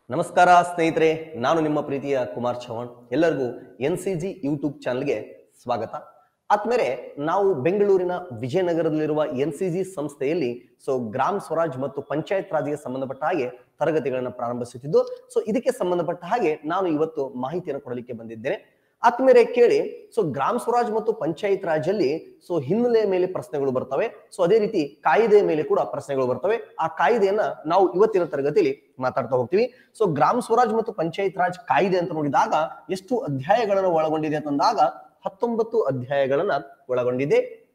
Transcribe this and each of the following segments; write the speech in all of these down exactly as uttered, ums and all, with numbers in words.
ನಮಸ್ಕಾರ ಸ್ನೇಹಿತರೆ, ನಾನು ನಿಮ್ಮ ಪ್ರೀತಿಯ ಕುಮಾರ್ ಚೌಹಾಣ್. ಎಲ್ಲರಿಗೂ ಎನ್ ಸಿ ಜಿ ಯೂಟ್ಯೂಬ್ ಚಾನಲ್ಗೆ ಸ್ವಾಗತ. ಆದ್ಮೇಲೆ ನಾವು ಬೆಂಗಳೂರಿನ ವಿಜಯನಗರದಲ್ಲಿರುವ ಎನ್ ಸಿ ಜಿ ಸಂಸ್ಥೆಯಲ್ಲಿ ಸೊ ಗ್ರಾಮ ಸ್ವರಾಜ್ ಮತ್ತು ಪಂಚಾಯತ್ ರಾಜ್ಗೆ ಸಂಬಂಧಪಟ್ಟ ಹಾಗೆ ತರಗತಿಗಳನ್ನು ಪ್ರಾರಂಭಿಸುತ್ತಿದ್ದು, ಸೊ ಇದಕ್ಕೆ ಸಂಬಂಧಪಟ್ಟ ಹಾಗೆ ನಾನು ಇವತ್ತು ಮಾಹಿತಿಯನ್ನು ಕೊಡಲಿಕ್ಕೆ ಬಂದಿದ್ದೇನೆ. ಆದ್ಮೇಲೆ ಕೇಳಿ, ಸೊ ಗ್ರಾಮ ಸ್ವರಾಜ್ ಮತ್ತು ಪಂಚಾಯತ್ ರಾಜ್ ಅಲ್ಲಿ ಸೊ ಹಿನ್ನೆಲೆಯ ಮೇಲೆ ಪ್ರಶ್ನೆಗಳು ಬರ್ತವೆ. ಸೊ ಅದೇ ರೀತಿ ಕಾಯ್ದೆಯ ಮೇಲೆ ಕೂಡ ಪ್ರಶ್ನೆಗಳು ಬರ್ತವೆ. ಆ ಕಾಯ್ದೆಯನ್ನ ನಾವು ಇವತ್ತಿನ ತರಗತಿಯಲ್ಲಿ ಮಾತಾಡ್ತಾ ಹೋಗ್ತೀವಿ. ಸೊ ಗ್ರಾಮ ಸ್ವರಾಜ್ ಮತ್ತು ಪಂಚಾಯತ್ ರಾಜ್ ಕಾಯ್ದೆ ಅಂತ ನೋಡಿದಾಗ ಎಷ್ಟು ಅಧ್ಯಾಯಗಳನ್ನು ಒಳಗೊಂಡಿದೆ ಅಂತಂದಾಗ ಹತ್ತೊಂಬತ್ತು ಅಧ್ಯಾಯಗಳನ್ನ ಒಳಗೊಂಡಿದೆ,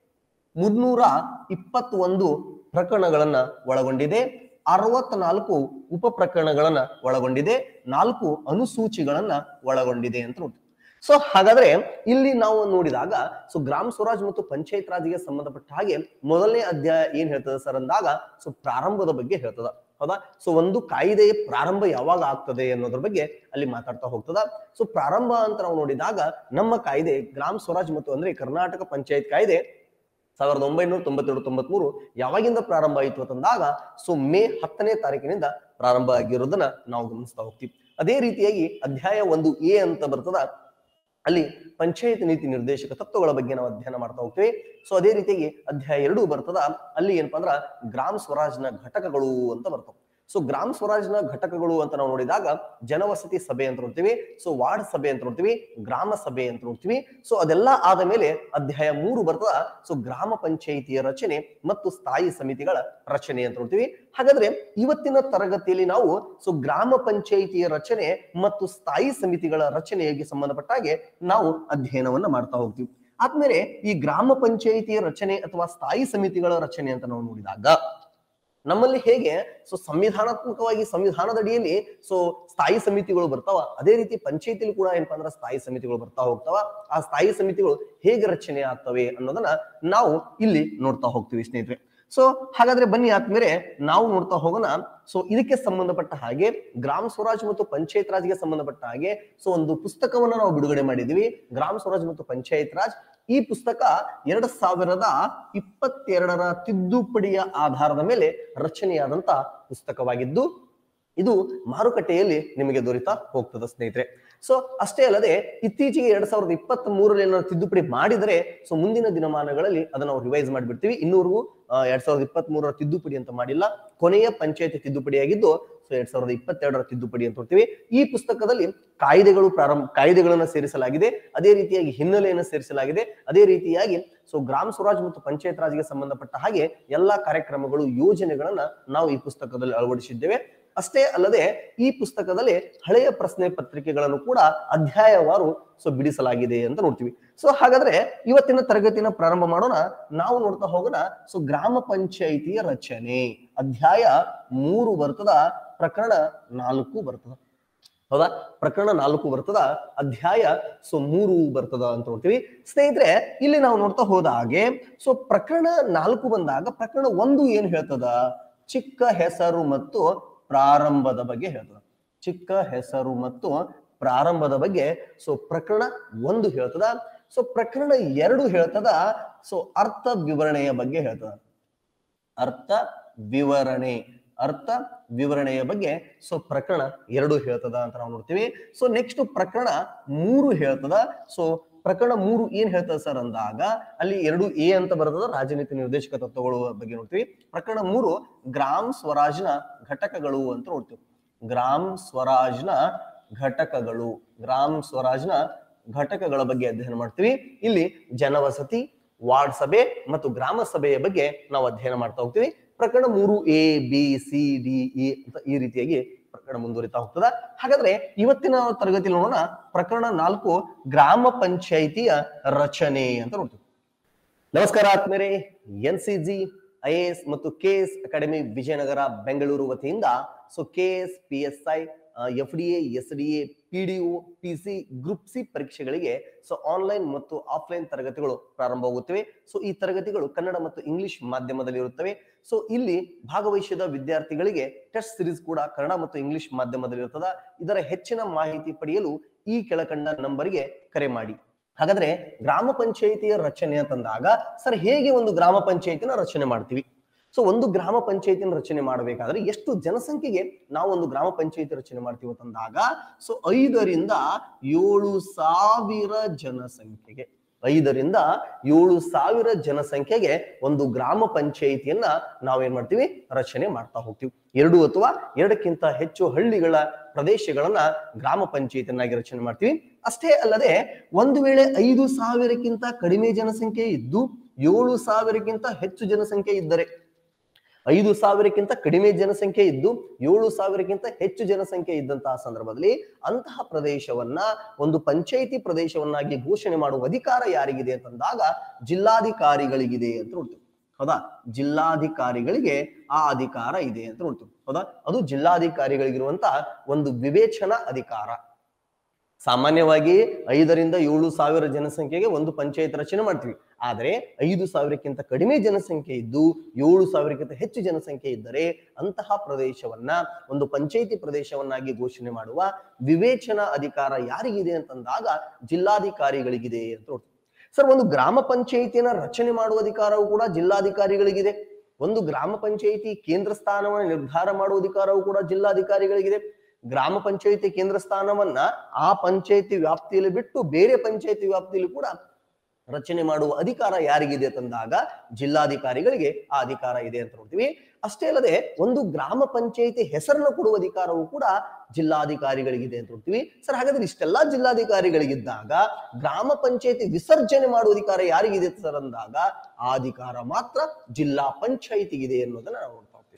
ಮುನ್ನೂರ ಇಪ್ಪತ್ತೊಂದು ಪ್ರಕರಣಗಳನ್ನ ಒಳಗೊಂಡಿದೆ, ಅರವತ್ನಾಲ್ಕು ಉಪ ಪ್ರಕರಣಗಳನ್ನ ಒಳಗೊಂಡಿದೆ, ನಾಲ್ಕು ಅನುಸೂಚಿಗಳನ್ನ ಒಳಗೊಂಡಿದೆ ಅಂತ ನೋಡಿ. ಸೊ ಹಾಗಾದ್ರೆ ಇಲ್ಲಿ ನಾವು ನೋಡಿದಾಗ ಸೊ ಗ್ರಾಮ ಸ್ವರಾಜ್ ಮತ್ತು ಪಂಚಾಯತ್ ರಾಜ್ಗೆ ಸಂಬಂಧಪಟ್ಟ ಹಾಗೆ ಮೊದಲನೇ ಅಧ್ಯಾಯ ಏನ್ ಹೇಳ್ತದೆ ಸರ್ ಅಂದಾಗ ಸೊ ಪ್ರಾರಂಭದ ಬಗ್ಗೆ ಹೇಳ್ತದ, ಹೌದಾ? ಸೊ ಒಂದು ಕಾಯ್ದೆಯ ಪ್ರಾರಂಭ ಯಾವಾಗ ಆಗ್ತದೆ ಅನ್ನೋದ್ರ ಬಗ್ಗೆ ಅಲ್ಲಿ ಮಾತಾಡ್ತಾ ಹೋಗ್ತದ. ಸೊ ಪ್ರಾರಂಭ ಅಂತ ನಾವು ನೋಡಿದಾಗ ನಮ್ಮ ಕಾಯ್ದೆ ಗ್ರಾಮ ಸ್ವರಾಜ್ ಮತ್ತು ಅಂದ್ರೆ ಕರ್ನಾಟಕ ಪಂಚಾಯತ್ ಕಾಯ್ದೆ ಸಾವಿರದ ಒಂಬೈನೂರ ತೊಂಬತ್ತೆರಡು ತೊಂಬತ್ ಮೂರು ಯಾವಾಗಿಂದ ಪ್ರಾರಂಭ ಆಯಿತು ಅಂತಂದಾಗ ಸೊ ಮೇ ಹತ್ತನೇ ತಾರೀಕಿನಿಂದ ಪ್ರಾರಂಭ ಆಗಿರೋದನ್ನ ನಾವು ಗಮನಿಸ್ತಾ ಹೋಗ್ತೀವಿ. ಅದೇ ರೀತಿಯಾಗಿ ಅಧ್ಯಾಯ ಒಂದು ಎ ಅಂತ ಬರ್ತದ, ಅಲ್ಲಿ ಪಂಚಾಯತ್ ನೀತಿ ನಿರ್ದೇಶಕ ತತ್ವಗಳ ಬಗ್ಗೆ ನಾವು ಅಧ್ಯಯನ ಮಾಡ್ತಾ ಹೋಗ್ತೀವಿ. ಸೊ ಅದೇ ರೀತಿಯಾಗಿ ಅಧ್ಯಾಯ ಎರಡು ಬರ್ತದ, ಅಲ್ಲಿ ಏನಪ್ಪಾ ಅಂದ್ರ ಗ್ರಾಮ ಸ್ವರಾಜ್ನ ಘಟಕಗಳು ಅಂತ ಬರ್ತವೆ. ಸೊ ಗ್ರಾಮ ಸ್ವರಾಜ್ನ ಘಟಕಗಳು ಅಂತ ನಾವು ನೋಡಿದಾಗ ಜನವಸತಿ ಸಭೆ ಅಂತ ನೋಡ್ತೀವಿ, ಸೊ ವಾರ್ಡ್ ಸಭೆ ಅಂತ ನೋಡ್ತೀವಿ, ಗ್ರಾಮ ಸಭೆ ಅಂತ ನೋಡ್ತೀವಿ. ಸೊ ಅದೆಲ್ಲ ಆದ ಮೇಲೆ ಅಧ್ಯಾಯ ಮೂರು ಬರ್ತದ, ಸೊ ಗ್ರಾಮ ಪಂಚಾಯಿತಿಯ ರಚನೆ ಮತ್ತು ಸ್ಥಾಯಿ ಸಮಿತಿಗಳ ರಚನೆ ಅಂತ ನೋಡ್ತೀವಿ. ಹಾಗಾದ್ರೆ ಇವತ್ತಿನ ತರಗತಿಯಲ್ಲಿ ನಾವು ಸೊ ಗ್ರಾಮ ಪಂಚಾಯಿತಿಯ ರಚನೆ ಮತ್ತು ಸ್ಥಾಯಿ ಸಮಿತಿಗಳ ರಚನೆಗೆ ಸಂಬಂಧಪಟ್ಟ ಹಾಗೆ ನಾವು ಅಧ್ಯಯನವನ್ನ ಮಾಡ್ತಾ ಹೋಗ್ತೀವಿ. ಆದ್ಮೇಲೆ ಈ ಗ್ರಾಮ ಪಂಚಾಯಿತಿಯ ರಚನೆ ಅಥವಾ ಸ್ಥಾಯಿ ಸಮಿತಿಗಳ ರಚನೆ ಅಂತ ನಾವು ನೋಡಿದಾಗ ನಮ್ಮಲ್ಲಿ ಹೇಗೆ ಸೊ ಸಂವಿಧಾನಾತ್ಮಕವಾಗಿ ಸಂವಿಧಾನದ ಅಡಿಯಲ್ಲಿ ಸೊ ಸ್ಥಾಯಿ ಸಮಿತಿಗಳು ಬರ್ತಾವ, ಅದೇ ರೀತಿ ಪಂಚಾಯತಿಲಿ ಕೂಡ ಏನಪ್ಪಾ ಅಂದ್ರೆ ಸ್ಥಾಯಿ ಸಮಿತಿಗಳು ಬರ್ತಾ ಹೋಗ್ತಾವ. ಆ ಸ್ಥಾಯಿ ಸಮಿತಿಗಳು ಹೇಗೆ ರಚನೆ ಆಗ್ತವೆ ಅನ್ನೋದನ್ನ ನಾವು ಇಲ್ಲಿ ನೋಡ್ತಾ ಹೋಗ್ತೀವಿ ಸ್ನೇಹಿತರೆ. ಸೊ ಹಾಗಾದ್ರೆ ಬನ್ನಿ ಆದ್ಮೇಲೆ ನಾವು ನೋಡ್ತಾ ಹೋಗೋಣ. ಸೊ ಇದಕ್ಕೆ ಸಂಬಂಧಪಟ್ಟ ಹಾಗೆ ಗ್ರಾಮ ಸ್ವರಾಜ್ ಮತ್ತು ಪಂಚಾಯತ್ ರಾಜ್ಗೆ ಸಂಬಂಧಪಟ್ಟ ಹಾಗೆ ಸೊ ಒಂದು ಪುಸ್ತಕವನ್ನ ನಾವು ಬಿಡುಗಡೆ ಮಾಡಿದೀವಿ, ಗ್ರಾಮ ಸ್ವರಾಜ್ ಮತ್ತು ಪಂಚಾಯತ್ ರಾಜ್. ಈ ಪುಸ್ತಕ ಎರಡ್ ಸಾವಿರದ ಇಪ್ಪತ್ತೆರಡರ ತಿದ್ದುಪಡಿಯ ಆಧಾರದ ಮೇಲೆ ರಚನೆಯಾದಂತ ಪುಸ್ತಕವಾಗಿದ್ದು ಇದು ಮಾರುಕಟ್ಟೆಯಲ್ಲಿ ನಿಮಗೆ ದೊರೆತಾ ಹೋಗ್ತದೆ ಸ್ನೇಹಿತರೆ. ಸೊ ಅಷ್ಟೇ ಅಲ್ಲದೆ ಇತ್ತೀಚೆಗೆ ಎರಡ್ ಸಾವಿರದ ಇಪ್ಪತ್ತ್ ಮೂರರಲ್ಲಿ ಏನಾದ್ರು ತಿದ್ದುಪಡಿ ಮಾಡಿದರೆ ಸೊ ಮುಂದಿನ ದಿನಮಾನಗಳಲ್ಲಿ ಅದನ್ನ ನಾವು ರಿವೈಸ್ ಮಾಡಿಬಿಡ್ತೀವಿ. ಇನ್ನೂರ್ಗೂ ಎರಡ್ ಸಾವಿರದ ಇಪ್ಪತ್ತ್ ಮೂರರ ತಿದ್ದುಪಡಿ ಅಂತ ಮಾಡಿಲ್ಲ, ಕೊನೆಯ ಪಂಚಾಯತಿ ತಿದ್ದುಪಡಿಯಾಗಿದ್ದು ಸೊ ಎರಡ್ ಸಾವಿರದ ಇಪ್ಪತ್ತೆರಡರ ತಿದ್ದುಪಡಿ ಅಂತ ನೋಡ್ತೀವಿ. ಈ ಪುಸ್ತಕದಲ್ಲಿ ಕಾಯ್ದೆಗಳು ಪ್ರಾರಂಭ ಕಾಯ್ದೆಗಳನ್ನ ಸೇರಿಸಲಾಗಿದೆ, ಅದೇ ರೀತಿಯಾಗಿ ಹಿನ್ನೆಲೆಯನ್ನು ಸೇರಿಸಲಾಗಿದೆ, ಅದೇ ರೀತಿಯಾಗಿ ಸೊ ಗ್ರಾಮ ಸ್ವರಾಜ್ ಮತ್ತು ಪಂಚಾಯತ್ ರಾಜ್ಗೆ ಸಂಬಂಧಪಟ್ಟ ಹಾಗೆ ಎಲ್ಲಾ ಕಾರ್ಯಕ್ರಮಗಳು ಯೋಜನೆಗಳನ್ನ ನಾವು ಈ ಪುಸ್ತಕದಲ್ಲಿ ಅಳವಡಿಸಿದ್ದೇವೆ. ಅಷ್ಟೇ ಅಲ್ಲದೆ ಈ ಪುಸ್ತಕದಲ್ಲಿ ಹಳೆಯ ಪ್ರಶ್ನೆ ಪತ್ರಿಕೆಗಳನ್ನು ಕೂಡ ಅಧ್ಯಾಯವಾರು ಸೊ ಬಿಡಿಸಲಾಗಿದೆ ಅಂತ ನೋಡ್ತೀವಿ. ಸೊ ಹಾಗಾದ್ರೆ ಇವತ್ತಿನ ತರಗತಿನ ಪ್ರಾರಂಭ ಮಾಡೋಣ. ನಾವು ನೋಡ್ತಾ ಹೋಗೋಣ. ಸೊ ಗ್ರಾಮ ಪಂಚಾಯಿತಿಯ ರಚನೆ ಅಧ್ಯಾಯ ಮೂರು ಬರ್ತದ, ಪ್ರಕರಣ ನಾಲ್ಕು ಬರ್ತದ, ಹೌದಾ? ಪ್ರಕರಣ ನಾಲ್ಕು ಬರ್ತದ, ಅಧ್ಯಾಯ ಸೊ ಮೂರು ಬರ್ತದ ಅಂತ ನೋಡ್ತೀವಿ ಸ್ನೇಹಿತರೆ. ಇಲ್ಲಿ ನಾವು ನೋಡ್ತಾ ಹೋದ ಹಾಗೆ ಸೊ ಪ್ರಕರಣ ನಾಲ್ಕು ಬಂದಾಗ ಪ್ರಕರಣ ಒಂದು ಏನ್ ಹೇಳ್ತದ, ಚಿಕ್ಕ ಹೆಸರು ಮತ್ತು ಪ್ರಾರಂಭದ ಬಗ್ಗೆ ಹೇಳ್ತದ. ಚಿಕ್ಕ ಹೆಸರು ಮತ್ತು ಪ್ರಾರಂಭದ ಬಗ್ಗೆ ಸೊ ಪ್ರಕರಣ ಒಂದು ಹೇಳ್ತದ. ಸೊ ಪ್ರಕರಣ ಎರಡು ಹೇಳ್ತದ ಸೊ ಅರ್ಥ ವಿವರಣೆಯ ಬಗ್ಗೆ ಹೇಳ್ತದ. ಅರ್ಥ ವಿವರಣೆ ಅರ್ಥ ವಿವರಣೆಯ ಬಗ್ಗೆ ಸೊ ಪ್ರಕರಣ ಎರಡು ಹೇಳ್ತದ ಅಂತ ನಾವು ನೋಡ್ತೀವಿ. ಸೊ ನೆಕ್ಸ್ಟ್ ಪ್ರಕರಣ ಮೂರು ಹೇಳ್ತದ. ಸೊ ಪ್ರಕರಣ ಮೂರು ಏನ್ ಹೇಳ್ತದ ಸರ್ ಅಂದಾಗ ಅಲ್ಲಿ ಎರಡು ಎ ಅಂತ ಬರ್ತದ, ರಾಜನೀತಿ ನಿರ್ದೇಶಕ ತತ್ವಗಳು ಬಗ್ಗೆ ನೋಡ್ತೀವಿ. ಪ್ರಕರಣ ಮೂರು ಗ್ರಾಮ ಸ್ವರಾಜ್ನ ಘಟಕಗಳು ಅಂತ ನೋಡ್ತೀವಿ. ಗ್ರಾಮ ಸ್ವರಾಜ್ನ ಘಟಕಗಳು ಗ್ರಾಮ ಸ್ವರಾಜ್ನ ಘಟಕಗಳ ಬಗ್ಗೆ ಅಧ್ಯಯನ ಮಾಡ್ತೀವಿ. ಇಲ್ಲಿ ಜನವಸತಿ, ವಾರ್ಡ್ ಸಭೆ ಮತ್ತು ಗ್ರಾಮ ಸಭೆಯ ಬಗ್ಗೆ ನಾವು ಅಧ್ಯಯನ ಮಾಡ್ತಾ ಹೋಗ್ತೀವಿ. ಪ್ರಕರಣ ಮೂರು A B C D E ಅಂತ ಈ ರೀತಿಯಾಗಿ ಪ್ರಕರಣ ಮುಂದುವರಿತಾ ಹೋಗ್ತದ. ಹಾಗಾದ್ರೆ ಇವತ್ತಿನ ತರಗತಿ ನೋಡೋಣ ಪ್ರಕರಣ ನಾಲ್ಕು ಗ್ರಾಮ ಪಂಚಾಯಿತಿಯ ರಚನೆ ಅಂತ ನೋಡ್ತೀವಿ. ನಮಸ್ಕಾರ ಆತ್ಮೇರೆ, N C G I A S ಮತ್ತು K S academy Vijayanagar Bengaluru ವತಿಯಿಂದ so K S P S I F D A S D A P D O P C group C ಪರೀಕ್ಷೆಗಳಿಗೆ ಸೊ ಆನ್ಲೈನ್ ಮತ್ತು ಆಫ್ಲೈನ್ ತರಗತಿಗಳು ಪ್ರಾರಂಭವಾಗುತ್ತವೆ. So ಈ ತರಗತಿಗಳು ಕನ್ನಡ ಮತ್ತು English ಮಾಧ್ಯಮದಲ್ಲಿ ಇರುತ್ತವೆ. ಸೊ ಇಲ್ಲಿ ಭಾಗವಹಿಸಿದ ವಿದ್ಯಾರ್ಥಿಗಳಿಗೆ ಟೆಸ್ಟ್ ಸಿರೀಸ್ ಕೂಡ ಕನ್ನಡ ಮತ್ತು ಇಂಗ್ಲಿಷ್ ಮಾಧ್ಯಮದಲ್ಲಿ ಇರುತ್ತದೆ. ಇದರ ಹೆಚ್ಚಿನ ಮಾಹಿತಿ ಪಡೆಯಲು ಈ ಕೆಳಕಂಡ ನಂಬರ್ಗೆ ಕರೆ ಮಾಡಿ. ಹಾಗಾದ್ರೆ ಗ್ರಾಮ ಪಂಚಾಯಿತಿಯ ರಚನೆ ಅಂತಂದಾಗ ಸರ್ ಹೇಗೆ ಒಂದು ಗ್ರಾಮ ಪಂಚಾಯಿತಿನ ರಚನೆ ಮಾಡ್ತೀವಿ? ಸೊ ಒಂದು ಗ್ರಾಮ ಪಂಚಾಯತಿಯನ್ನು ರಚನೆ ಮಾಡಬೇಕಾದ್ರೆ ಎಷ್ಟು ಜನಸಂಖ್ಯೆಗೆ ನಾವು ಒಂದು ಗ್ರಾಮ ಪಂಚಾಯತಿ ರಚನೆ ಮಾಡ್ತೀವಿ ಅಂತಂದಾಗ ಸೊ ಐದರಿಂದ ಏಳು ಸಾವಿರ ಜನಸಂಖ್ಯೆಗೆ ಐದರಿಂದ ಏಳು ಸಾವಿರ ಜನಸಂಖ್ಯೆಗೆ ಒಂದು ಗ್ರಾಮ ಪಂಚಾಯಿತಿಯನ್ನ ನಾವೇನ್ ಮಾಡ್ತೀವಿ ರಚನೆ ಮಾಡ್ತಾ ಹೋಗ್ತೀವಿ. ಎರಡು ಅಥವಾ ಎರಡಕ್ಕಿಂತ ಹೆಚ್ಚು ಹಳ್ಳಿಗಳ ಪ್ರದೇಶಗಳನ್ನ ಗ್ರಾಮ ಪಂಚಾಯತಿಯನ್ನಾಗಿ ರಚನೆ ಮಾಡ್ತೀವಿ. ಅಷ್ಟೇ ಅಲ್ಲದೆ ಒಂದು ವೇಳೆ ಐದು ಸಾವಿರಕ್ಕಿಂತ ಕಡಿಮೆ ಜನಸಂಖ್ಯೆ ಇದ್ದು ಏಳು ಸಾವಿರಕ್ಕಿಂತ ಹೆಚ್ಚು ಜನಸಂಖ್ಯೆ ಇದ್ದರೆ, ಐದು ಸಾವಿರಕ್ಕಿಂತ ಕಡಿಮೆ ಜನಸಂಖ್ಯೆ ಇದ್ದು ಏಳು ಸಾವಿರಕ್ಕಿಂತ ಹೆಚ್ಚು ಜನಸಂಖ್ಯೆ ಇದ್ದಂತಹ ಸಂದರ್ಭದಲ್ಲಿ ಅಂತಹ ಪ್ರದೇಶವನ್ನ ಒಂದು ಪಂಚಾಯಿತಿ ಪ್ರದೇಶವನ್ನಾಗಿ ಘೋಷಣೆ ಮಾಡುವ ಅಧಿಕಾರ ಯಾರಿಗಿದೆ ಅಂತಂದಾಗ ಜಿಲ್ಲಾಧಿಕಾರಿಗಳಿಗಿದೆ ಅಂತ ನೋಡ್ತೀವಿ. ಹೌದಾ, ಜಿಲ್ಲಾಧಿಕಾರಿಗಳಿಗೆ ಆ ಅಧಿಕಾರ ಇದೆ ಅಂತ ನೋಡ್ತೀವಿ. ಹೌದಾ, ಅದು ಜಿಲ್ಲಾಧಿಕಾರಿಗಳಿಗಿರುವಂತಹ ಒಂದು ವಿವೇಚನಾ ಅಧಿಕಾರ. ಸಾಮಾನ್ಯವಾಗಿ ಐದರಿಂದ ಏಳು ಸಾವಿರ ಜನಸಂಖ್ಯೆಗೆ ಒಂದು ಪಂಚಾಯತ್ ರಚನೆ ಮಾಡ್ತೀವಿ. ಆದರೆ ಐದು ಸಾವಿರಕ್ಕಿಂತ ಕಡಿಮೆ ಜನಸಂಖ್ಯೆ ಇದ್ದು ಏಳು ಸಾವಿರಕ್ಕಿಂತ ಹೆಚ್ಚು ಜನಸಂಖ್ಯೆ ಇದ್ದರೆ ಅಂತಹ ಪ್ರದೇಶವನ್ನ ಒಂದು ಪಂಚಾಯಿತಿ ಪ್ರದೇಶವನ್ನಾಗಿ ಘೋಷಣೆ ಮಾಡುವ ವಿವೇಚನಾ ಅಧಿಕಾರ ಯಾರಿಗಿದೆ ಅಂತಂದಾಗ ಜಿಲ್ಲಾಧಿಕಾರಿಗಳಿಗಿದೆ ಅಂತ ನೋಡ್ತೀವಿ. ಸರ್, ಒಂದು ಗ್ರಾಮ ಪಂಚಾಯಿತಿಯನ್ನ ರಚನೆ ಮಾಡುವ ಅಧಿಕಾರವು ಕೂಡ ಜಿಲ್ಲಾಧಿಕಾರಿಗಳಿಗಿದೆ. ಒಂದು ಗ್ರಾಮ ಪಂಚಾಯಿತಿ ಕೇಂದ್ರ ಸ್ಥಾನವನ್ನು ನಿರ್ಧಾರ ಮಾಡುವ ಅಧಿಕಾರವು ಕೂಡ ಜಿಲ್ಲಾಧಿಕಾರಿಗಳಿಗಿದೆ. ಗ್ರಾಮ ಪಂಚಾಯಿತಿ ಕೇಂದ್ರ ಸ್ಥಾನವನ್ನ ಆ ಪಂಚಾಯಿತಿ ವ್ಯಾಪ್ತಿಯಲ್ಲಿ ಬಿಟ್ಟು ಬೇರೆ ಪಂಚಾಯಿತಿ ವ್ಯಾಪ್ತಿಯಲ್ಲಿ ಕೂಡ ರಚನೆ ಮಾಡುವ ಅಧಿಕಾರ ಯಾರಿಗಿದೆ ಅಂತಂದಾಗ ಜಿಲ್ಲಾಧಿಕಾರಿಗಳಿಗೆ ಆ ಅಧಿಕಾರ ಇದೆ ಅಂತ ನೋಡ್ತೀವಿ. ಅಷ್ಟೇ ಅಲ್ಲದೆ ಒಂದು ಗ್ರಾಮ ಪಂಚಾಯಿತಿ ಹೆಸರನ್ನು ಕೊಡುವ ಅಧಿಕಾರವು ಕೂಡ ಜಿಲ್ಲಾಧಿಕಾರಿಗಳಿಗಿದೆ ಅಂತ ನೋಡ್ತೀವಿ. ಸರ್, ಹಾಗಾದ್ರೆ ಇಷ್ಟೆಲ್ಲಾ ಜಿಲ್ಲಾಧಿಕಾರಿಗಳಿಗಿದ್ದಾಗ ಗ್ರಾಮ ಪಂಚಾಯಿತಿ ವಿಸರ್ಜನೆ ಮಾಡುವ ಅಧಿಕಾರ ಯಾರಿಗಿದೆ ಸರ್ ಅಂದಾಗ ಆ ಅಧಿಕಾರ ಮಾತ್ರ ಜಿಲ್ಲಾ ಪಂಚಾಯಿತಿಗಿದೆ ಅನ್ನೋದನ್ನ ನಾವು ನೋಡ್ತಾ ಹೋಗ್ತೀವಿ.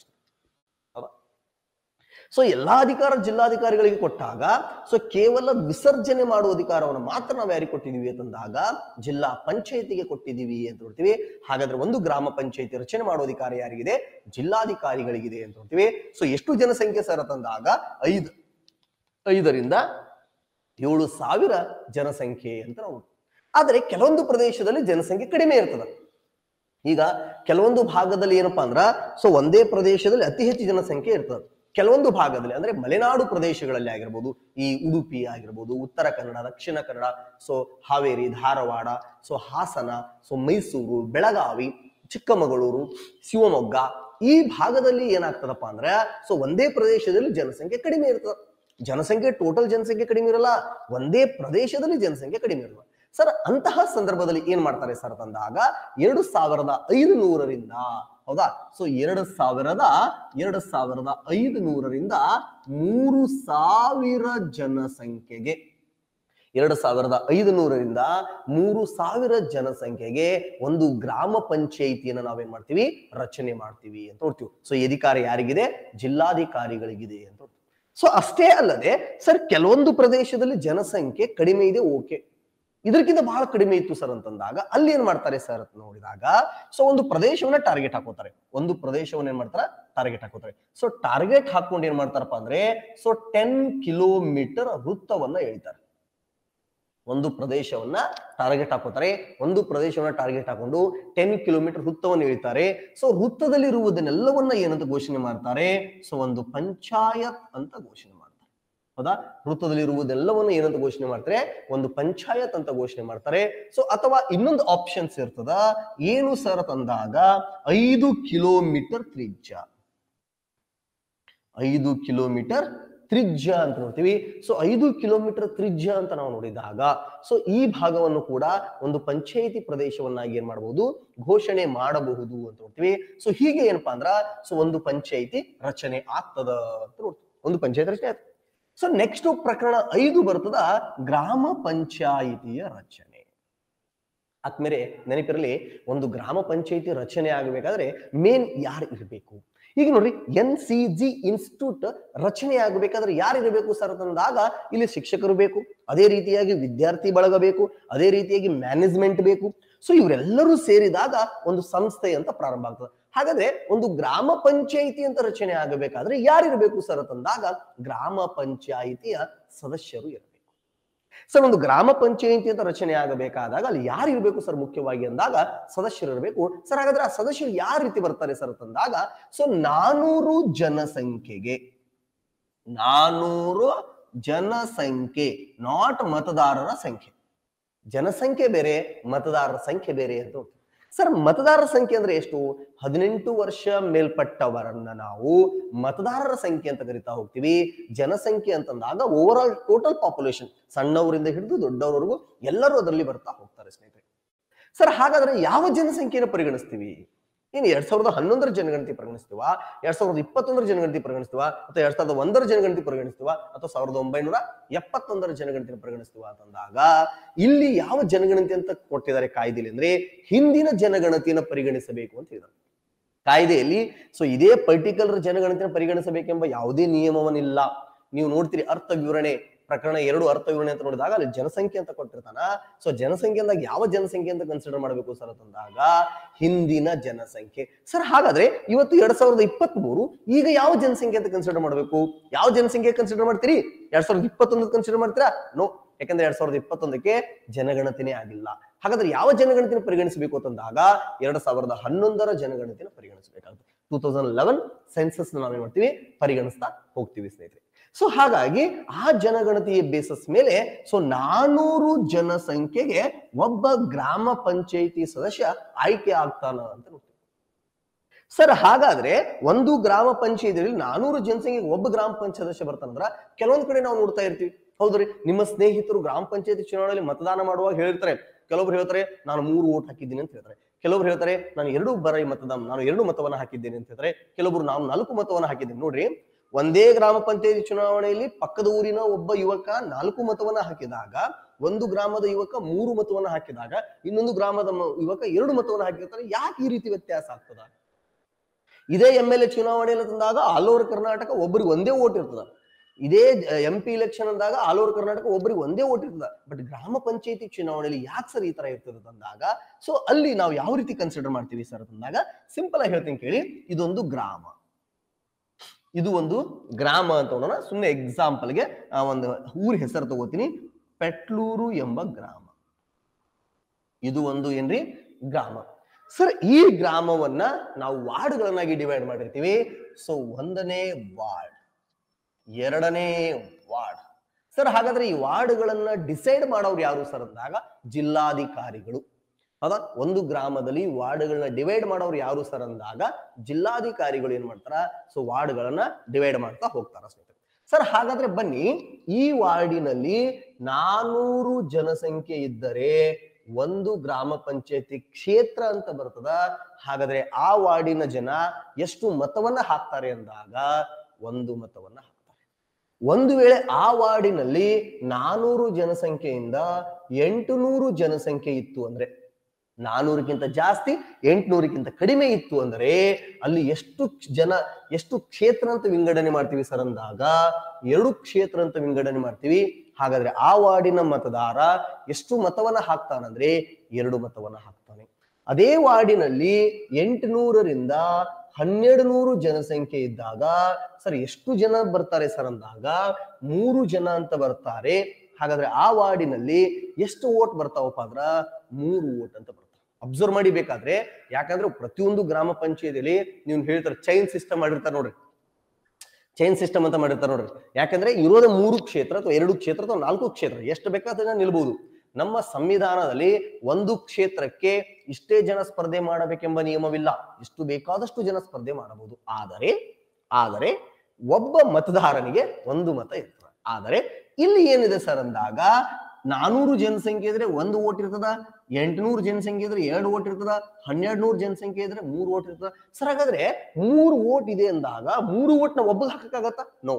ಸೊ ಎಲ್ಲಾ ಅಧಿಕಾರ ಜಿಲ್ಲಾಧಿಕಾರಿಗಳಿಗೆ ಕೊಟ್ಟಾಗ ಸೊ ಕೇವಲ ವಿಸರ್ಜನೆ ಮಾಡುವ ಅಧಿಕಾರವನ್ನು ಮಾತ್ರ ನಾವು ಯಾರಿಗೆ ಕೊಟ್ಟಿದೀವಿ ಅಂತಂದಾಗ ಜಿಲ್ಲಾ ಪಂಚಾಯಿತಿಗೆ ಕೊಟ್ಟಿದ್ದೀವಿ ಅಂತ ನೋಡ್ತೀವಿ. ಹಾಗಾದ್ರೆ ಒಂದು ಗ್ರಾಮ ಪಂಚಾಯಿತಿ ರಚನೆ ಮಾಡುವ ಅಧಿಕಾರ ಯಾರಿಗಿದೆ? ಜಿಲ್ಲಾಧಿಕಾರಿಗಳಿಗಿದೆ ಅಂತ ನೋಡ್ತೀವಿ. ಸೊ ಎಷ್ಟು ಜನಸಂಖ್ಯೆ ಸರ್ ಅಂತಂದಾಗ ಐದು ಐದರಿಂದ ಏಳು ಸಾವಿರ ಜನಸಂಖ್ಯೆ ಅಂತ ನಾವು. ಆದ್ರೆ ಕೆಲವೊಂದು ಪ್ರದೇಶದಲ್ಲಿ ಜನಸಂಖ್ಯೆ ಕಡಿಮೆ ಇರ್ತದೆ. ಈಗ ಕೆಲವೊಂದು ಭಾಗದಲ್ಲಿ ಏನಪ್ಪಾ ಅಂದ್ರ ಸೊ ಒಂದೇ ಪ್ರದೇಶದಲ್ಲಿ ಅತಿ ಹೆಚ್ಚು ಜನಸಂಖ್ಯೆ ಇರ್ತದೆ. ಕೆಲವೊಂದು ಭಾಗದಲ್ಲಿ ಅಂದ್ರೆ ಮಲೆನಾಡು ಪ್ರದೇಶಗಳಲ್ಲಿ ಆಗಿರ್ಬೋದು, ಈ ಉಡುಪಿ ಆಗಿರ್ಬೋದು, Uttara Kannada, Dakshina Kannada, so Haveri, Dharwad, so Hassan, so Mysuru, Belagavi, Chikkamagaluru, Shivamogga, ಈ ಭಾಗದಲ್ಲಿ ಏನಾಗ್ತದಪ್ಪ ಅಂದ್ರೆ ಸೊ ಒಂದೇ ಪ್ರದೇಶದಲ್ಲಿ ಜನಸಂಖ್ಯೆ ಕಡಿಮೆ ಇರ್ತದೆ. ಜನಸಂಖ್ಯೆ ಟೋಟಲ್ ಜನಸಂಖ್ಯೆ ಕಡಿಮೆ ಇರಲ್ಲ, ಒಂದೇ ಪ್ರದೇಶದಲ್ಲಿ ಜನಸಂಖ್ಯೆ ಕಡಿಮೆ ಇರಲ್ಲ. ಸರ್, ಅಂತಹ ಸಂದರ್ಭದಲ್ಲಿ ಏನ್ ಮಾಡ್ತಾರೆ ಸರ್ ಅಂತಂದಾಗ ಎರಡು ಸಾವಿರದ ಐದು ನೂರರಿಂದ ಹೌದಾ ಸೊ ಎರಡು ಸಾವಿರದ ಎರಡು ಸಾವಿರದ ಐದು ನೂರರಿಂದ ಮೂರು ಸಾವಿರ ಜನಸಂಖ್ಯೆಗೆ ಎರಡು ಸಾವಿರದ ಐದು ನೂರರಿಂದ ಮೂರು ಸಾವಿರ ಜನಸಂಖ್ಯೆಗೆ ಒಂದು ಗ್ರಾಮ ಪಂಚಾಯಿತಿಯನ್ನು ನಾವೇನ್ ಮಾಡ್ತೀವಿ ರಚನೆ ಮಾಡ್ತೀವಿ ಅಂತ ನೋಡ್ತೀವಿ. ಸೊ ಈ ಅಧಿಕಾರ ಯಾರಿಗಿದೆ? ಜಿಲ್ಲಾಧಿಕಾರಿಗಳಿಗಿದೆ ಅಂತ. ಸೊ ಅಷ್ಟೇ ಅಲ್ಲದೆ ಸರ್, ಕೆಲವೊಂದು ಪ್ರದೇಶದಲ್ಲಿ ಜನಸಂಖ್ಯೆ ಕಡಿಮೆ ಇದೆ, ಓಕೆ, ಇದಕ್ಕಿಂತ ಬಹಳ ಕಡಿಮೆ ಇತ್ತು ಸರ್ ಅಂತಂದಾಗ ಅಲ್ಲಿ ಏನ್ ಮಾಡ್ತಾರೆ ಸರ್ ಅಂತ ನೋಡಿದಾಗ ಸೊ ಒಂದು ಪ್ರದೇಶವನ್ನ ಟಾರ್ಗೆಟ್ ಹಾಕೋತಾರೆ. ಒಂದು ಪ್ರದೇಶವನ್ನ ಏನ್ ಮಾಡ್ತಾರೆ? ಟಾರ್ಗೆಟ್ ಹಾಕೋತಾರೆ. ಸೊ ಟಾರ್ಗೆಟ್ ಹಾಕೊಂಡು ಏನ್ ಮಾಡ್ತಾರಪ್ಪ ಅಂದ್ರೆ ಸೊ ಟೆನ್ ಕಿಲೋಮೀಟರ್ ವೃತ್ತವನ್ನ ಎಳಿತಾರೆ. ಒಂದು ಪ್ರದೇಶವನ್ನ ಟಾರ್ಗೆಟ್ ಹಾಕೋತಾರೆ. ಒಂದು ಪ್ರದೇಶವನ್ನ ಟಾರ್ಗೆಟ್ ಹಾಕೊಂಡು ಟೆನ್ ಕಿಲೋಮೀಟರ್ ವೃತ್ತವನ್ನು ಎಳಿತಾರೆ. ಸೊ ವೃತ್ತದಲ್ಲಿ ಇರುವುದನ್ನೆಲ್ಲವನ್ನ ಏನಂತ ಘೋಷಣೆ ಮಾಡ್ತಾರೆ? ಸೊ ಒಂದು ಪಂಚಾಯತ್ ಅಂತ ಘೋಷಣೆ ಮಾಡ್ತಾರೆ. ಹೌದಾ, ವೃತ್ತದಲ್ಲಿ ಇರುವುದೆಲ್ಲವನ್ನು ಏನಂತ ಘೋಷಣೆ ಮಾಡ್ತಾರೆ? ಒಂದು ಪಂಚಾಯತ್ ಅಂತ ಘೋಷಣೆ ಮಾಡ್ತಾರೆ. ಸೊ ಅಥವಾ ಇನ್ನೊಂದು ಆಪ್ಷನ್ಸ್ ಇರ್ತದ, ಏನು ಸರ್ ತಂದಾಗ ಐದು ಕಿಲೋಮೀಟರ್ ತ್ರಿಜ್ಯ, ಐದು ಕಿಲೋಮೀಟರ್ ತ್ರಿಜ್ಯ ಅಂತ ನೋಡ್ತೀವಿ. ಸೊ ಐದು ಕಿಲೋಮೀಟರ್ ತ್ರಿಜ್ಯ ಅಂತ ನಾವು ನೋಡಿದಾಗ ಸೊ ಈ ಭಾಗವನ್ನು ಕೂಡ ಒಂದು ಪಂಚಾಯಿತಿ ಪ್ರದೇಶವನ್ನಾಗಿ ಏನ್ ಮಾಡಬಹುದು? ಘೋಷಣೆ ಮಾಡಬಹುದು ಅಂತ ನೋಡ್ತೀವಿ. ಸೊ ಹೀಗೆ ಏನಪ್ಪಾ ಅಂದ್ರ ಸೊ ಒಂದು ಪಂಚಾಯಿತಿ ರಚನೆ ಆಗ್ತದ ಅಂತ ನೋಡ್ತೀವಿ. ಒಂದು ಪಂಚಾಯತ್ ರಚನೆ ಆಗ್ತದೆ. ಸೊ ನೆಕ್ಸ್ಟ್ ಪ್ರಕರಣ ಐದು ಬರ್ತದ, ಗ್ರಾಮ ಪಂಚಾಯಿತಿಯ ರಚನೆ. ಆದ್ಮೇಲೆ ನೆನಪಿರಲಿ, ಒಂದು ಗ್ರಾಮ ಪಂಚಾಯಿತಿ ರಚನೆ ಆಗಬೇಕಾದ್ರೆ ಮೇನ್ ಯಾರು ಇರಬೇಕು? ಈಗ ನೋಡ್ರಿ, ಎನ್ ಸಿ ಜಿ ಇನ್ಸ್ಟಿಟ್ಯೂಟ್ ರಚನೆ ಆಗಬೇಕಾದ್ರೆ ಯಾರು ಇರಬೇಕು ಸರ್ ಅಂತಂದಾಗ ಇಲ್ಲಿ ಶಿಕ್ಷಕರು ಬೇಕು, ಅದೇ ರೀತಿಯಾಗಿ ವಿದ್ಯಾರ್ಥಿ ಬಳಗ ಬೇಕು, ಅದೇ ರೀತಿಯಾಗಿ ಮ್ಯಾನೇಜ್ಮೆಂಟ್ ಬೇಕು. ಸೊ ಇವರೆಲ್ಲರೂ ಸೇರಿದಾಗ ಒಂದು ಸಂಸ್ಥೆ ಅಂತ ಪ್ರಾರಂಭ ಆಗ್ತದೆ. ಹಾಗಾದ್ರೆ ಒಂದು ಗ್ರಾಮ ಪಂಚಾಯಿತಿ ಅಂತ ರಚನೆ ಆಗಬೇಕಾದ್ರೆ ಯಾರಿರ್ಬೇಕು ಸರ್ ಅಂತಂದಾಗ ಗ್ರಾಮ ಪಂಚಾಯಿತಿಯ ಸದಸ್ಯರು ಇರಬೇಕು. ಸರ್, ಒಂದು ಗ್ರಾಮ ಪಂಚಾಯಿತಿ ಅಂತ ರಚನೆ ಆಗಬೇಕಾದಾಗ ಅಲ್ಲಿ ಯಾರು ಇರಬೇಕು ಸರ್ ಮುಖ್ಯವಾಗಿ ಅಂದಾಗ ಸದಸ್ಯರು ಇರಬೇಕು. ಸರ್, ಹಾಗಾದ್ರೆ ಆ ಸದಸ್ಯರು ಯಾವ ರೀತಿ ಬರ್ತಾರೆ ಸರ್ ಅಂತಂದಾಗ ಸೊ ನಾನೂರು ಜನಸಂಖ್ಯೆಗೆ ನಾನೂರು ಜನಸಂಖ್ಯೆ, ನಾಟ್ ಮತದಾರರ ಸಂಖ್ಯೆ. ಜನಸಂಖ್ಯೆ ಬೇರೆ, ಮತದಾರರ ಸಂಖ್ಯೆ ಬೇರೆ ಅಂತ. ಸರ್ ಮತದಾರರ ಸಂಖ್ಯೆ ಅಂದ್ರೆ ಎಷ್ಟು? ಹದಿನೆಂಟು ವರ್ಷ ಮೇಲ್ಪಟ್ಟವರನ್ನ ನಾವು ಮತದಾರರ ಸಂಖ್ಯೆ ಅಂತ ಕರಿತಾ ಹೋಗ್ತೀವಿ. ಜನಸಂಖ್ಯೆ ಅಂತಂದಾಗ ಓವರ್ ಆಲ್ ಟೋಟಲ್ ಪಾಪ್ಯುಲೇಷನ್, ಸಣ್ಣವರಿಂದ ಹಿಡಿದು ದೊಡ್ಡವರವರೆಗೂ ಎಲ್ಲರೂ ಅದರಲ್ಲಿ ಬರ್ತಾ ಹೋಗ್ತಾರೆ ಸ್ನೇಹಿತರೆ. ಸರ್ ಹಾಗಾದ್ರೆ ಯಾವ ಜನಸಂಖ್ಯೆಯನ್ನು ಪರಿಗಣಿಸ್ತೀವಿ? ಏನು ಎರಡ್ ಸಾವಿರದ ಹನ್ನೊಂದರ ಜನಗಣತಿ ಪರಿಗಣಿಸ್ತೀವ, ಎರಡ್ ಸಾವಿರದ ಇಪ್ಪತ್ತೊಂದರ ಜನಗಣತಿ ಪರಿಗಣಿಸ್ತೀವ, ಅಥವಾ ಎರಡ್ ಸಾವಿರದ ಒಂದರ ಜನಗಣತಿ ಪರಿಗಣಿಸ್ತೀವ, ಅಥವಾ ಸಾವಿರದ ಒಂಬೈನೂರ ಎಪ್ಪತ್ತೊಂದರ ಜನಗಣತಿ ಪರಿಗಣಿಸ್ತೀವ ಅಂತಂದಾಗ ಇಲ್ಲಿ ಯಾವ ಜನಗಣತಿ ಅಂತ ಕೊಟ್ಟಿದ್ದಾರೆ ಕಾಯ್ದೆಯಲ್ಲಿ ಅಂದ್ರೆ ಹಿಂದಿನ ಜನಗಣತಿಯನ್ನು ಪರಿಗಣಿಸಬೇಕು ಅಂತ ಹೇಳಿದ್ದಾರೆ ಕಾಯ್ದೆಯಲ್ಲಿ. ಸೊ ಇದೇ ಪರ್ಟಿಕ್ಯುಲರ್ ಜನಗಣತಿಯನ್ನು ಪರಿಗಣಿಸಬೇಕೆಂಬ ಯಾವುದೇ ನಿಯಮವನ್ನಿಲ್ಲ. ನೀವು ನೋಡ್ತೀರಿ ಅರ್ಥ ವಿವರಣೆ ಪ್ರಕರಣ ಎರಡು ಅರ್ಥ ವಿವರಣೆ ಅಂತ ನೋಡಿದಾಗ ಅಲ್ಲಿ ಜನಸಂಖ್ಯೆ ಅಂತ ಕೊಟ್ಟಿರ್ತಾನ. ಸೊ ಜನಸಂಖ್ಯೆ ಅಂದಾಗ ಯಾವ ಜನಸಂಖ್ಯೆ ಅಂತ ಕನ್ಸಿಡರ್ ಮಾಡಬೇಕು ಸರ್ ಅಂತಂದಾಗ ಹಿಂದಿನ ಜನಸಂಖ್ಯೆ. ಸರ್ ಹಾಗಾದ್ರೆ ಇವತ್ತು ಎರಡ್ ಸಾವಿರದ ಇಪ್ಪತ್ತ್ ಮೂರು ಈಗ ಯಾವ ಜನಸಂಖ್ಯೆ ಅಂತ ಕನ್ಸಿಡರ್ ಮಾಡಬೇಕು? ಯಾವ ಜನಸಂಖ್ಯೆ ಕನ್ಸಿಡರ್ ಮಾಡ್ತೀರಿ? ಎರಡ್ ಸಾವಿರದ ಇಪ್ಪತ್ತೊಂದು ಕನ್ಸಿಡರ್ ಮಾಡ್ತೀರಾ? ನೋ, ಯಾಕಂದ್ರೆ ಎರಡ್ ಸಾವಿರದ ಇಪ್ಪತ್ತೊಂದಕ್ಕೆ ಜನಗಣತಿನೇ ಆಗಿಲ್ಲ. ಹಾಗಾದ್ರೆ ಯಾವ ಜನಗಣತಿನ ಪರಿಗಣಿಸಬೇಕು ಅಂತಂದಾಗ ಎರಡ್ ಸಾವಿರದ ಹನ್ನೊಂದರ ಜನಗಣತಿನ ಪರಿಗಣಿಸಬೇಕಾಗುತ್ತೆ. ಟೂ ತೌಸಂಡ್ ಲೆವೆನ್ ಸೆನ್ಸಸ್ ನಾವೇನ್ ಮಾಡ್ತೀವಿ ಪರಿಗಣಿಸ್ತಾ ಹೋಗ್ತೀವಿ ಸ್ನೇಹಿತರೆ. ಸೊ ಹಾಗಾಗಿ ಆ ಜನಗಣತಿಯ ಬೇಸಸ್ ಮೇಲೆ ಸೊ ನಾನೂರು ಜನಸಂಖ್ಯೆಗೆ ಒಬ್ಬ ಗ್ರಾಮ ಪಂಚಾಯಿತಿ ಸದಸ್ಯ ಆಯ್ಕೆ ಆಗ್ತಾನ ಅಂತ ನೋಡ್ತೀವಿ. ಸರ್ ಹಾಗಾದ್ರೆ ಒಂದು ಗ್ರಾಮ ಪಂಚಾಯಿತಿಯಲ್ಲಿ ನಾನೂರು ಜನಸಂಖ್ಯೆಗೆ ಒಬ್ಬ ಗ್ರಾಮ ಪಂಚಾಯತ್ ಸದಸ್ಯ ಬರ್ತಾನಂದ್ರ ಕೆಲವೊಂದ್ ಕಡೆ ನಾವು ನೋಡ್ತಾ ಇರ್ತೀವಿ. ಹೌದ್ರಿ, ನಿಮ್ಮ ಸ್ನೇಹಿತರು ಗ್ರಾಮ ಪಂಚಾಯತಿ ಚುನಾವಣೆಯಲ್ಲಿ ಮತದಾನ ಮಾಡುವಾಗ ಹೇಳಿರ್ತಾರೆ. ಕೆಲವೊಬ್ರು ಹೇಳ್ತಾರೆ ನಾನು ಮೂರು ಓಟ್ ಹಾಕಿದ್ದೀನಿ ಅಂತ ಹೇಳ್ತಾರೆ. ಕೆಲವೊಬ್ರು ಹೇಳ್ತಾರೆ ನಾನು ಎರಡು ಬಾರಿ ಮತದಾನ ನಾನು ಎರಡು ಮತವನ್ನ ಹಾಕಿದ್ದೇನೆ ಅಂತ ಹೇಳ್ತಾರೆ. ಕೆಲವೊಬ್ರು ನಾನು ನಾಲ್ಕು ಮತವನ್ನ ಹಾಕಿದ್ದೀನಿ. ನೋಡ್ರಿ, ಒಂದೇ ಗ್ರಾಮ ಪಂಚಾಯತಿ ಚುನಾವಣೆಯಲ್ಲಿ ಪಕ್ಕದ ಊರಿನ ಒಬ್ಬ ಯುವಕ ನಾಲ್ಕು ಮತವನ್ನ ಹಾಕಿದಾಗ, ಒಂದು ಗ್ರಾಮದ ಯುವಕ ಮೂರು ಮತವನ್ನ ಹಾಕಿದಾಗ, ಇನ್ನೊಂದು ಗ್ರಾಮದ ಯುವಕ ಎರಡು ಮತವನ್ನ ಹಾಕಿರ್ತಾರೆ. ಯಾಕೆ ಈ ರೀತಿ ವ್ಯತ್ಯಾಸ ಆಗ್ತದ? ಇದೇ ಎಂ ಎಲ್ ಎ ಚುನಾವಣೆಯಲ್ಲಿ ತಂದಾಗ ಆಲ್ ಓವರ್ ಕರ್ನಾಟಕ ಒಬ್ಬರಿಗೆ ಒಂದೇ ಓಟ್ ಇರ್ತದ. ಇದೇ ಎಂ ಪಿ ಇಲೆಕ್ಷನ್ ಅಂದಾಗ ಆಲ್ ಓವರ್ ಕರ್ನಾಟಕ ಒಬ್ಬರಿಗೆ ಒಂದೇ ಓಟ್ ಇರ್ತದ. ಬಟ್ ಗ್ರಾಮ ಪಂಚಾಯತಿ ಚುನಾವಣೆಯಲ್ಲಿ ಯಾಕೆ ಸರ್ ಈ ತರ ಇರ್ತದೆ ಅಂದಾಗ ಸೊ ಅಲ್ಲಿ ನಾವು ಯಾವ ರೀತಿ ಕನ್ಸಿಡರ್ ಮಾಡ್ತೀವಿ ಸರ್ ಅಂತಂದಾಗ ಸಿಂಪಲ್ ಆಗಿ ಹೇಳ್ತೀನಿ ಕೇಳಿ. ಇದೊಂದು ಗ್ರಾಮ, ಇದು ಒಂದು ಗ್ರಾಮ ಅಂತ ನೋಡೋಣ. ಸುಮ್ಮನೆ ಎಕ್ಸಾಂಪಲ್ಗೆ ಆ ಒಂದು ಊರ ಹೆಸರು ತಗೋತೀನಿ, ಪೆಟ್ಲೂರು ಎಂಬ ಗ್ರಾಮ. ಇದು ಒಂದು ಏನ್ರಿ ಗ್ರಾಮ. ಸರ್ ಈ ಗ್ರಾಮವನ್ನ ನಾವು ವಾರ್ಡ್ಗಳನ್ನಾಗಿ ಡಿವೈಡ್ ಮಾಡಿರ್ತೀವಿ. ಸೊ ಒಂದನೇ ವಾರ್ಡ್, ಎರಡನೇ ವಾರ್ಡ್. ಸರ್ ಹಾಗಾದ್ರೆ ಈ ವಾರ್ಡ್ಗಳನ್ನ ಡಿಸೈಡ್ ಮಾಡೋರು ಯಾರು ಸರ್ ಅಂದಾಗ ಜಿಲ್ಲಾಧಿಕಾರಿಗಳು. ಹೌದಾ? ಒಂದು ಗ್ರಾಮದಲ್ಲಿ ವಾರ್ಡ್ಗಳನ್ನ ಡಿವೈಡ್ ಮಾಡೋರು ಯಾರು ಸರ್ ಅಂದಾಗ ಜಿಲ್ಲಾಧಿಕಾರಿಗಳು ಏನ್ ಮಾಡ್ತಾರ? ಸೊ ವಾರ್ಡ್ಗಳನ್ನ ಡಿವೈಡ್ ಮಾಡ್ತಾ ಹೋಗ್ತಾರ ಸ್ನೇಹಿತರೆ. ಸರ್ ಹಾಗಾದ್ರೆ ಬನ್ನಿ, ಈ ವಾರ್ಡಿನಲ್ಲಿ ನಾನೂರು ಜನಸಂಖ್ಯೆ ಇದ್ದರೆ ಒಂದು ಗ್ರಾಮ ಪಂಚಾಯತಿ ಕ್ಷೇತ್ರ ಅಂತ ಬರ್ತದ. ಹಾಗಾದ್ರೆ ಆ ವಾರ್ಡಿನ ಜನ ಎಷ್ಟು ಮತವನ್ನ ಹಾಕ್ತಾರೆ ಅಂದಾಗ ಒಂದು ಮತವನ್ನ ಹಾಕ್ತಾರೆ. ಒಂದು ವೇಳೆ ಆ ವಾರ್ಡಿನಲ್ಲಿ ನಾನೂರು ಜನಸಂಖ್ಯೆಯಿಂದ ಎಂಟುನೂರು ಜನಸಂಖ್ಯೆ ಇತ್ತು ಅಂದ್ರೆ, ನಾನೂರಕ್ಕಿಂತ ಜಾಸ್ತಿ ಎಂಟುನೂರಕ್ಕಿಂತ ಕಡಿಮೆ ಇತ್ತು ಅಂದ್ರೆ ಅಲ್ಲಿ ಎಷ್ಟು ಜನ ಎಷ್ಟು ಕ್ಷೇತ್ರ ಅಂತ ವಿಂಗಡಣೆ ಮಾಡ್ತೀವಿ ಸರ್ ಅಂದಾಗ ಎರಡು ಕ್ಷೇತ್ರ ಅಂತ ವಿಂಗಡಣೆ ಮಾಡ್ತೀವಿ. ಹಾಗಾದ್ರೆ ಆ ವಾರ್ಡಿನ ಮತದಾರ ಎಷ್ಟು ಮತವನ್ನ ಹಾಕ್ತಾನಂದ್ರೆ ಎರಡು ಮತವನ್ನ ಹಾಕ್ತಾನೆ. ಅದೇ ವಾರ್ಡಿನಲ್ಲಿ ಎಂಟುನೂರರಿಂದ ಹನ್ನೆರಡು ನೂರು ಜನಸಂಖ್ಯೆ ಇದ್ದಾಗ ಸರ್ ಎಷ್ಟು ಜನ ಬರ್ತಾರೆ ಸರ್ ಅಂದಾಗ ಮೂರು ಜನ ಅಂತ ಬರ್ತಾರೆ. ಹಾಗಾದ್ರೆ ಆ ವಾರ್ಡಿನಲ್ಲಿ ಎಷ್ಟು ಓಟ್ ಬರ್ತಾವಪ್ಪ ಅಂದ್ರ ಮೂರು ಓಟ್ ಅಂತ ಬರ್ತಾವ. ಅಬ್ಸರ್ವ್ ಮಾಡಿ ಬೇಕಾದ್ರೆ, ಯಾಕಂದ್ರೆ ಪ್ರತಿಯೊಂದು ಗ್ರಾಮ ಪಂಚಾಯತಿಯಲ್ಲಿ ನೀವು ಹೇಳ್ತಾರೆ ಚೈನ್ ಸಿಸ್ಟಮ್ ಮಾಡಿರ್ತಾರೆ ನೋಡ್ರಿ, ಚೈನ್ ಸಿಸ್ಟಮ್ ಅಂತ ಮಾಡಿರ್ತಾರೆ ನೋಡ್ರಿ. ಯಾಕಂದ್ರೆ ಇರೋದ ಮೂರು ಕ್ಷೇತ್ರ ಅಥವಾ ಎರಡು ಕ್ಷೇತ್ರ ಅಥವಾ ನಾಲ್ಕು ಕ್ಷೇತ್ರ ಎಷ್ಟು ಬೇಕಾದ್ರೆ ನಿಲ್ಬಹುದು. ನಮ್ಮ ಸಂವಿಧಾನದಲ್ಲಿ ಒಂದು ಕ್ಷೇತ್ರಕ್ಕೆ ಇಷ್ಟೇ ಜನ ಸ್ಪರ್ಧೆ ಮಾಡಬೇಕೆಂಬ ನಿಯಮವಿಲ್ಲ. ಎಷ್ಟು ಬೇಕಾದಷ್ಟು ಜನ ಸ್ಪರ್ಧೆ ಮಾಡಬಹುದು. ಆದರೆ ಆದರೆ ಒಬ್ಬ ಮತದಾರನಿಗೆ ಒಂದು ಮತ ಇರ್ತದೆ. ಆದರೆ ಇಲ್ಲಿ ಏನಿದೆ ಸರ್ ಅಂದಾಗ ನಾನೂರು ಜನಸಂಖ್ಯೆ ಇದ್ರೆ ಒಂದು ಓಟ್ ಇರ್ತದ, ಎಂಟುನೂರು ಜನಸಂಖ್ಯೆ ಇದ್ರೆ ಎರಡು ಓಟ್ ಇರ್ತದ, ಹನ್ನೆರಡು ನೂರು ಜನಸಂಖ್ಯೆ ಇದ್ರೆ ಮೂರು ಓಟ್ ಇರ್ತದ. ಸರ್ ಹಾಗಾದ್ರೆ ಮೂರು ಓಟ್ ಇದೆ ಅಂದಾಗ ಮೂರು ಓಟ್ ನ ಒಬ್ಬಗೆ ಹಾಕಕ್ಕಾಗತ್ತಾ? ನೋ.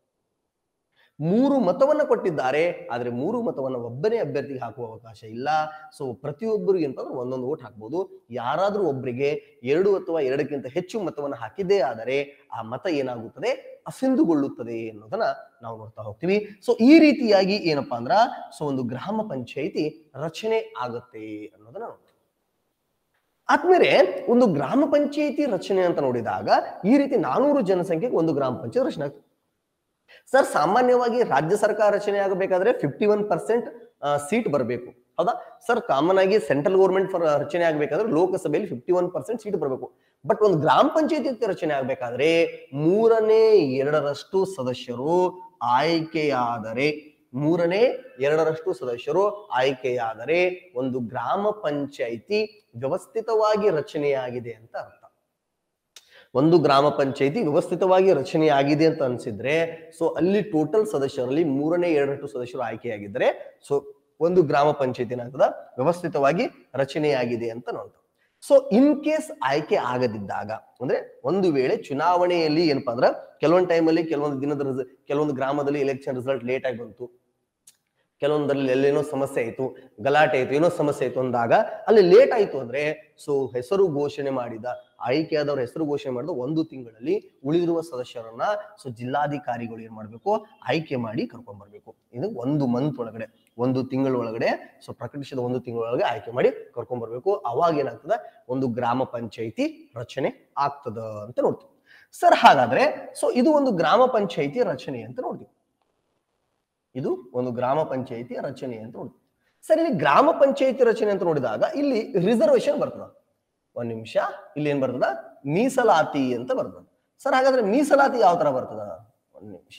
ಮೂರು ಮತವನ್ನ ಕೊಟ್ಟಿದ್ದಾರೆ, ಆದ್ರೆ ಮೂರು ಮತವನ್ನ ಒಬ್ಬನೇ ಅಭ್ಯರ್ಥಿಗೆ ಹಾಕುವ ಅವಕಾಶ ಇಲ್ಲ. ಸೊ ಪ್ರತಿಯೊಬ್ಬರಿಗೆ ಅಂತಂದ್ರೆ ಒಂದೊಂದು ಓಟ್ ಹಾಕ್ಬೋದು. ಯಾರಾದ್ರೂ ಒಬ್ಬರಿಗೆ ಎರಡು ಅಥವಾ ಎರಡಕ್ಕಿಂತ ಹೆಚ್ಚು ಮತವನ್ನ ಹಾಕಿದ್ದೇ ಆದರೆ ಆ ಮತ ಏನಾಗುತ್ತದೆ? ಅಸಿಂಧುಗೊಳ್ಳುತ್ತದೆ ಅನ್ನೋದನ್ನ ನಾವು ನೋಡ್ತಾ ಹೋಗ್ತೀವಿ. ಸೊ ಈ ರೀತಿಯಾಗಿ ಏನಪ್ಪಾ ಅಂದ್ರ ಸೊ ಒಂದು ಗ್ರಾಮ ಪಂಚಾಯಿತಿ ರಚನೆ ಆಗುತ್ತೆ ಅನ್ನೋದನ್ನ ನೋಡ್ತೀವಿ. ಆದ್ಮೇಲೆ ಒಂದು ಗ್ರಾಮ ಪಂಚಾಯಿತಿ ರಚನೆ ಅಂತ ನೋಡಿದಾಗ ಈ ರೀತಿ ನಾನೂರು ಜನಸಂಖ್ಯೆಗೆ ಒಂದು ಗ್ರಾಮ ಪಂಚಾಯತ್ ರಚನೆ ಆಗ್ತದೆ. ಸರ್ ಸಾಮಾನ್ಯವಾಗಿ ರಾಜ್ಯ ಸರ್ಕಾರ ರಚನೆ ಆಗಬೇಕಾದ್ರೆ ಫಿಫ್ಟಿ ಒನ್ ಪರ್ಸೆಂಟ್ ಸೀಟ್ ಬರಬೇಕು. ಹೌದಾ ಸರ್? ಕಾಮನ್ ಆಗಿ ಸೆಂಟ್ರಲ್ ಗೌರ್ಮೆಂಟ್ ರಚನೆ ಆಗ್ಬೇಕಾದ್ರೆ ಲೋಕಸಭೆಯಲ್ಲಿ ಫಿಫ್ಟಿ ಒನ್ ಪರ್ಸೆಂಟ್ ಸೀಟ್ ಬರಬೇಕು. ಬಟ್ ಒಂದು ಗ್ರಾಮ ಪಂಚಾಯತಿ ರಚನೆ ಆಗ್ಬೇಕಾದ್ರೆ ಮೂರನೇ ಎರಡರಷ್ಟು ಸದಸ್ಯರು ಆಯ್ಕೆಯಾದರೆ ಮೂರನೇ ಎರಡರಷ್ಟು ಸದಸ್ಯರು ಆಯ್ಕೆಯಾದರೆ ಒಂದು ಗ್ರಾಮ ಪಂಚಾಯಿತಿ ವ್ಯವಸ್ಥಿತವಾಗಿ ರಚನೆಯಾಗಿದೆ ಅಂತ ಅರ್ಥ. ಒಂದು ಗ್ರಾಮ ಪಂಚಾಯಿತಿ ವ್ಯವಸ್ಥಿತವಾಗಿ ರಚನೆಯಾಗಿದೆ ಅಂತ ಅನ್ಸಿದ್ರೆ ಸೊ ಅಲ್ಲಿ ಟೋಟಲ್ ಸದಸ್ಯರಲ್ಲಿ ಮೂರನೇ ಎರಡರಷ್ಟು ಸದಸ್ಯರು ಆಯ್ಕೆಯಾಗಿದ್ರೆ ಸೊ ಒಂದು ಗ್ರಾಮ ಪಂಚಾಯಿತಿ ಏನಾಗ್ತದ ವ್ಯವಸ್ಥಿತವಾಗಿ ರಚನೆಯಾಗಿದೆ ಅಂತ ನೋಡ್ತಾರೆ. ಸೊ ಇನ್ ಕೇಸ್ ಆಯ್ಕೆ ಆಗದಿದ್ದಾಗ ಅಂದ್ರೆ ಒಂದು ವೇಳೆ ಚುನಾವಣೆಯಲ್ಲಿ ಏನಪ್ಪಾ ಅಂದ್ರೆ ಕೆಲವೊಂದು ಟೈಮಲ್ಲಿ ಕೆಲವೊಂದು ದಿನದ ಕೆಲವೊಂದು ಗ್ರಾಮದಲ್ಲಿ ಎಲೆಕ್ಷನ್ ರಿಸಲ್ಟ್ ಲೇಟ್ ಆಗಿ ಬಂತು, ಕೆಲವೊಂದರಲ್ಲಿ ಎಲ್ಲೇನೋ ಸಮಸ್ಯೆ ಆಯ್ತು, ಗಲಾಟೆ ಆಯ್ತು, ಏನೋ ಸಮಸ್ಯೆ ಆಯ್ತು ಅಂದಾಗ ಅಲ್ಲಿ ಲೇಟ್ ಆಯ್ತು ಅಂದ್ರೆ ಸೊ ಹೆಸರು ಘೋಷಣೆ ಮಾಡಿದ ಆಯ್ಕೆಯಾದವ್ರ ಹೆಸರು ಘೋಷಣೆ ಮಾಡಿದ ಒಂದು ತಿಂಗಳಲ್ಲಿ ಉಳಿದಿರುವ ಸದಸ್ಯರನ್ನ ಸೊ ಜಿಲ್ಲಾಧಿಕಾರಿಗಳು ಏನ್ ಮಾಡ್ಬೇಕು ಆಯ್ಕೆ ಮಾಡಿ ಕರ್ಕೊಂಡ್ ಬರ್ಬೇಕು. ಇದು ಒಂದು ಮಂತ್ ಒಳಗಡೆ ಒಂದು ತಿಂಗಳ ಒಳಗಡೆ ಸೊ ಪ್ರಕಟಿಸಿದ ಒಂದು ತಿಂಗಳೊಳಗೆ ಆಯ್ಕೆ ಮಾಡಿ ಕರ್ಕೊಂಡ್ ಬರ್ಬೇಕು. ಅವಾಗ ಏನಾಗ್ತದ ಒಂದು ಗ್ರಾಮ ಪಂಚಾಯಿತಿ ರಚನೆ ಆಗ್ತದ ಅಂತ ನೋಡ್ತೀವಿ. ಸರ್ ಹಾಗಾದ್ರೆ ಸೊ ಇದು ಒಂದು ಗ್ರಾಮ ಪಂಚಾಯಿತಿ ರಚನೆ ಅಂತ ನೋಡ್ತೀವಿ. ಇದು ಒಂದು ಗ್ರಾಮ ಪಂಚಾಯಿತಿ ರಚನೆ ಅಂತ ನೋಡ್ತೀವಿ. ಸರ್ ಇಲ್ಲಿ ಗ್ರಾಮ ಪಂಚಾಯಿತಿ ರಚನೆ ಅಂತ ನೋಡಿದಾಗ ಇಲ್ಲಿ ರಿಸರ್ವೇಶನ್ ಬರ್ತದ. ಒಂದ್ ನಿಮಿಷ, ಇಲ್ಲಿ ಏನ್ ಬರ್ತದ ಮೀಸಲಾತಿ ಅಂತ ಬರ್ತದ. ಸರ್ ಹಾಗಾದ್ರೆ ಮೀಸಲಾತಿ ಯಾವ ತರ ಬರ್ತದ? ಒಂದ್ ನಿಮಿಷ.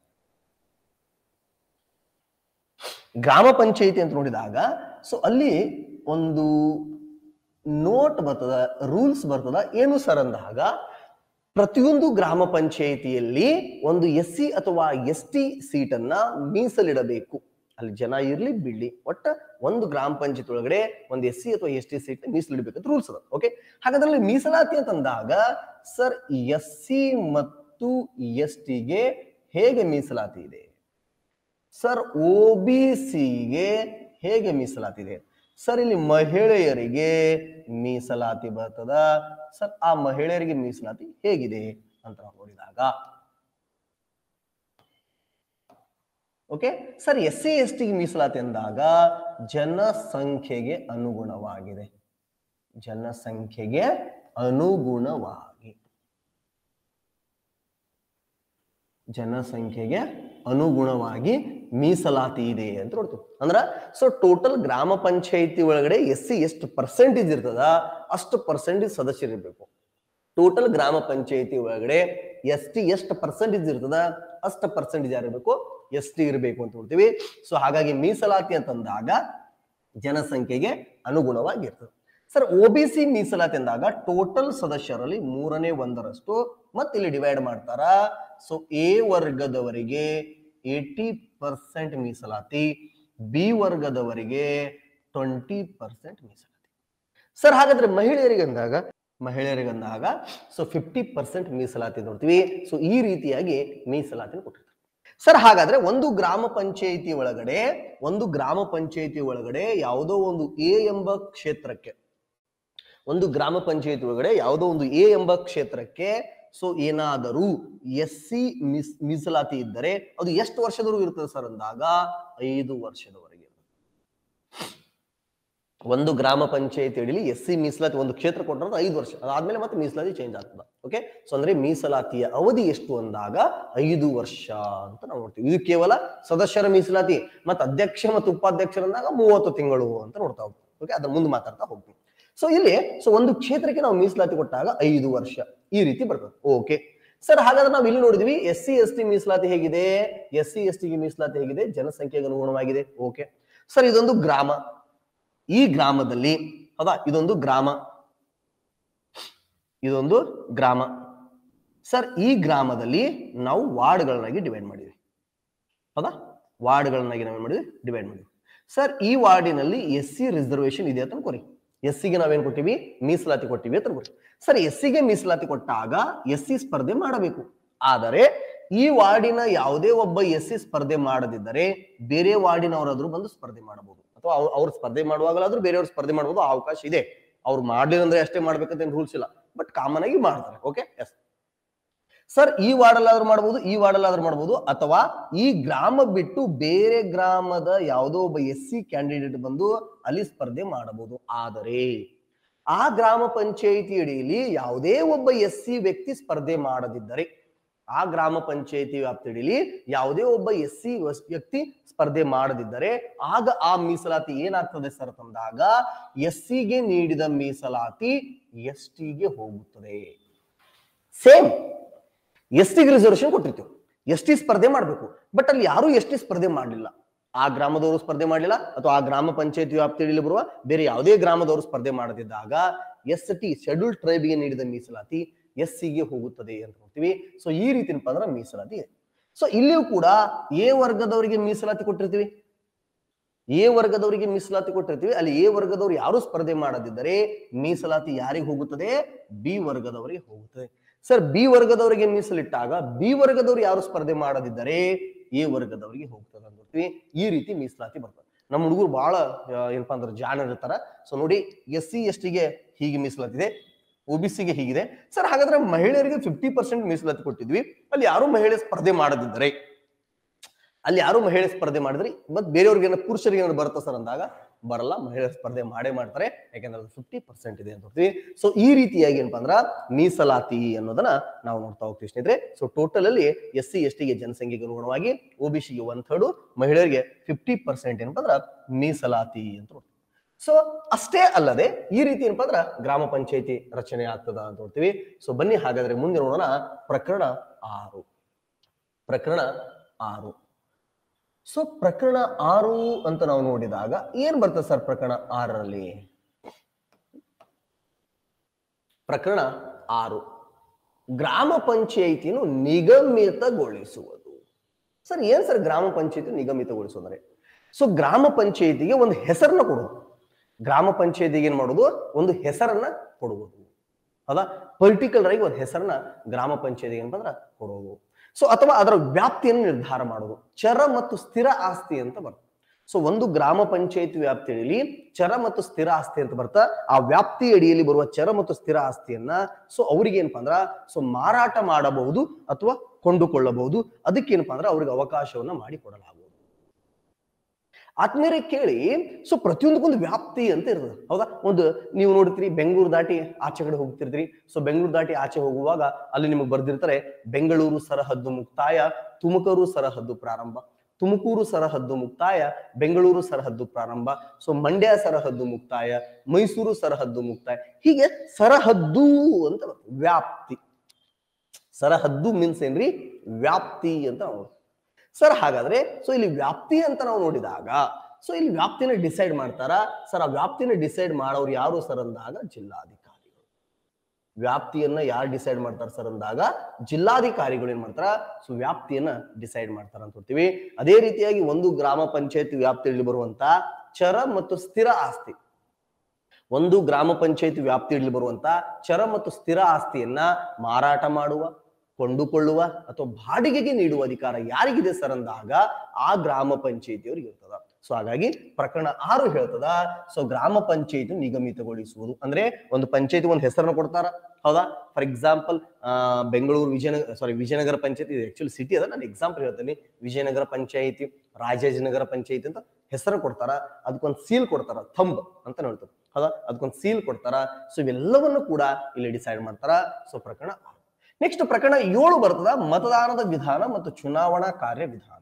ಗ್ರಾಮ ಪಂಚಾಯಿತಿ ಅಂತ ನೋಡಿದಾಗ ಸೊ ಅಲ್ಲಿ ಒಂದು ನೋಟ್ ಬರ್ತದ, ರೂಲ್ಸ್ ಬರ್ತದ. ಏನು ಸರ್ ಅಂದಾಗ ಪ್ರತಿಯೊಂದು ಗ್ರಾಮ ಪಂಚಾಯಿತಿಯಲ್ಲಿ ಒಂದು ಎಸ್ ಸಿ ಅಥವಾ ಎಸ್ ಟಿ ಸೀಟನ್ನ ಮೀಸಲಿಡಬೇಕು. ಅಲ್ಲಿ ಜನ ಇರ್ಲಿ ಬಿಡ್ಲಿ, ಒಟ್ಟ ಒಂದು ಗ್ರಾಮ ಪಂಚಾಯತ್ ಒಳಗಡೆ ಒಂದು ಎಸ್ ಸಿ ಅಥವಾ ಎಸ್ ಟಿ ಸೀಟ್ ಮೀಸಲಿಡಬೇಕಂತ ರೂಲ್ಸ್ ಅದ. ಓಕೆ, ಹಾಗಾದ್ರೆ ಮೀಸಲಾತಿ ಅಂತಂದಾಗ ಸರ್ ಎಸ್ ಸಿ ಮತ್ತು ಎಸ್ ಟಿಗೆ ಹೇಗೆ ಮೀಸಲಾತಿ ಇದೆ? ಸರ್ ಒ ಬಿ ಸಿಗೆ ಹೇಗೆ ಮೀಸಲಾತಿ ಇದೆ? ಸರ್ ಇಲ್ಲಿ ಮಹಿಳೆಯರಿಗೆ ಮೀಸಲಾತಿ ಬರ್ತದ. ಸರ್ ಆ ಮಹಿಳೆಯರಿಗೆ ಮೀಸಲಾತಿ ಹೇಗಿದೆ ಅಂತ ನಾವು ನೋಡಿದಾಗ okay sir S C S ಟಿಗೆ ಮೀಸಲಾತಿ ಅಂದಾಗ ಜನಸಂಖ್ಯೆಗೆ ಅನುಗುಣವಾಗಿದೆ. ಜನಸಂಖ್ಯೆಗೆ ಅನುಗುಣವಾಗಿ ಜನಸಂಖ್ಯೆಗೆ ಅನುಗುಣವಾಗಿ ಮೀಸಲಾತಿ ಇದೆ ಅಂತ ನೋಡ್ತೀವಿ. ಅಂದ್ರ ಸೊ ಟೋಟಲ್ ಗ್ರಾಮ ಪಂಚಾಯಿತಿ ಒಳಗಡೆ ಎಸ್ ಸಿ ಎಷ್ಟು ಪರ್ಸೆಂಟೇಜ್ ಇರ್ತದ ಅಷ್ಟು ಪರ್ಸೆಂಟೇಜ್ ಸದಸ್ಯರು ಇರ್ಬೇಕು. ಟೋಟಲ್ ಗ್ರಾಮ ಪಂಚಾಯಿತಿ ಒಳಗಡೆ ಎಸ್ ಟಿ ಎಷ್ಟು ಪರ್ಸೆಂಟೇಜ್ ಇರ್ತದ ಅಷ್ಟು ಪರ್ಸೆಂಟೇಜ್ ಯಾರಿರ್ಬೇಕು? ಎಸ್ ಟಿ ಇರಬೇಕು ಅಂತ ನೋಡ್ತೀವಿ. ಸೊ ಹಾಗಾಗಿ ಮೀಸಲಾತಿ ಅಂತಂದಾಗ ಜನಸಂಖ್ಯೆಗೆ ಅನುಗುಣವಾಗಿ ಇರ್ತದೆ. ಸರ್ ಒ ಬಿ ಸಿ ಮೀಸಲಾತಿ ಅಂದಾಗ ಟೋಟಲ್ ಸದಸ್ಯರಲ್ಲಿ ಮೂರನೇ ಒಂದರಷ್ಟು ಮತ್ತೆ ಇಲ್ಲಿ ಡಿವೈಡ್ ಮಾಡ್ತಾರ. ಸೊ ಎ ವರ್ಗದವರಿಗೆ ಏಟಿ ಪರ್ಸೆಂಟ್ ಮೀಸಲಾತಿ, ಬಿ ವರ್ಗದವರಿಗೆ ಟ್ವೆಂಟಿ ಪರ್ಸೆಂಟ್ ಮೀಸಲಾತಿ. ಸರ್ ಹಾಗಾದ್ರೆ ಮಹಿಳೆಯರಿಗೆ ಅಂದಾಗ ಮಹಿಳೆಯರಿಗೆ ಅಂದಾಗ ಸೊ ಫಿಫ್ಟಿ ಪರ್ಸೆಂಟ್ ಮೀಸಲಾತಿ ನೋಡ್ತೀವಿ. ಸೊ ಈ ರೀತಿಯಾಗಿ ಮೀಸಲಾತಿ ಕೊಟ್ಟಿರ್ತಾರೆ. ಸರ್ ಹಾಗಾದ್ರೆ ಒಂದು ಗ್ರಾಮ ಪಂಚಾಯಿತಿ ಒಳಗಡೆ ಒಂದು ಗ್ರಾಮ ಪಂಚಾಯಿತಿ ಒಳಗಡೆ ಯಾವುದೋ ಒಂದು ಎ ಎಂಬ ಕ್ಷೇತ್ರಕ್ಕೆ ಒಂದು ಗ್ರಾಮ ಪಂಚಾಯಿತಿ ಒಳಗಡೆ ಯಾವುದೋ ಒಂದು ಎ ಎಂಬ ಕ್ಷೇತ್ರಕ್ಕೆ ಸೊ ಏನಾದರೂ ಎಸ್ ಸಿ ಮೀಸ್ ಮೀಸಲಾತಿ ಇದ್ದರೆ ಅದು ಎಷ್ಟು ವರ್ಷದವರೆಗೂ ಇರ್ತದೆ ಸರ್ ಅಂದಾಗ ಐದು ವರ್ಷದವರೆಗೆ. ಒಂದು ಗ್ರಾಮ ಪಂಚಾಯಿತಿ ಅಡಿಲಿ ಎಸ್ ಸಿ ಮೀಸಲಾತಿ ಒಂದು ಕ್ಷೇತ್ರ ಕೊಟ್ಟರೆ ಐದು ವರ್ಷ, ಅದಾದ್ಮೇಲೆ ಮತ್ತೆ ಮೀಸಲಾತಿ ಚೇಂಜ್ ಆಗ್ತದೆ. ಓಕೆ, ಸೊ ಅಂದ್ರೆ ಮೀಸಲಾತಿಯ ಅವಧಿ ಎಷ್ಟು ಅಂದಾಗ ಐದು ವರ್ಷ ಅಂತ ನಾವು ನೋಡ್ತೀವಿ. ಇದು ಕೇವಲ ಸದಸ್ಯರ ಮೀಸಲಾತಿ. ಮತ್ತೆ ಅಧ್ಯಕ್ಷ ಮತ್ತು ಉಪಾಧ್ಯಕ್ಷರಂದಾಗ ಮೂವತ್ತು ತಿಂಗಳು ಅಂತ ನೋಡ್ತಾ ಹೋಗ್ತೀವಿ. ಓಕೆ, ಅದ್ರ ಮುಂದೆ ಮಾತಾಡ್ತಾ ಹೋಗ್ತೀವಿ. ಸೊ ಇಲ್ಲಿ ಸೊ ಒಂದು ಕ್ಷೇತ್ರಕ್ಕೆ ನಾವು ಮೀಸಲಾತಿ ಕೊಟ್ಟಾಗ ಐದು ವರ್ಷ ಈ ರೀತಿ ಬರ್ತದೆ. ಓಕೆ ಸರ್, ಹಾಗಾದ್ರೆ ನಾವು ಇಲ್ಲಿ ನೋಡಿದ್ವಿ ಎಸ್ ಸಿ ಎಸ್ ಟಿ ಮೀಸಲಾತಿ ಹೇಗಿದೆ, ಎಸ್ ಸಿ ಎಸ್ ಟಿಗೆ ಮೀಸಲಾತಿ ಹೇಗಿದೆ, ಜನಸಂಖ್ಯೆಗೆ ಅನುಗುಣವಾಗಿದೆ. ಓಕೆ ಸರ್, ಇದೊಂದು ಗ್ರಾಮ. ಈ ಗ್ರಾಮದಲ್ಲಿ ಹೌದಾ ಇದೊಂದು ಗ್ರಾಮ ಇದೊಂದು ಗ್ರಾಮ ಸರ್ ಈ ಗ್ರಾಮದಲ್ಲಿ ನಾವು ವಾರ್ಡ್ಗಳನ್ನಾಗಿ ಡಿವೈಡ್ ಮಾಡಿದ್ವಿ. ಹೌದಾ ವಾರ್ಡ್ಗಳನ್ನಾಗಿ ನಾವು ಮಾಡಿದ್ವಿ ಡಿವೈಡ್ ಮಾಡಿದ್ವಿ. ಸರ್ ಈ ವಾರ್ಡಿನಲ್ಲಿ ಎಸ್ ಸಿ ರಿಸರ್ವೇಶನ್ ಇದೆ ಅಂತ ಅನ್ಕೋರಿ. ಎಸ್ ಸಿಗೆ ನಾವೇನ್ ಕೊಟ್ಟಿವಿ? ಮೀಸಲಾತಿ ಕೊಟ್ಟಿವಿ ಅಂತ ಅನ್ಕೋರಿ. ಸರ್ ಎಸ್ ಸಿಗೆ ಮೀಸಲಾತಿ ಕೊಟ್ಟಾಗ ಎಸ್ ಸಿ ಸ್ಪರ್ಧೆ ಮಾಡಬೇಕು. ಆದರೆ ಈ ವಾರ್ಡಿನ ಯಾವುದೇ ಒಬ್ಬ ಎಸ್ ಸಿ ಸ್ಪರ್ಧೆ ಮಾಡದಿದ್ದರೆ ಬೇರೆ ವಾರ್ಡಿನವರಾದ್ರೂ ಬಂದು ಸ್ಪರ್ಧೆ ಮಾಡಬಹುದು, ಅಥವಾ ಅವ್ರು ಸ್ಪರ್ಧೆ ಮಾಡುವಾಗಲಾದ್ರೂ ಬೇರೆಯವ್ರು ಸ್ಪರ್ಧೆ ಮಾಡಬಹುದು, ಅವಕಾಶ ಇದೆ. ಅವ್ರು ಮಾಡ್ಲಿಲ್ಲ ಅಂದ್ರೆ ಅಷ್ಟೇ ಮಾಡ್ಬೇಕಂತ ಏನ್ ರೂಲ್ಸ್ ಇಲ್ಲ, ಬಟ್ ಕಾಮನ್ ಆಗಿ ಮಾಡ್ತಾರೆ. ಓಕೆ ಎಸ್ ಸರ್, ಈ ವಾರ್ಡಲ್ಲಾದ್ರೂ ಮಾಡಬಹುದು, ಈ ವಾರ್ಡಲ್ಲಾದ್ರೂ ಮಾಡಬಹುದು, ಅಥವಾ ಈ ಗ್ರಾಮ ಬಿಟ್ಟು ಬೇರೆ ಗ್ರಾಮದ ಯಾವುದೋ ಒಬ್ಬ ಎಸ್ ಸಿ ಕ್ಯಾಂಡಿಡೇಟ್ ಬಂದು ಅಲ್ಲಿ ಸ್ಪರ್ಧೆ ಮಾಡಬಹುದು. ಆದರೆ ಆ ಗ್ರಾಮ ಪಂಚಾಯಿತಿ ಅಡಿಯಲ್ಲಿ ಯಾವುದೇ ಒಬ್ಬ ಎಸ್ ಸಿ ವ್ಯಕ್ತಿ ಸ್ಪರ್ಧೆ ಮಾಡದಿದ್ದರೆ, ಆ ಗ್ರಾಮ ಪಂಚಾಯಿತಿ ವ್ಯಾಪ್ತಿಯಲ್ಲಿ ಯಾವುದೇ ಒಬ್ಬ ಎಸ್ ಸಿ ವ್ಯಕ್ತಿ ಸ್ಪರ್ಧೆ ಮಾಡದಿದ್ದರೆ ಆಗ ಆ ಮೀಸಲಾತಿ ಏನಾಗ್ತದೆ ಸರ್ ತಂದಾಗ ಎಸ್ ಸಿಗೆ ನೀಡಿದ ಮೀಸಲಾತಿ ಎಸ್ ಟಿಗೆ ಹೋಗುತ್ತದೆ. ಸೇಮ್ ಎಸ್ ಟಿಗೆ ರಿಸರ್ವೇಶನ್ ಕೊಟ್ಟಿರ್ತೀವಿ, ಎಸ್ ಟಿ ಸ್ಪರ್ಧೆ ಮಾಡಬೇಕು, ಬಟ್ ಅಲ್ಲಿ ಯಾರು ಎಸ್ ಟಿ ಸ್ಪರ್ಧೆ ಮಾಡಲಿಲ್ಲ. ಆ ಗ್ರಾಮದವರು ಸ್ಪರ್ಧೆ ಮಾಡಲಿಲ್ಲ ಅಥವಾ ಆ ಗ್ರಾಮ ಪಂಚಾಯತ್ ವ್ಯಾಪ್ತಿಯಲ್ಲಿ ಬರುವ ಬೇರೆ ಯಾವುದೇ ಗ್ರಾಮದವರು ಸ್ಪರ್ಧೆ ಮಾಡದಿದ್ದಾಗ ಎಸ್ ಟಿ ಶೆಡ್ಯೂಲ್ ಟ್ರೈಬ್ಗೆ ನೀಡಿದ ಮೀಸಲಾತಿ ಎಸ್ ಸಿಗೆ ಹೋಗುತ್ತದೆ ಅಂತ ನೋಡ್ತೀವಿ. ಸೊ ಈ ರೀತಿ ಏನಪ್ಪಾ ಅಂದ್ರೆ ಮೀಸಲಾತಿ. ಸೊ ಇಲ್ಲಿಯೂ ಕೂಡ ಎ ವರ್ಗದವರಿಗೆ ಮೀಸಲಾತಿ ಕೊಟ್ಟಿರ್ತೀವಿ, ಎ ವರ್ಗದವರಿಗೆ ಮೀಸಲಾತಿ ಕೊಟ್ಟಿರ್ತೀವಿ. ಅಲ್ಲಿ ಎ ವರ್ಗದವರು ಯಾರು ಸ್ಪರ್ಧೆ ಮಾಡದಿದ್ದರೆ ಮೀಸಲಾತಿ ಯಾರಿಗೆ ಹೋಗುತ್ತದೆ? ಬಿ ವರ್ಗದವರಿಗೆ ಹೋಗುತ್ತದೆ. ಸರ್ ಬಿ ವರ್ಗದವರಿಗೆ ಮೀಸಲಿಟ್ಟಾಗ ಬಿ ವರ್ಗದವರು ಯಾರು ಸ್ಪರ್ಧೆ ಮಾಡದಿದ್ದರೆ ಎ ವರ್ಗದವರಿಗೆ ಹೋಗ್ತದೆ ಅಂತ ನೋಡ್ತೀವಿ. ಈ ರೀತಿ ಮೀಸಲಾತಿ ಬರ್ತದೆ. ನಮ್ಮ ಹುಡುಗರು ಬಹಳ ಏನಪ್ಪಾ ಅಂದ್ರೆ ಜಾಣ ಇರ್ತಾರ. ಸೊ ನೋಡಿ, ಎಸ್ ಸಿ ಎಸ್ ಟಿಗೆ ಹೀಗೆ ಮೀಸಲಾತಿದೆ, ಒ ಬಿ ಸಿಗೆ ಹೀಗಿದೆ. ಸರ್ ಹಾಗಾದ್ರೆ ಮಹಿಳೆಯರಿಗೆ ಫಿಫ್ಟಿ ಪರ್ಸೆಂಟ್ ಮೀಸಲಾತಿ ಕೊಟ್ಟಿದ್ವಿ, ಅಲ್ಲಿ ಯಾರು ಮಹಿಳೆ ಸ್ಪರ್ಧೆ ಮಾಡದಿದ್ದರೆ, ಅಲ್ಲಿ ಯಾರು ಮಹಿಳೆ ಸ್ಪರ್ಧೆ ಮಾಡಿದ್ರಿ ಮತ್ ಬೇರೆಯವ್ರಿಗೆ ಪುರುಷರಿಗೆ ಏನಾದ್ರು ಬರುತ್ತಾ ಸರ್ ಅಂದಾಗ ಬರಲ್ಲ, ಮಹಿಳೆಯರು ಸ್ಪರ್ಧೆ ಮಾಡೇ ಮಾಡ್ತಾರೆ, ಯಾಕಂದ್ರೆ ಅದು ಫಿಫ್ಟಿ ಪರ್ಸೆಂಟ್ ಇದೆ ಅಂತ ನೋಡ್ತೀವಿ. ಸೊ ಈ ರೀತಿಯಾಗಿ ಏನಪ್ಪಾ ಅಂದ್ರ ಮೀಸಲಾತಿ ಅನ್ನೋದನ್ನ ನಾವು ನೋಡ್ತಾ ಹೋಗ್ತೀವಿ ಸ್ನೇಹಿತರೆ. ಸೊ ಟೋಟಲ್ ಅಲ್ಲಿ ಎಸ್ ಸಿ ಎಸ್ ಟಿಗೆ ಜನಸಂಖ್ಯೆಗೆ ಅನುಗುಣವಾಗಿ ಒ ಬಿ ಸಿಗೆ ಒನ್ ಥರ್ಡ್, ಮಹಿಳೆಯರಿಗೆ ಫಿಫ್ಟಿ ಪರ್ಸೆಂಟ್ ಏನಪ್ಪಾ ಅಂದ್ರ ಮೀಸಲಾತಿ ಅಂತ ನೋಡ್ತೀವಿ. ಸೊ ಅಷ್ಟೇ ಅಲ್ಲದೆ ಈ ರೀತಿ ಏನಪ್ಪಾ ಅಂದ್ರ ಗ್ರಾಮ ಪಂಚಾಯತಿ ರಚನೆ ಆಗ್ತದ ಅಂತ ನೋಡ್ತೀವಿ. ಸೊ ಬನ್ನಿ ಹಾಗಾದ್ರೆ ಮುಂದೆ ನೋಡೋಣ ಪ್ರಕರಣ ಆರು. ಪ್ರಕರಣ ಆರು. ಸೊ ಪ್ರಕರಣ ಆರು ಅಂತ ನಾವು ನೋಡಿದಾಗ ಏನ್ ಬರ್ತದೆ ಸರ್ ಪ್ರಕರಣ ಆರರಲ್ಲಿ? ಪ್ರಕರಣ ಆರು, ಗ್ರಾಮ ಪಂಚಾಯಿತಿಯನ್ನು ನಿಗಮಿತಗೊಳಿಸುವುದು. ಸರ್ ಏನ್ ಸರ್ ಗ್ರಾಮ ಪಂಚಾಯತಿ ನಿಗಮಿತಗೊಳಿಸೋದ್ರೆ? ಸೊ ಗ್ರಾಮ ಪಂಚಾಯಿತಿಗೆ ಒಂದು ಹೆಸರನ್ನ ಕೊಡುವುದು. ಗ್ರಾಮ ಪಂಚಾಯತಿಗೆ ಏನ್ ಮಾಡುದು? ಒಂದು ಹೆಸರನ್ನ ಕೊಡುವುದು. ಹೌದಾ? ಪರ್ಟಿಕ್ಯುಲರ್ ಆಗಿ ಒಂದು ಹೆಸರನ್ನ ಗ್ರಾಮ ಪಂಚಾಯತಿಗೆ ಏನಂತಂದ್ರ ಕೊಡುವುದು. ಸೊ ಅಥವಾ ಅದರ ವ್ಯಾಪ್ತಿಯನ್ನು ನಿರ್ಧಾರ ಮಾಡುವುದು. ಚರ ಮತ್ತು ಸ್ಥಿರ ಆಸ್ತಿ ಅಂತ ಬರ್ತದೆ. ಸೊ ಒಂದು ಗ್ರಾಮ ಪಂಚಾಯತ್ ವ್ಯಾಪ್ತಿಯಲ್ಲಿ ಚರ ಮತ್ತು ಸ್ಥಿರ ಆಸ್ತಿ ಅಂತ ಬರ್ತಾ, ಆ ವ್ಯಾಪ್ತಿ ಅಡಿಯಲ್ಲಿ ಬರುವ ಚರ ಮತ್ತು ಸ್ಥಿರ ಆಸ್ತಿಯನ್ನ ಸೊ ಅವ್ರಿಗೆ ಏನಪ್ಪಾ ಅಂದ್ರ ಸೊ ಮಾರಾಟ ಮಾಡಬಹುದು ಅಥವಾ ಕೊಂಡುಕೊಳ್ಳಬಹುದು. ಅದಕ್ಕೇನಪ್ಪಾ ಅಂದ್ರೆ ಅವ್ರಿಗೆ ಅವಕಾಶವನ್ನ ಮಾಡಿ ಕೊಡಲಾಗುವುದು. ಆದ್ಮೇಲೆ ಕೇಳಿ, ಸೊ ಪ್ರತಿಯೊಂದಕ್ಕೊಂದು ವ್ಯಾಪ್ತಿ ಅಂತ ಇರ್ತದೆ. ಹೌದಾ? ಒಂದು ನೀವು ನೋಡ್ತೀರಿ ಬೆಂಗಳೂರು ದಾಟಿ ಆಚೆ ಕಡೆ ಹೋಗ್ತಿರ್ತೀರಿ. ಸೊ ಬೆಂಗಳೂರು ದಾಟಿ ಆಚೆ ಹೋಗುವಾಗ ಅಲ್ಲಿ ನಿಮಗೆ ಬರ್ದಿರ್ತಾರೆ ಬೆಂಗಳೂರು ಸರಹದ್ದು ಮುಕ್ತಾಯ, ತುಮಕೂರು ಸರಹದ್ದು ಪ್ರಾರಂಭ, ತುಮಕೂರು ಸರಹದ್ದು ಮುಕ್ತಾಯ, ಬೆಂಗಳೂರು ಸರಹದ್ದು ಪ್ರಾರಂಭ, ಸೊ ಮಂಡ್ಯ ಸರಹದ್ದು ಮುಕ್ತಾಯ, ಮೈಸೂರು ಸರಹದ್ದು ಮುಕ್ತಾಯ. ಹೀಗೆ ಸರಹದ್ದು ಅಂತ ವ್ಯಾಪ್ತಿ. ಸರಹದ್ದು ಮೀನ್ಸ್ ಏನ್ರಿ? ವ್ಯಾಪ್ತಿ ಅಂತ ನಾವು. ಸರ್ ಹಾಗಾದ್ರೆ ಸೊ ಇಲ್ಲಿ ವ್ಯಾಪ್ತಿ ಅಂತ ನಾವು ನೋಡಿದಾಗ ಸೊ ಇಲ್ಲಿ ವ್ಯಾಪ್ತಿನ ಡಿಸೈಡ್ ಮಾಡ್ತಾರ. ಸರ್ ಆ ವ್ಯಾಪ್ತಿನ ಡಿಸೈಡ್ ಮಾಡೋರು ಯಾರು ಸರ್ ಅಂದಾಗ ಜಿಲ್ಲಾಧಿಕಾರಿಗಳು. ವ್ಯಾಪ್ತಿಯನ್ನ ಯಾರು ಡಿಸೈಡ್ ಮಾಡ್ತಾರೆ ಸರ್ ಅಂದಾಗ ಜಿಲ್ಲಾಧಿಕಾರಿಗಳು ಏನ್ ಮಾಡ್ತಾರ? ಸೊ ವ್ಯಾಪ್ತಿಯನ್ನ ಡಿಸೈಡ್ ಮಾಡ್ತಾರ ಅಂತ ಹೇಳ್ತೀವಿ. ಅದೇ ರೀತಿಯಾಗಿ ಒಂದು ಗ್ರಾಮ ಪಂಚಾಯತ್ ವ್ಯಾಪ್ತಿಯಲ್ಲಿ ಬರುವಂತ ಚರ ಮತ್ತು ಸ್ಥಿರ ಆಸ್ತಿ, ಒಂದು ಗ್ರಾಮ ಪಂಚಾಯತ್ ವ್ಯಾಪ್ತಿಯಲ್ಲಿ ಬರುವಂತ ಚರ ಮತ್ತು ಸ್ಥಿರ ಆಸ್ತಿಯನ್ನ ಮಾರಾಟ ಮಾಡುವ, ಕೊಂಡುಕೊಳ್ಳುವ ಅಥವಾ ಬಾಡಿಗೆಗೆ ನೀಡುವ ಅಧಿಕಾರ ಯಾರಿಗಿದೆ ಸರ್ ಅಂದಾಗ ಆ ಗ್ರಾಮ ಪಂಚಾಯತಿಯವರಿಗೆ ಇರ್ತದ. ಸೊ ಹಾಗಾಗಿ ಪ್ರಕರಣ ಆರು ಹೇಳ್ತದ ಸೊ ಗ್ರಾಮ ಪಂಚಾಯತಿ ನಿಗಮಿತಗೊಳಿಸುವುದು ಅಂದ್ರೆ ಒಂದು ಪಂಚಾಯತಿ ಒಂದು ಹೆಸರನ್ನು ಕೊಡ್ತಾರ. ಹೌದಾ? For example Bengaluru Vijayanagar sorry Vijayanagar ಪಂಚಾಯತಿ, ಆಕ್ಚುಲಿ ಸಿಟಿ ಅದ, ನಾನು ಎಕ್ಸಾಂಪಲ್ ಹೇಳ್ತೀನಿ. ವಿಜಯನಗರ ಪಂಚಾಯತಿ, ರಾಜಾಜಿನಗರ ಪಂಚಾಯತಿ ಅಂತ ಹೆಸರು ಕೊಡ್ತಾರ. ಅದಕ್ಕೊಂದು ಸೀಲ್ ಕೊಡ್ತಾರ, ಥಂಬ್ ಅಂತ ಹೇಳ್ತಾರೆ. ಹೌದಾ? ಅದಕ್ಕೊಂದು ಸೀಲ್ ಕೊಡ್ತಾರ. ಸೊ ಇವೆಲ್ಲವನ್ನು ಕೂಡ ಇಲ್ಲಿ ಡಿಸೈಡ್ ಮಾಡ್ತಾರ. ಸೊ ಪ್ರಕರಣ ನೆಕ್ಸ್ಟ್ ಪ್ರಕರಣ ಏಳು ಬರ್ತದ, ಮತದಾನದ ವಿಧಾನ ಮತ್ತು ಚುನಾವಣಾ ಕಾರ್ಯ ವಿಧಾನ.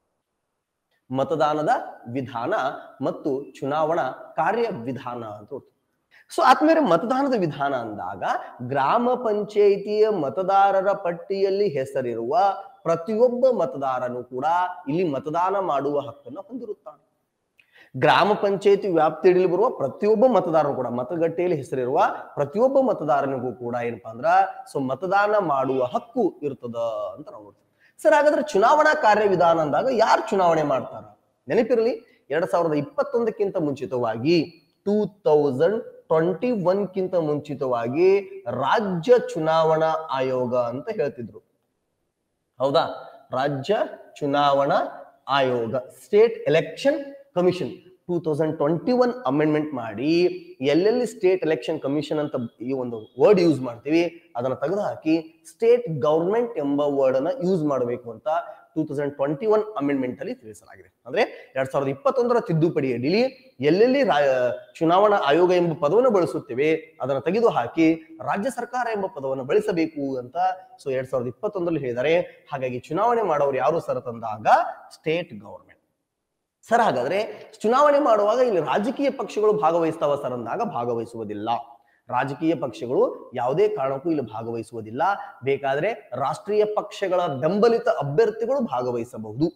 ಮತದಾನದ ವಿಧಾನ ಮತ್ತು ಚುನಾವಣಾ ಕಾರ್ಯ ವಿಧಾನ ಅಂತ. ಸೊ ಆದ್ಮೇಲೆ ಮತದಾನದ ವಿಧಾನ ಅಂದಾಗ ಗ್ರಾಮ ಪಂಚಾಯಿತಿಯ ಮತದಾರರ ಪಟ್ಟಿಯಲ್ಲಿ ಹೆಸರಿರುವ ಪ್ರತಿಯೊಬ್ಬ ಮತದಾರನು ಕೂಡ ಇಲ್ಲಿ ಮತದಾನ ಮಾಡುವ ಹಕ್ಕನ್ನು ಹೊಂದಿರುತ್ತಾನೆ. ಗ್ರಾಮ ಪಂಚಾಯತಿ ವ್ಯಾಪ್ತಿಯಲ್ಲಿ ಬರುವ ಪ್ರತಿಯೊಬ್ಬ ಮತದಾರನು ಕೂಡ, ಮತಗಟ್ಟೆಯಲ್ಲಿ ಹೆಸರಿರುವ ಪ್ರತಿಯೊಬ್ಬ ಮತದಾರನಿಗೂ ಕೂಡ ಏನಪ್ಪಾ ಅಂದ್ರ ಸೊ ಮತದಾನ ಮಾಡುವ ಹಕ್ಕು ಇರ್ತದ ಅಂತ ನಾವು ನೋಡ್ತೀವಿ. ಸರ್ ಹಾಗಾದ್ರೆ ಚುನಾವಣಾ ಕಾರ್ಯವಿಧಾನ ಅಂದಾಗ ಯಾರು ಚುನಾವಣೆ ಮಾಡ್ತಾರ? ನೆನಪಿರಲಿ, ಎರಡ್ ಸಾವಿರದ ಇಪ್ಪತ್ತೊಂದಕ್ಕಿಂತ ಮುಂಚಿತವಾಗಿ ಟೂ ತೌಸಂಡ್ ಟ್ವೆಂಟಿ ಒನ್ ಕಿಂತ ಮುಂಚಿತವಾಗಿ ರಾಜ್ಯ ಚುನಾವಣಾ ಆಯೋಗ ಅಂತ ಹೇಳ್ತಿದ್ರು. ಹೌದಾ? ರಾಜ್ಯ ಚುನಾವಣಾ ಆಯೋಗ, state election commission two thousand twenty one amendment ಮಾಡಿ ಎಲ್ಲೆಲ್ಲಿ ಸ್ಟೇಟ್ ಎಲೆಕ್ಷನ್ ಕಮಿಷನ್ ಅಂತ ಈ ಒಂದು ವರ್ಡ್ ಯೂಸ್ ಮಾಡ್ತೀವಿ ಅದನ್ನ ತೆಗೆದು ಹಾಕಿ ಸ್ಟೇಟ್ ಗವರ್ಮೆಂಟ್ ಎಂಬ ವರ್ಡ್ ಅನ್ನ ಯೂಸ್ ಮಾಡಬೇಕು ಅಂತ two thousand twenty one amendment ಅಲ್ಲಿ ತಿಳಿಸಲಾಗಿದೆ. ಅಂದ್ರೆ ಎರಡ್ ಸಾವಿರದ ಇಪ್ಪತ್ತೊಂದರ ತಿದ್ದುಪಡಿ ಅಡಿಯಲ್ಲಿ ಎಲ್ಲೆಲ್ಲಿ ಚುನಾವಣಾ ಆಯೋಗ ಎಂಬ ಪದವನ್ನು ಬಳಸುತ್ತೇವೆ ಅದನ್ನ ತೆಗೆದು ಹಾಕಿ ರಾಜ್ಯ ಸರ್ಕಾರ ಎಂಬ ಪದವನ್ನು ಬಳಸಬೇಕು ಅಂತ ಸೊ ಎರಡ್ ಸಾವಿರದ ಇಪ್ಪತ್ತೊಂದರಲ್ಲಿ ಹೇಳಿದ್ದಾರೆ. ಹಾಗಾಗಿ ಚುನಾವಣೆ ಮಾಡೋರು ಯಾರು ಸರ್ ತಂದಾಗ ಸ್ಟೇಟ್ ಗವರ್ಮೆಂಟ್. ಸರ್ ಹಾಗಾದ್ರೆ ಚುನಾವಣೆ ಮಾಡುವಾಗ ಇಲ್ಲಿ ರಾಜಕೀಯ ಪಕ್ಷಗಳು ಭಾಗವಹಿಸ್ತಾವ ಸರ್ ಅಂದಾಗ ಭಾಗವಹಿಸುವುದಿಲ್ಲ. ರಾಜಕೀಯ ಪಕ್ಷಗಳು ಯಾವುದೇ ಕಾರಣಕ್ಕೂ ಇಲ್ಲಿ ಭಾಗವಹಿಸುವುದಿಲ್ಲ. ಬೇಕಾದ್ರೆ ರಾಷ್ಟ್ರೀಯ ಪಕ್ಷಗಳ ಬೆಂಬಲಿತ ಅಭ್ಯರ್ಥಿಗಳು ಭಾಗವಹಿಸಬಹುದು.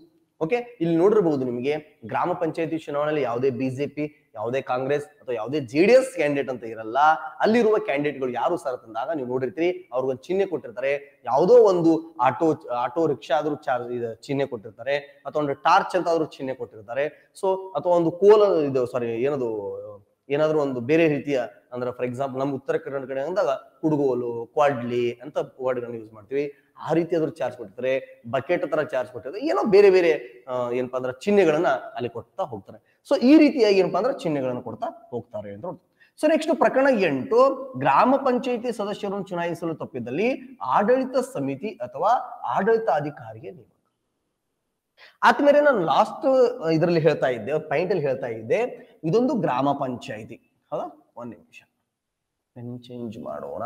ಓಕೆ, ಇಲ್ಲಿ ನೋಡಿರಬಹುದು ನಿಮಗೆ ಗ್ರಾಮ ಪಂಚಾಯತಿ ಚುನಾವಣೆಯಲ್ಲಿ ಯಾವುದೇ ಬಿಜೆಪಿ, ಯಾವುದೇ ಕಾಂಗ್ರೆಸ್ ಅಥವಾ ಯಾವುದೇ ಜೆಡಿಎಸ್ ಕ್ಯಾಂಡಿಡೇಟ್ ಅಂತ ಇರಲ್ಲ. ಅಲ್ಲಿರುವ ಕ್ಯಾಂಡಿಡೇಟ್ಗಳು ಯಾರು ಸರ್ ತಂದಾಗ ನೀವು ನೋಡಿರ್ತೀರಿ, ಅವ್ರಿಗೊಂದು ಚಿಹ್ನೆ ಕೊಟ್ಟಿರ್ತಾರೆ. ಯಾವುದೋ ಒಂದು ಆಟೋ ಆಟೋ ರಿಕ್ಷಾ ಆದ್ರೂ ಚಾರ್ಜ್ ಚಿಹ್ನೆ ಕೊಟ್ಟಿರ್ತಾರೆ, ಅಥವಾ ಒಂದು ಟಾರ್ಚ್ ಅಂತ ಆದ್ರೂ ಚಿಹ್ನೆ ಕೊಟ್ಟಿರ್ತಾರೆ. ಸೊ ಅಥವಾ ಒಂದು ಕೋಲ ಇದು ಸಾರಿ ಏನದು ಏನಾದ್ರೂ ಒಂದು ಬೇರೆ ರೀತಿಯ ಅಂದ್ರೆ ಫಾರ್ ಎಕ್ಸಾಂಪಲ್ ನಮ್ಮ ಉತ್ತರ ಕರ್ನಾಟಕ ಕಡೆ ಅಂದಾಗ ಕುಡುಗೋಲು, ಕ್ವಾಡ್ಲಿ ಅಂತ ವರ್ಡ್ಗಳನ್ನ ಯೂಸ್ ಮಾಡ್ತೀವಿ. ಆ ರೀತಿ ಆದ್ರೂ ಚಾರ್ಜ್ ಕೊಟ್ಟಿರ್ತಾರೆ, ಬಕೆಟ್ ತರ ಚಾರ್ಜ್ ಕೊಟ್ಟಿರ್ತಾರೆ, ಏನೋ ಬೇರೆ ಬೇರೆ ಏನಪ್ಪಾ ಅಂದ್ರೆ ಚಿಹ್ನೆಗಳನ್ನ ಅಲ್ಲಿ ಕೊಡ್ತಾ ಹೋಗ್ತಾರೆ. ಸೊ ಈ ರೀತಿಯಾಗಿ ಏನಪ್ಪಾ ಅಂದ್ರೆ ಚಿಹ್ನೆಗಳನ್ನ ಕೊಡ್ತಾ ಹೋಗ್ತಾರೆ ಅಂತ. ಸೊ ನೆಕ್ಸ್ಟ್ ಪ್ರಕರಣ ಎಂಟು, ಗ್ರಾಮ ಪಂಚಾಯಿತಿ ಸದಸ್ಯರನ್ನು ಚುನಾಯಿಸಲು ತಪ್ಪಿದಲ್ಲಿ ಆಡಳಿತ ಸಮಿತಿ ಅಥವಾ ಆಡಳಿತಾಧಿಕಾರಿಗೆ ನೇಮಕ. ಆದ್ಮೇಲೆ ನಾನು ಲಾಸ್ಟ್ ಇದರಲ್ಲಿ ಹೇಳ್ತಾ ಇದ್ದೆ, ಪಾಯಿಂಟ್ ಅಲ್ಲಿ ಹೇಳ್ತಾ ಇದ್ದೆ, ಇದೊಂದು ಗ್ರಾಮ ಪಂಚಾಯಿತಿ. ಹೌದಾ, ಒಂದ್ ನಿಮಿಷ ಪೆನ್ ಚೇಂಜ್ ಮಾಡೋಣ.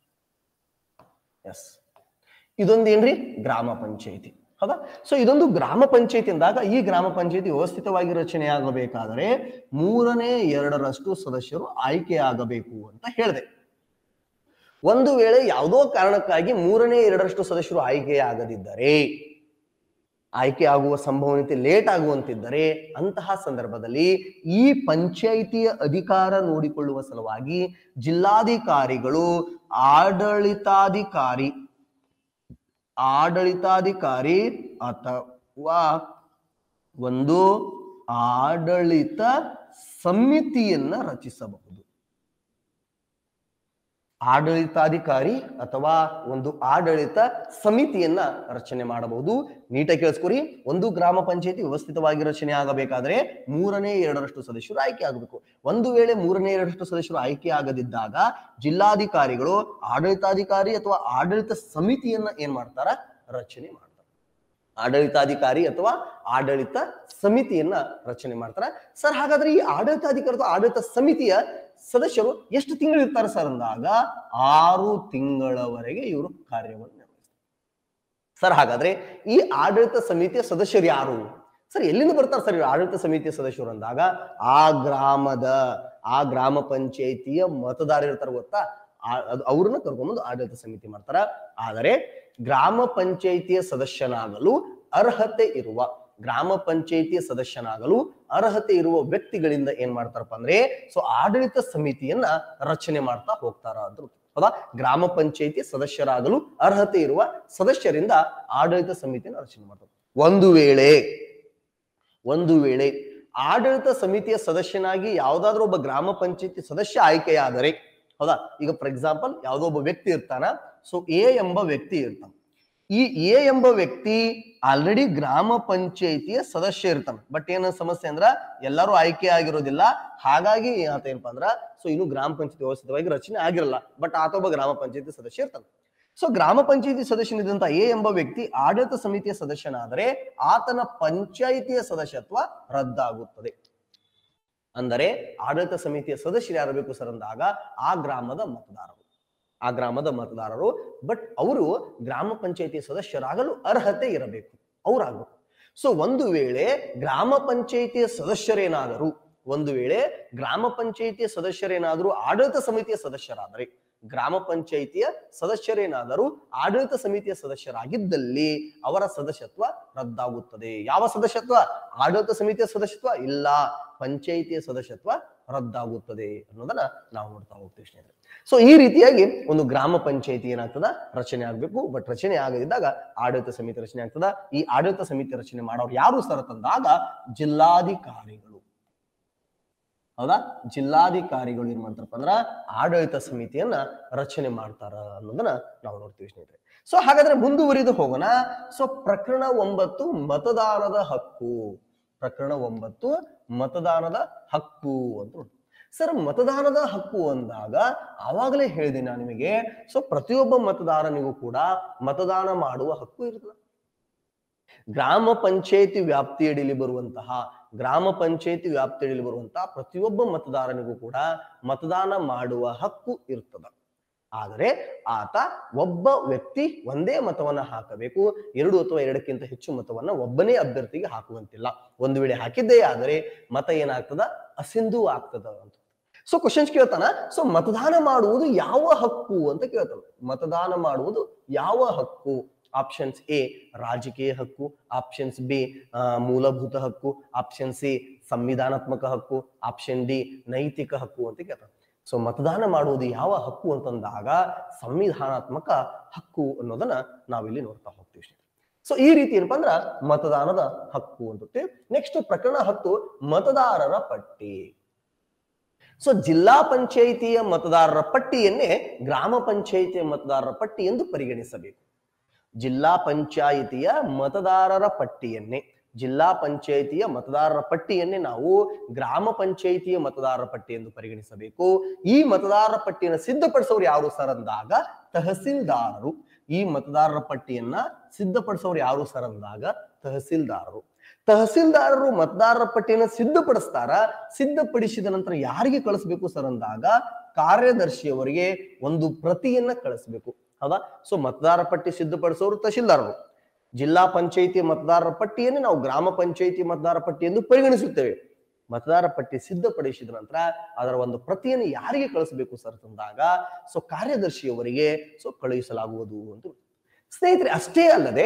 ಎಸ್, ಇದೊಂದು ಏನ್ರಿ ಗ್ರಾಮ ಪಂಚಾಯಿತಿ. ಹೌದಾ, ಸೊ ಇದೊಂದು ಗ್ರಾಮ ಪಂಚಾಯಿತಿ ಅಂದಾಗ ಈ ಗ್ರಾಮ ಪಂಚಾಯಿತಿ ವ್ಯವಸ್ಥಿತವಾಗಿ ರಚನೆ ಆಗಬೇಕಾದರೆ ಮೂರನೇ ಎರಡರಷ್ಟು ಸದಸ್ಯರು ಆಯ್ಕೆಯಾಗಬೇಕು ಅಂತ ಹೇಳಿದೆ. ಒಂದು ವೇಳೆ ಯಾವುದೋ ಕಾರಣಕ್ಕಾಗಿ ಮೂರನೇ ಎರಡರಷ್ಟು ಸದಸ್ಯರು ಆಯ್ಕೆಯಾಗದಿದ್ದರೆ, ಆಯ್ಕೆ ಆಗುವ ಸಂಭವನೀಯತೆ ಲೇಟ್ ಆಗುವಂತಿದ್ದರೆ, ಅಂತಹ ಸಂದರ್ಭದಲ್ಲಿ ಈ ಪಂಚಾಯಿತಿಯ ಅಧಿಕಾರ ನೋಡಿಕೊಳ್ಳುವ ಸಲುವಾಗಿ ಜಿಲ್ಲಾಧಿಕಾರಿಗಳು ಆಡಳಿತಾಧಿಕಾರಿ ಆಡಳಿತಾಧಿಕಾರಿ ಅಥವಾ ಒಂದು ಆಡಳಿತ ಸಮಿತಿಯನ್ನ ರಚಿಸಬಹುದು. ಆಡಳಿತಾಧಿಕಾರಿ ಅಥವಾ ಒಂದು ಆಡಳಿತ ಸಮಿತಿಯನ್ನ ರಚನೆ ಮಾಡಬಹುದು. ನೀಟಾಗಿ ಕೇಳಿಸ್ಕೊರಿ, ಒಂದು ಗ್ರಾಮ ಪಂಚಾಯತಿ ವ್ಯವಸ್ಥಿತವಾಗಿ ರಚನೆ ಆಗಬೇಕಾದ್ರೆ ಮೂರನೇ ಎರಡರಷ್ಟು ಸದಸ್ಯರು ಆಯ್ಕೆ ಆಗಬೇಕು. ಒಂದು ವೇಳೆ ಮೂರನೇ ಎರಡರಷ್ಟು ಸದಸ್ಯರು ಆಯ್ಕೆ ಆಗದಿದ್ದಾಗ ಜಿಲ್ಲಾಧಿಕಾರಿಗಳು ಆಡಳಿತಾಧಿಕಾರಿ ಅಥವಾ ಆಡಳಿತ ಸಮಿತಿಯನ್ನ ಏನ್ ಮಾಡ್ತಾರ, ರಚನೆ ಮಾಡ್ತಾರೆ. ಆಡಳಿತಾಧಿಕಾರಿ ಅಥವಾ ಆಡಳಿತ ಸಮಿತಿಯನ್ನ ರಚನೆ ಮಾಡ್ತಾರೆ. ಸರ್ ಹಾಗಾದ್ರೆ ಈ ಆಡಳಿತಾಧಿಕಾರಿ ಅಥವಾ ಆಡಳಿತ ಸಮಿತಿಯ ಸದಸ್ಯರು ಎಷ್ಟು ತಿಂಗಳು ಇರ್ತಾರೆ ಸರ್ ಅಂದಾಗ ಆರು ತಿಂಗಳವರೆಗೆ ಇವರು ಕಾರ್ಯವನ್ನು ನಿರ್ವಹಿಸ್ತಾರೆ. ಸರ್ ಹಾಗಾದ್ರೆ ಈ ಆಡಳಿತ ಸಮಿತಿಯ ಸದಸ್ಯರು ಯಾರು ಸರ್, ಎಲ್ಲಿಂದ ಬರ್ತಾರೆ ಸರ್ ಆಡಳಿತ ಸಮಿತಿಯ ಸದಸ್ಯರು ಅಂದಾಗ ಆ ಗ್ರಾಮದ ಆ ಗ್ರಾಮ ಪಂಚಾಯಿತಿಯ ಮತದಾರರು ಇರ್ತಾರೆ ಗೊತ್ತಾ, ಅವ್ರನ್ನ ಕರ್ಕೊಂಡ್ಬಂದು ಆಡಳಿತ ಸಮಿತಿ ಮಾಡ್ತಾರ. ಆದರೆ ಗ್ರಾಮ ಪಂಚಾಯಿತಿಯ ಸದಸ್ಯನಾಗಲು ಅರ್ಹತೆ ಇರುವ ಗ್ರಾಮ ಪಂಚಾಯಿತಿಯ ಸದಸ್ಯನಾಗಲು ಅರ್ಹತೆ ಇರುವ ವ್ಯಕ್ತಿಗಳಿಂದ ಏನ್ ಮಾಡ್ತಾರಪ್ಪ ಅಂದ್ರೆ ಸೊ ಆಡಳಿತ ಸಮಿತಿಯನ್ನ ರಚನೆ ಮಾಡ್ತಾ ಹೋಗ್ತಾರ ಅಂತ. ಹೌದಾ, ಗ್ರಾಮ ಪಂಚಾಯಿತಿ ಸದಸ್ಯರಾಗಲು ಅರ್ಹತೆ ಇರುವ ಸದಸ್ಯರಿಂದ ಆಡಳಿತ ಸಮಿತಿಯನ್ನ ರಚನೆ ಮಾಡ್ತಾರೆ. ಒಂದು ವೇಳೆ ಒಂದು ವೇಳೆ ಆಡಳಿತ ಸಮಿತಿಯ ಸದಸ್ಯನಾಗಿ ಯಾವ್ದಾದ್ರು ಒಬ್ಬ ಗ್ರಾಮ ಪಂಚಾಯಿತಿ ಸದಸ್ಯ ಆಯ್ಕೆಯಾದರೆ, ಹೌದಾ, ಈಗ ಫಾರ್ ಎಕ್ಸಾಂಪಲ್ ಯಾವ್ದೋ ಒಬ್ಬ ವ್ಯಕ್ತಿ ಇರ್ತಾನ, ಸೊ ಎ ಎಂಬ ವ್ಯಕ್ತಿ ಇರ್ತಾನ. ಈ ಎ ಎಂಬ ವ್ಯಕ್ತಿ ಆಲ್ರೆಡಿ ಗ್ರಾಮ ಪಂಚಾಯಿತಿಯ ಸದಸ್ಯ ಇರ್ತಾನ. ಬಟ್ ಏನ ಸಮಸ್ಯೆ ಅಂದ್ರ ಎಲ್ಲರೂ ಆಯ್ಕೆ ಆಗಿರೋದಿಲ್ಲ. ಹಾಗಾಗಿ ಆತ ಏನಪ್ಪಾ ಅಂದ್ರ ಸೊ ಇನ್ನು ಗ್ರಾಮ ಪಂಚಾಯತಿ ವ್ಯವಸ್ಥಿತವಾಗಿ ರಚನೆ ಆಗಿರಲ್ಲ. ಬಟ್ ಆತ ಒಬ್ಬ ಗ್ರಾಮ ಪಂಚಾಯತಿ ಸದಸ್ಯ ಇರ್ತಾನೆ. ಸೊ ಗ್ರಾಮ ಪಂಚಾಯತಿ ಸದಸ್ಯನಿದ್ದಂತ ಎ ಎಂಬ ವ್ಯಕ್ತಿ ಆಡಳಿತ ಸಮಿತಿಯ ಸದಸ್ಯನಾದರೆ ಆತನ ಪಂಚಾಯಿತಿಯ ಸದಸ್ಯತ್ವ ರದ್ದಾಗುತ್ತದೆ. ಅಂದರೆ ಆಡಳಿತ ಸಮಿತಿಯ ಸದಸ್ಯರು ಯಾರು ಬೇಕು ಸರ್ ಅಂದಾಗ ಆ ಗ್ರಾಮದ ಮತದಾರರು ಆ ಗ್ರಾಮದ ಮತದಾರರು ಬಟ್ ಅವರು ಗ್ರಾಮ ಪಂಚಾಯಿತಿಯ ಸದಸ್ಯರಾಗಲು ಅರ್ಹತೆ ಇರಬೇಕು, ಅವರಾಗಬೇಕು. ಸೊ ಒಂದು ವೇಳೆ ಗ್ರಾಮ ಪಂಚಾಯಿತಿಯ ಸದಸ್ಯರೇನಾದರೂ ಒಂದು ವೇಳೆ ಗ್ರಾಮ ಪಂಚಾಯಿತಿಯ ಸದಸ್ಯರೇನಾದರೂ ಆಡಳಿತ ಸಮಿತಿಯ ಸದಸ್ಯರಾದರೆ ಗ್ರಾಮ ಪಂಚಾಯಿತಿಯ ಸದಸ್ಯರೇನಾದರೂ ಆಡಳಿತ ಸಮಿತಿಯ ಸದಸ್ಯರಾಗಿದ್ದಲ್ಲಿ ಅವರ ಸದಸ್ಯತ್ವ ರದ್ದಾಗುತ್ತದೆ. ಯಾವ ಸದಸ್ಯತ್ವ? ಆಡಳಿತ ಸಮಿತಿಯ ಸದಸ್ಯತ್ವ ಇಲ್ಲ, ಪಂಚಾಯಿತಿಯ ಸದಸ್ಯತ್ವ ರದ್ದಾಗುತ್ತದೆ ಅನ್ನೋದನ್ನ ನಾವು ನೋಡ್ತಾ ಹೋಗ್ತೀವಿ ಸ್ನೇಹಿತರೆ. ಸೊ ಈ ರೀತಿಯಾಗಿ ಒಂದು ಗ್ರಾಮ ಪಂಚಾಯಿತಿ ಏನಾಗ್ತದ ರಚನೆ ಆಗ್ಬೇಕು. ಬಟ್ ರಚನೆ ಆಗದಿದ್ದಾಗ ಆಡಳಿತ ಸಮಿತಿ ರಚನೆ ಆಗ್ತದ. ಈ ಆಡಳಿತ ಸಮಿತಿ ರಚನೆ ಮಾಡೋರು ಯಾರು ಸರ್ ತಂದಾಗ ಜಿಲ್ಲಾಧಿಕಾರಿಗಳು. ಹೌದಾ, ಜಿಲ್ಲಾಧಿಕಾರಿಗಳು ಏನ್ ಮಾಡ್ತಾರಪ್ಪ ಅಂದ್ರ ಆಡಳಿತ ಸಮಿತಿಯನ್ನ ರಚನೆ ಮಾಡ್ತಾರ ಅನ್ನೋದನ್ನ ನಾವು ನೋಡ್ತೀವಿ ಸ್ನೇಹಿತರೆ. ಸೊ ಹಾಗಾದ್ರೆ ಮುಂದುವರಿದು ಹೋಗೋಣ. ಸೊ ಪ್ರಕರಣ ಒಂಬತ್ತು ಮತದಾನದ ಹಕ್ಕು. ಪ್ರಕರಣ ಒಂಬತ್ತು ಮತದಾನದ ಹಕ್ಕು ಅಂತ ನೋಡಿ. ಸರ್ ಮತದಾನದ ಹಕ್ಕು ಅಂದಾಗ ಆವಾಗಲೇ ಹೇಳಿದೆ ನಾನು ನಿಮಗೆ, ಸೊ ಪ್ರತಿಯೊಬ್ಬ ಮತದಾರನಿಗೂ ಕೂಡ ಮತದಾನ ಮಾಡುವ ಹಕ್ಕು ಇರ್ತದೆ. ಗ್ರಾಮ ಪಂಚಾಯಿತಿ ವ್ಯಾಪ್ತಿಯಡಿಯಲ್ಲಿ ಬರುವಂತಹ ಗ್ರಾಮ ಪಂಚಾಯಿತಿ ವ್ಯಾಪ್ತಿಯಲ್ಲಿ ಬರುವಂತಹ ಪ್ರತಿಯೊಬ್ಬ ಮತದಾರನಿಗೂ ಕೂಡ ಮತದಾನ ಮಾಡುವ ಹಕ್ಕು ಇರ್ತದೆ. ಆದರೆ ಆತ ಒಬ್ಬ ವ್ಯಕ್ತಿ ಒಂದೇ ಮತವನ್ನ ಹಾಕಬೇಕು. ಎರಡು ಅಥವಾ ಎರಡಕ್ಕಿಂತ ಹೆಚ್ಚು ಮತವನ್ನ ಒಬ್ಬನೇ ಅಭ್ಯರ್ಥಿಗೆ ಹಾಕುವಂತಿಲ್ಲ. ಒಂದು ವೇಳೆ ಹಾಕಿದ್ದೇ ಆದರೆ ಮತ ಏನಾಗ್ತದ ಅಸಿಂಧು ಆಗ್ತದ ಅಂತ. ಸೊ ಕ್ವಶನ್ಸ್ ಕೇಳ್ತಾನ, ಸೊ ಮತದಾನ ಮಾಡುವುದು ಯಾವ ಹಕ್ಕು ಅಂತ ಕೇಳ್ತಾನ. ಮತದಾನ ಮಾಡುವುದು ಯಾವ ಹಕ್ಕು ಆಪ್ಷನ್ಸ್ ಎ ರಾಜಕೀಯ ಹಕ್ಕು, ಆಪ್ಷನ್ಸ್ ಬಿ ಮೂಲಭೂತ ಹಕ್ಕು, ಆಪ್ಷನ್ ಸಿ ಸಂವಿಧಾನಾತ್ಮಕ ಹಕ್ಕು, ಆಪ್ಷನ್ ಡಿ ನೈತಿಕ ಹಕ್ಕು ಅಂತ ಕೇಳ್ತಾರೆ. ಸೊ ಮತದಾನ ಮಾಡುವುದು ಯಾವ ಹಕ್ಕು ಅಂತಂದಾಗ ಸಂವಿಧಾನಾತ್ಮಕ ಹಕ್ಕು ಅನ್ನೋದನ್ನ ನಾವಿಲ್ಲಿ ನೋಡ್ತಾ ಹೋಗ್ತೀವಿ. ಸೊ ಈ ರೀತಿ ಏನಪ್ಪಾ ಅಂದ್ರ ಮತದಾನದ ಹಕ್ಕು ಅಂತ. ನೆಕ್ಸ್ಟ್ ಪ್ರಕರಣ ಹತ್ತು ಮತದಾರರ ಪಟ್ಟಿ. ಸೊ ಜಿಲ್ಲಾ ಪಂಚಾಯಿತಿಯ ಮತದಾರರ ಪಟ್ಟಿಯನ್ನೇ ಗ್ರಾಮ ಪಂಚಾಯಿತಿಯ ಮತದಾರರ ಪಟ್ಟಿ ಎಂದು ಪರಿಗಣಿಸಬೇಕು. ಜಿಲ್ಲಾ ಪಂಚಾಯಿತಿಯ ಮತದಾರರ ಪಟ್ಟಿಯನ್ನೇ ಜಿಲ್ಲಾ ಪಂಚಾಯಿತಿಯ ಮತದಾರರ ಪಟ್ಟಿಯನ್ನೇ ನಾವು ಗ್ರಾಮ ಪಂಚಾಯಿತಿಯ ಮತದಾರರ ಪಟ್ಟಿ ಎಂದು ಪರಿಗಣಿಸಬೇಕು. ಈ ಮತದಾರರ ಪಟ್ಟಿಯನ್ನು ಸಿದ್ಧಪಡಿಸೋರು ಯಾರು ಸರ್ ಅಂದಾಗ ತಹಸೀಲ್ದಾರರು. ಈ ಮತದಾರರ ಪಟ್ಟಿಯನ್ನ ಸಿದ್ಧಪಡಿಸೋರು ಯಾರು ಸರ್ ಅಂದಾಗ ತಹಸೀಲ್ದಾರರು. ತಹಸೀಲ್ದಾರರು ಮತದಾರರ ಪಟ್ಟಿಯನ್ನು ಸಿದ್ಧಪಡಿಸ್ತಾರ. ಸಿದ್ಧಪಡಿಸಿದ ನಂತರ ಯಾರಿಗೆ ಕಳಿಸ್ಬೇಕು ಸರ್ ಅಂದಾಗ ಕಾರ್ಯದರ್ಶಿಯವರಿಗೆ ಒಂದು ಪ್ರತಿಯನ್ನ ಕಳಿಸ್ಬೇಕು. ಹೌದಾ? ಸೊ ಮತದಾರರ ಪಟ್ಟಿ ಸಿದ್ಧಪಡಿಸೋರು ತಹಸೀಲ್ದಾರರು. ಜಿಲ್ಲಾ ಪಂಚಾಯಿತಿ ಮತದಾರರ ಪಟ್ಟಿಯನ್ನು ನಾವು ಗ್ರಾಮ ಪಂಚಾಯಿತಿ ಮತದಾರರ ಪಟ್ಟಿ ಎಂದು ಪರಿಗಣಿಸುತ್ತೇವೆ. ಮತದಾರ ಪಟ್ಟಿ ಸಿದ್ಧಪಡಿಸಿದ ನಂತರ ಅದರ ಒಂದು ಪ್ರತಿಯನ್ನು ಯಾರಿಗೆ ಕಳಿಸಬೇಕು ಸರ್ ಅಂದಾಗ ಸೊ ಕಾರ್ಯದರ್ಶಿಯವರಿಗೆ ಸೊ ಕಳುಹಿಸಲಾಗುವುದು ಅಂತ. ಸ್ನೇಹಿತರೆ, ಅಷ್ಟೇ ಅಲ್ಲದೆ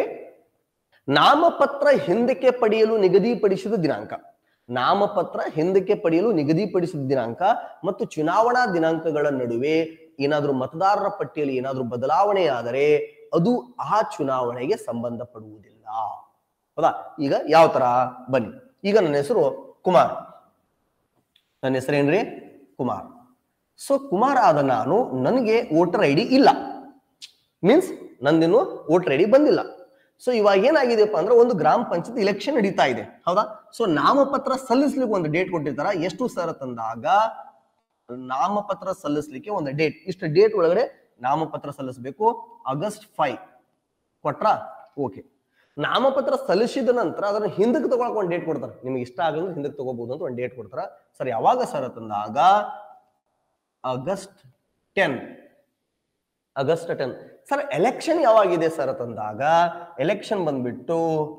ನಾಮಪತ್ರ ಹಿಂದಕ್ಕೆ ಪಡೆಯಲು ನಿಗದಿಪಡಿಸಿದ ದಿನಾಂಕ ನಾಮಪತ್ರ ಹಿಂದಕ್ಕೆ ಪಡೆಯಲು ನಿಗದಿಪಡಿಸಿದ ದಿನಾಂಕ ಮತ್ತು ಚುನಾವಣಾ ದಿನಾಂಕಗಳ ನಡುವೆ ಏನಾದ್ರೂ ಮತದಾರರ ಪಟ್ಟಿಯಲ್ಲಿ ಏನಾದ್ರೂ ಬದಲಾವಣೆ ಆದರೆ ಅದು ಆ ಚುನಾವಣೆಗೆ ಸಂಬಂಧಪಡುವುದಿಲ್ಲ. ಹೌದಾ? ಈಗ ಯಾವ ತರ ಬನ್ನಿ. ಈಗ ನನ್ನ ಹೆಸರು ಕುಮಾರ್. ನನ್ನ ಹೆಸರೇನ್ರಿ? ಕುಮಾರ್. ಸೊ ಕುಮಾರ್ ಆದ ನಾನು ನನಗೆ ವೋಟರ್ ಐ ಡಿ ಇಲ್ಲ, ಮೀನ್ಸ್ ನಂದಿನ್ನು ವೋಟರ್ ಐ ಡಿ ಬಂದಿಲ್ಲ. ಸೊ ಇವಾಗ ಏನಾಗಿದೆಯಪ್ಪ ಅಂದ್ರೆ ಒಂದು ಗ್ರಾಮ ಪಂಚಾಯತ್ ಇಲೆಕ್ಷನ್ ನಡೀತಾ ಇದೆ. ಹೌದಾ? ಸೊ ನಾಮಪತ್ರ ಸಲ್ಲಿಸ್ಲಿಕ್ಕೆ ಒಂದು ಡೇಟ್ ಕೊಟ್ಟಿರ್ತಾರ. ಎಷ್ಟು ಸರ್ ತಂದಾಗ ನಾಮಪತ್ರ ಸಲ್ಲಿಸ್ಲಿಕ್ಕೆ ಒಂದು ಡೇಟ್, ಇಷ್ಟು ಡೇಟ್ ಒಳಗಡೆ ನಾಮಪತ್ರ ಸಲ್ಲಿಸಬೇಕು. ಆಗಸ್ಟ್ ಫೈವ್ ಕೊಟ್ರ ಓಕೆ. ನಾಮಪತ್ರ ಸಲ್ಲಿಸಿದ ನಂತರ ಅದನ್ನ ಹಿಂದಕ್ಕೆ ತಗೊಳಕ್ ಒಂದು ಡೇಟ್ ಕೊಡ್ತಾರೆ. ನಿಮ್ಗೆ ಇಷ್ಟ ಆಗಲ್ಲ ಹಿಂದಕ್ಕೆ ತಗೋಬಹುದು ಅಂತ ಒಂದು ಡೇಟ್ ಕೊಡ್ತಾರ. ಸರ್ ಯಾವಾಗ ಸರ್ ತಂದಾಗ August ten August ten. Sir election ಯಾವಾಗಿದೆ ಸರ್ ತಂದಾಗ ಎಲೆಕ್ಷನ್ ಬಂದ್ಬಿಟ್ಟು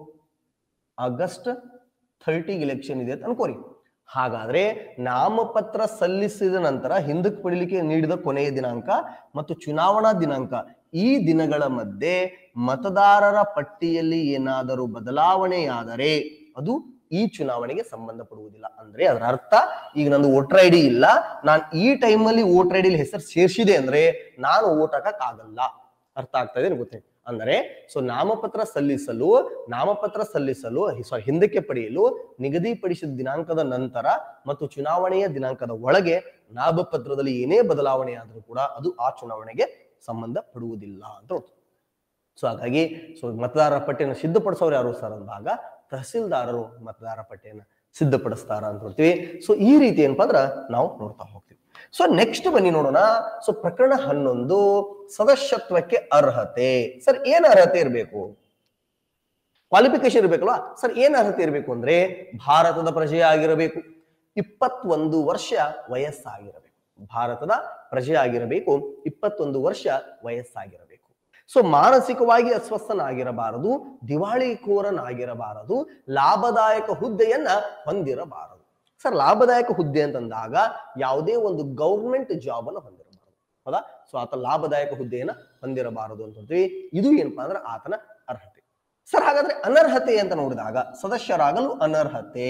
ಆಗಸ್ಟ್ ಥರ್ಟಿಗೆ ಎಲೆಕ್ಷನ್ ಇದೆ ಅಂತ ಅನ್ಕೋರಿ. ಹಾಗಾದ್ರೆ ನಾಮಪತ್ರ ಸಲ್ಲಿಸಿದ ನಂತರ ಹಿಂದಕ್ಕೆ ಪಡಿಲಿಕ್ಕೆ ನೀಡಿದ ಕೊನೆಯ ದಿನಾಂಕ ಮತ್ತು ಚುನಾವಣಾ ದಿನಾಂಕ ಈ ದಿನಗಳ ಮಧ್ಯೆ ಮತದಾರರ ಪಟ್ಟಿಯಲ್ಲಿ ಏನಾದರೂ ಬದಲಾವಣೆಯಾದರೆ ಅದು ಈ ಚುನಾವಣೆಗೆ ಸಂಬಂಧಪಡುವುದಿಲ್ಲ. ಅಂದ್ರೆ ಅದರ ಅರ್ಥ ಈಗ ನಂದು ವೋಟರ್ ಐ ಡಿ ಇಲ್ಲ, ನಾನು ಈ ಟೈಮಲ್ಲಿ ವೋಟರ್ ಐ ಡಿ ಹೆಸರು ಸೇರಿಸಿದೆ ಅಂದ್ರೆ ನಾನು ವೋಟ್ ಹಾಕಕ್ ಆಗಲ್ಲ. ಅರ್ಥ ಆಗ್ತಾ ಇದೆ ಗೊತ್ತೇ? ಅಂದರೆ ಸೊ ನಾಮಪತ್ರ ಸಲ್ಲಿಸಲು ನಾಮಪತ್ರ ಸಲ್ಲಿಸಲು ಸಾರಿ ಹಿಂದಕ್ಕೆ ಪಡೆಯಲು ನಿಗದಿಪಡಿಸಿದ ದಿನಾಂಕದ ನಂತರ ಮತ್ತು ಚುನಾವಣೆಯ ದಿನಾಂಕದ ಒಳಗೆ ನಾಮಪತ್ರದಲ್ಲಿ ಏನೇ ಬದಲಾವಣೆ ಆದರೂ ಕೂಡ ಅದು ಆ ಚುನಾವಣೆಗೆ ಸಂಬಂಧ ಪಡುವುದಿಲ್ಲ ಅಂತ. ಸೊ ಹಾಗಾಗಿ ಸೊ ಮತದಾರರ ಪಟ್ಟಿಯನ್ನು ಸಿದ್ಧಪಡಿಸೋರು ಯಾರು ಸರ್ ಅಂದಾಗ ತಹಸೀಲ್ದಾರರು ಮತದಾರರ ಪಟ್ಟಿಯನ್ನು ಸಿದ್ಧಪಡಿಸ್ತಾರ ಅಂತ ನೋಡ್ತೀವಿ. ಸೊ ಈ ರೀತಿ ಏನಪ್ಪಾ ಅಂದ್ರ ನಾವು ನೋಡ್ತಾ ಹೋಗ್ತೀವಿ. ಸೊ ನೆಕ್ಸ್ಟ್ ಬನ್ನಿ ನೋಡೋಣ. ಸೊ ಪ್ರಕರಣ ಹನ್ನೊಂದು ಸದಸ್ಯತ್ವಕ್ಕೆ ಅರ್ಹತೆ. ಸರ್ ಏನ್ ಅರ್ಹತೆ ಇರಬೇಕು? ಕ್ವಾಲಿಫಿಕೇಶನ್ ಇರ್ಬೇಕಲ್ವಾ? ಸರ್ ಏನ್ ಅರ್ಹತೆ ಇರಬೇಕು ಅಂದ್ರೆ ಭಾರತದ ಪ್ರಜೆ ಆಗಿರಬೇಕು, ಇಪ್ಪತ್ತೊಂದು ವರ್ಷ ವಯಸ್ಸಾಗಿರಬೇಕು. ಭಾರತದ ಪ್ರಜೆ ಆಗಿರಬೇಕು, ಇಪ್ಪತ್ತೊಂದು ವರ್ಷ ವಯಸ್ಸಾಗಿರಬೇಕು. ಸೊ ಮಾನಸಿಕವಾಗಿ ಅಸ್ವಸ್ಥನಾಗಿರಬಾರದು, ದಿವಾಳಿಕೋರನಾಗಿರಬಾರದು, ಲಾಭದಾಯಕ ಹುದ್ದೆಯನ್ನ ಹೊಂದಿರಬಾರದು. ಸರ್ ಲಾಭದಾಯಕ ಹುದ್ದೆ ಅಂತಂದಾಗ ಯಾವುದೇ ಒಂದು ಗೌರ್ಮೆಂಟ್ ಜಾಬ್ ಅನ್ನು ಹೊಂದಿರಬಾರದು. ಹೌದಾ? ಸೊ ಆತ ಲಾಭದಾಯಕ ಹುದ್ದೆಯನ್ನ ಹೊಂದಿರಬಾರದು ಅಂತಂದ್ವಿ. ಇದು ಏನಪ್ಪಾ ಅಂದ್ರೆ ಆತನ ಅರ್ಹತೆ. ಸರ್ ಹಾಗಾದ್ರೆ ಅನರ್ಹತೆ ಅಂತ ನೋಡಿದಾಗ ಸದಸ್ಯರಾಗಲು ಅನರ್ಹತೆ.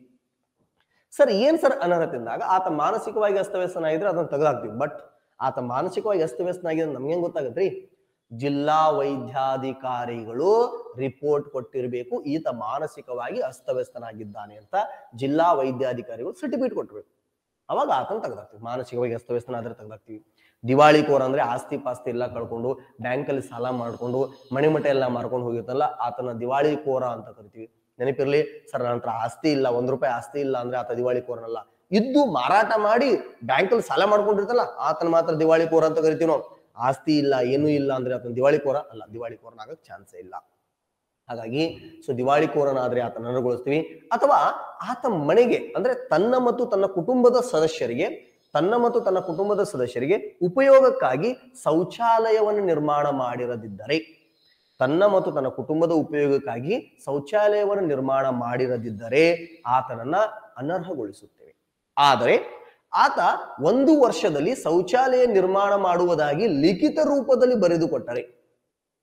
ಸರ್ ಏನ್ ಸರ್ ಅನರ್ಹತೆ ಅಂದಾಗ ಆತ ಮಾನಸಿಕವಾಗಿ ಅಸ್ತವ್ಯಸ್ತನಾಗಿದ್ರೆ ಅದನ್ನ ತೆಗೆದಾಕ್ತೀವಿ. ಬಟ್ ಆತ ಮಾನಸಿಕವಾಗಿ ಅಸ್ತವ್ಯಸ್ತನಾಗಿದೆ ನಮ್ಗೆ ಹೆಂಗ್ ಗೊತ್ತಾಗತ್ರಿ? ಜಿಲ್ಲಾ ವೈದ್ಯಾಧಿಕಾರಿಗಳು ರಿಪೋರ್ಟ್ ಕೊಟ್ಟಿರ್ಬೇಕು ಈತ ಮಾನಸಿಕವಾಗಿ ಅಸ್ತವ್ಯಸ್ತನಾಗಿದ್ದಾನೆ ಅಂತ. ಜಿಲ್ಲಾ ವೈದ್ಯಾಧಿಕಾರಿಗಳು ಸರ್ಟಿಫಿಕೇಟ್ ಕೊಟ್ಟಿರ್ಬೇಕು, ಅವಾಗ ಆತನ ತೆಗೆದಾಕ್ತಿವಿ. ಮಾನಸಿಕವಾಗಿ ಅಸ್ತವ್ಯಸ್ತನಾದ್ರೆ ತೆಗೆದಾಕ್ತಿವಿ. ದಿವಾಳಿಕೋರ ಅಂದ್ರೆ ಆಸ್ತಿ ಪಾಸ್ತಿ ಎಲ್ಲ ಕಳ್ಕೊಂಡು ಬ್ಯಾಂಕಲ್ಲಿ ಸಾಲ ಮಾಡ್ಕೊಂಡು ಮಣಿಮಠ ಎಲ್ಲ ಮಾರ್ಕೊಂಡು ಹೋಗಿರ್ತಲ್ಲ ಆತನ ದಿವಾಳಿಕೋರ ಅಂತ ಕರಿತೀವಿ. ನೆನಪಿರ್ಲಿ ಸರ್, ನನ್ನ ಹತ್ರ ಆಸ್ತಿ ಇಲ್ಲ, ಒಂದ್ ರೂಪಾಯಿ ಆಸ್ತಿ ಇಲ್ಲ ಅಂದ್ರೆ ಆತ ದಿವಾಳಿಕೋರನಲ್ಲ. ಇದ್ದು ಮಾರಾಟ ಮಾಡಿ ಬ್ಯಾಂಕಲ್ಲಿ ಸಾಲ ಮಾಡ್ಕೊಂಡಿರ್ತಲ್ಲ ಆತನ ಮಾತ್ರ ದಿವಾಳಿಕೋರ ಅಂತ ಕರಿತೀವಿ ನಾವು. ಆಸ್ತಿ ಇಲ್ಲ ಏನೂ ಇಲ್ಲ ಅಂದ್ರೆ ಆತನ ದಿವಾಳಿಕೋರ ಅಲ್ಲ, ದಿವಾಳಿಕೋರನಾಗಕ್ ಚಾನ್ಸೇ ಇಲ್ಲ. ಹಾಗಾಗಿ ಸೊ ದಿವಾಳಿಕೋರನಾದ್ರೆ ಆತನ ಅನರ್ಹಗೊಳಿಸ್ತೀವಿ. ಅಥವಾ ಆತ ಮನೆಗೆ ಅಂದ್ರೆ ತನ್ನ ಮತ್ತು ತನ್ನ ಕುಟುಂಬದ ಸದಸ್ಯರಿಗೆ ತನ್ನ ಮತ್ತು ತನ್ನ ಕುಟುಂಬದ ಸದಸ್ಯರಿಗೆ ಉಪಯೋಗಕ್ಕಾಗಿ ಶೌಚಾಲಯವನ್ನು ನಿರ್ಮಾಣ ಮಾಡಿರದಿದ್ದರೆ ತನ್ನ ಮತ್ತು ತನ್ನ ಕುಟುಂಬದ ಉಪಯೋಗಕ್ಕಾಗಿ ಶೌಚಾಲಯವನ್ನು ನಿರ್ಮಾಣ ಮಾಡಿರದಿದ್ದರೆ ಆತನನ್ನ ಅನರ್ಹಗೊಳಿಸುತ್ತೇವೆ. ಆದರೆ ಆತ ಒಂದು ವರ್ಷದಲ್ಲಿ ಶೌಚಾಲಯ ನಿರ್ಮಾಣ ಮಾಡುವುದಾಗಿ ಲಿಖಿತ ರೂಪದಲ್ಲಿ ಬರೆದುಕೊಟ್ಟರೆ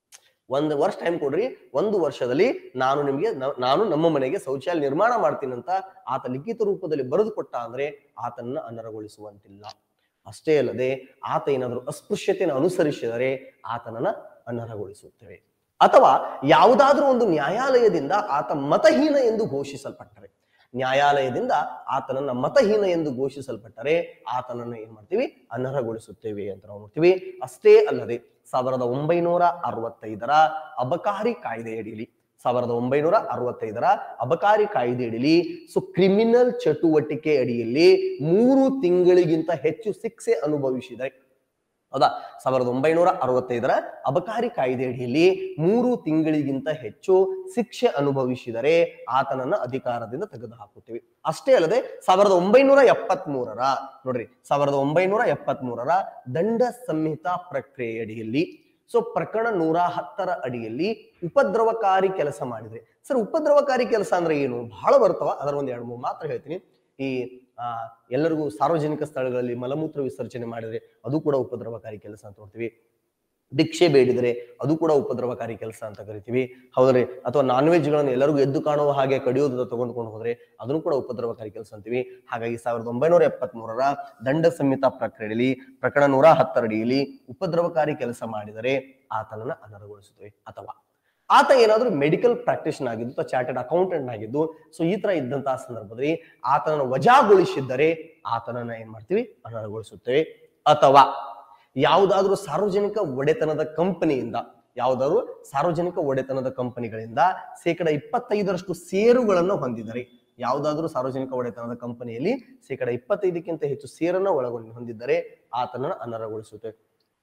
ಒಂದು ವರ್ಷ ಟೈಮ್ ಕೊಡ್ರಿ, ಒಂದು ವರ್ಷದಲ್ಲಿ ನಾನು ನಿಮಗೆ ನಾನು ನಮ್ಮ ಮನೆಗೆ ಶೌಚಾಲಯ ನಿರ್ಮಾಣ ಮಾಡ್ತೀನಿ ಅಂತ ಆತ ಲಿಖಿತ ರೂಪದಲ್ಲಿ ಬರೆದು ಕೊಟ್ಟ ಅಂದ್ರೆ ಆತನನ್ನ ಅನರ್ಹಗೊಳಿಸುವಂತಿಲ್ಲ. ಅಷ್ಟೇ ಅಲ್ಲದೆ ಆತ ಏನಾದರೂ ಅಸ್ಪೃಶ್ಯತೆಯನ್ನು ಅನುಸರಿಸಿದರೆ ಆತನನ್ನ ಅನರ್ಹಗೊಳಿಸುತ್ತೇವೆ. ಅಥವಾ ಯಾವುದಾದ್ರೂ ಒಂದು ನ್ಯಾಯಾಲಯದಿಂದ ಆತ ಮತಹೀನ ಎಂದು ಘೋಷಿಸಲ್ಪಟ್ಟರೆ, ನ್ಯಾಯಾಲಯದಿಂದ ಆತನನ್ನ ಮತಹೀನ ಎಂದು ಘೋಷಿಸಲ್ಪಟ್ಟರೆ ಆತನನ್ನು ಏನ್ ಮಾಡ್ತೀವಿ, ಅನರ್ಹಗೊಳಿಸುತ್ತೇವೆ ಅಂತ ನಾವು ನೋಡ್ತೀವಿ. ಅಷ್ಟೇ ಅಲ್ಲದೆ ಸಾವಿರದ ಒಂಬೈನೂರ ಅರವತ್ತೈದರ ಅಬಕಾರಿ ಕಾಯ್ದೆಯಡಿಯಲ್ಲಿ ಸಾವಿರದ ಒಂಬೈನೂರ ಅರವತ್ತೈದರ ಅಬಕಾರಿ ಕಾಯ್ದೆಯಡಿಯಲ್ಲಿ ಸೊ ಕ್ರಿಮಿನಲ್ ಚಟುವಟಿಕೆ ಅಡಿಯಲ್ಲಿ ಮೂರು ತಿಂಗಳಿಗಿಂತ ಹೆಚ್ಚು ಶಿಕ್ಷೆ ಅನುಭವಿಸಿದರೆ, ಹೌದಾ, ಸಾವಿರದ ಒಂಬೈನೂರ ಅರವತ್ತೈದರ ಅಬಕಾರಿ ಕಾಯ್ದೆ ಅಡಿಯಲ್ಲಿ ಮೂರು ತಿಂಗಳಿಗಿಂತ ಹೆಚ್ಚು ಶಿಕ್ಷೆ ಅನುಭವಿಸಿದರೆ ಆತನನ್ನ ಅಧಿಕಾರದಿಂದ ತೆಗೆದು ಹಾಕುತ್ತೇವೆ. ಅಷ್ಟೇ ಅಲ್ಲದೆ ಸಾವಿರದ ಒಂಬೈನೂರ ಎಪ್ಪತ್ತ್ ಮೂರರ ನೋಡ್ರಿ ಸಾವಿರದ ಒಂಬೈನೂರ ಎಪ್ಪತ್ತ್ ಮೂರರ ದಂಡ ಸಂಹಿತಾ ಪ್ರಕ್ರಿಯೆ ಅಡಿಯಲ್ಲಿ ಸೊ ಪ್ರಕರಣ ನೂರ ಹತ್ತರ ಅಡಿಯಲ್ಲಿ ಉಪದ್ರವಕಾರಿ ಕೆಲಸ ಮಾಡಿದ್ರೆ, ಸರ್ ಉಪದ್ರವಕಾರಿ ಕೆಲಸ ಅಂದ್ರೆ ಏನು, ಬಹಳ ಬರ್ತವ, ಅದರ ಒಂದ್ ಎರಡು ಮೂರು ಮಾತ್ರ ಹೇಳ್ತೀನಿ. ಈ ಆ ಎಲ್ಲರಿಗೂ ಸಾರ್ವಜನಿಕ ಸ್ಥಳಗಳಲ್ಲಿ ಮಲಮೂತ್ರ ವಿಸರ್ಜನೆ ಮಾಡಿದ್ರೆ ಅದು ಕೂಡ ಉಪದ್ರವಕಾರಿ ಕೆಲಸ ಅಂತ ನೋಡ್ತೀವಿ. ಭಿಕ್ಷೆ ಬೇಡಿದರೆ ಅದು ಕೂಡ ಉಪದ್ರವಕಾರಿ ಕೆಲಸ ಅಂತ ಕರಿತೀವಿ, ಹೌದ್ರಿ. ಅಥವಾ ನಾನ್ ವೆಜ್ ಗಳನ್ನು ಎಲ್ಲರಿಗೂ ಎದ್ದು ಕಾಣುವ ಹಾಗೆ ಕಡಿಯೋದು ತಗೊಂಡ್ಕೊಂಡು ಹೋದ್ರೆ ಅದನ್ನು ಕೂಡ ಉಪದ್ರವಕಾರಿ ಕೆಲಸ ಅಂತೀವಿ. ಹಾಗಾಗಿ ಸಾವಿರದ ಒಂಬೈನೂರ ಎಪ್ಪತ್ತ್ ಮೂರರ ದಂಡ ಸಂಹಿತಾ ಪ್ರಕ್ರಿಯೆಯಲ್ಲಿ ಪ್ರಕರಣ ನೂರ ಹತ್ತರಡಿಯಲ್ಲಿ ಉಪದ್ರವಕಾರಿ ಕೆಲಸ ಮಾಡಿದರೆ ಆತನನ್ನ ಅನರ್ಹಗೊಳಿಸುತ್ತೇವೆ. ಅಥವಾ ಆತ ಏನಾದ್ರೂ ಮೆಡಿಕಲ್ ಪ್ರಾಕ್ಟೀಷನ್ ಆಗಿದ್ದು ಅಥವಾ ಚಾರ್ಟೆಡ್ ಅಕೌಂಟೆಂಟ್ ಆಗಿದ್ದು ಸೊ ಈ ತರ ಇದ್ದಂತಹ ಸಂದರ್ಭದಲ್ಲಿ ಆತನನ್ನು ವಜಾಗೊಳಿಸಿದ್ದರೆ ಆತನನ್ನ ಏನ್ ಮಾಡ್ತೀವಿ, ಅನರ್ಹಗೊಳಿಸುತ್ತೇವೆ. ಅಥವಾ ಯಾವುದಾದ್ರೂ ಸಾರ್ವಜನಿಕ ಒಡೆತನದ ಕಂಪನಿಯಿಂದ ಯಾವುದಾದ್ರು ಸಾರ್ವಜನಿಕ ಒಡೆತನದ ಕಂಪನಿಗಳಿಂದ ಶೇಕಡ ಇಪ್ಪತ್ತೈದರಷ್ಟು ಷೇರುಗಳನ್ನು ಹೊಂದಿದರೆ, ಯಾವುದಾದ್ರೂ ಸಾರ್ವಜನಿಕ ಒಡೆತನದ ಕಂಪನಿಯಲ್ಲಿ ಶೇಕಡ ಇಪ್ಪತ್ತೈದಕ್ಕಿಂತ ಹೆಚ್ಚು ಷೇರನ್ನ ಒಳಗೊಂಡು ಹೊಂದಿದ್ದರೆ ಆತನನ್ನು ಅನರ್ಹಗೊಳಿಸುತ್ತೇವೆ.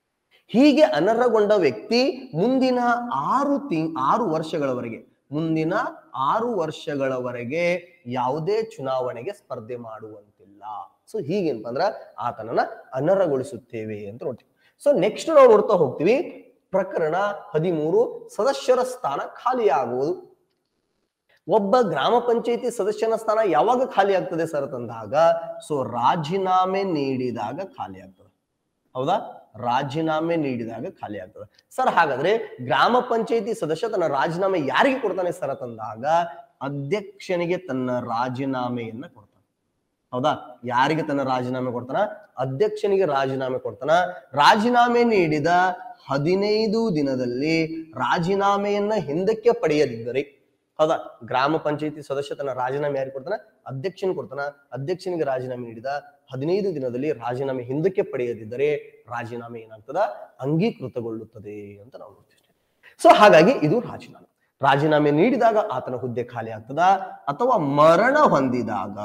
ಹೀಗೆ ಅನರ್ಹಗೊಂಡ ವ್ಯಕ್ತಿ ಮುಂದಿನ ಆರು ತಿಂಗ್ ಆರು ವರ್ಷಗಳವರೆಗೆ ಮುಂದಿನ ಆರು ವರ್ಷಗಳವರೆಗೆ ಯಾವುದೇ ಚುನಾವಣೆಗೆ ಸ್ಪರ್ಧೆ ಮಾಡುವಂತಿಲ್ಲ. ಸೊ ಹೀಗೇನಪ್ಪ ಅಂದ್ರ ಆತನನ್ನ ಅನರ್ಹಗೊಳಿಸುತ್ತೇವೆ ಅಂತ ನೋಡ್ತೀವಿ. ಸೊ ನೆಕ್ಸ್ಟ್ ನಾವು ನೋಡ್ತಾ ಹೋಗ್ತೀವಿ ಪ್ರಕರಣ ಹದಿಮೂರು, ಸದಸ್ಯರ ಸ್ಥಾನ ಖಾಲಿಯಾಗುವುದು. ಒಬ್ಬ ಗ್ರಾಮ ಪಂಚಾಯತಿ ಸದಸ್ಯನ ಸ್ಥಾನ ಯಾವಾಗ ಖಾಲಿ ಆಗ್ತದೆ ಸರ್ ಅಂತಂದಾಗ ಸೊ ರಾಜೀನಾಮೆ ನೀಡಿದಾಗ ಖಾಲಿ ಆಗ್ತದೆ, ಹೌದಾ, ರಾಜೀನಾಮೆ ನೀಡಿದಾಗ ಖಾಲಿ ಆಗ್ತದೆ. ಸರ್ ಹಾಗಾದ್ರೆ ಗ್ರಾಮ ಪಂಚಾಯತಿ ಸದಸ್ಯ ತನ್ನ ರಾಜೀನಾಮೆ ಯಾರಿಗೆ ಕೊಡ್ತಾನೆ ಸರ್ ಅಂತಂದಾಗ ಅಧ್ಯಕ್ಷನಿಗೆ ತನ್ನ ರಾಜೀನಾಮೆಯನ್ನ ಕೊಡ್ತಾನೆ, ಹೌದಾ. ಯಾರಿಗೆ ತನ್ನ ರಾಜೀನಾಮೆ ಕೊಡ್ತಾನ, ಅಧ್ಯಕ್ಷನಿಗೆ ರಾಜೀನಾಮೆ ಕೊಡ್ತಾನ. ರಾಜೀನಾಮೆ ನೀಡಿದ ಹದಿನೈದು ದಿನದಲ್ಲಿ ರಾಜೀನಾಮೆಯನ್ನ ಹಿಂದಕ್ಕೆ ಪಡೆಯದಿದ್ದರೆ, ಹೌದಾ, ಗ್ರಾಮ ಪಂಚಾಯತಿ ಸದಸ್ಯ ತನ್ನ ರಾಜೀನಾಮೆ ಯಾರಿಗೆ ಕೊಡ್ತಾನ, ಅಧ್ಯಕ್ಷನಿಗೆ ಕೊಡ್ತಾನ. ಅಧ್ಯಕ್ಷನಿಗೆ ರಾಜೀನಾಮೆ ನೀಡಿದ ಹದಿನೈದು ದಿನದಲ್ಲಿ ರಾಜೀನಾಮೆ ಹಿಂದಕ್ಕೆ ಪಡೆಯದಿದ್ದರೆ ರಾಜೀನಾಮೆ ಏನಾಗ್ತದ, ಅಂಗೀಕೃತಗೊಳ್ಳುತ್ತದೆ ಅಂತ ನಾವು ನೋಡ್ತೀವಿ. ಸೊ ಹಾಗಾಗಿ ಇದು ರಾಜೀನಾಮೆ. ರಾಜೀನಾಮೆ ನೀಡಿದಾಗ ಆತನ ಹುದ್ದೆ ಖಾಲಿ ಆಗ್ತದ, ಅಥವಾ ಮರಣ ಹೊಂದಿದಾಗ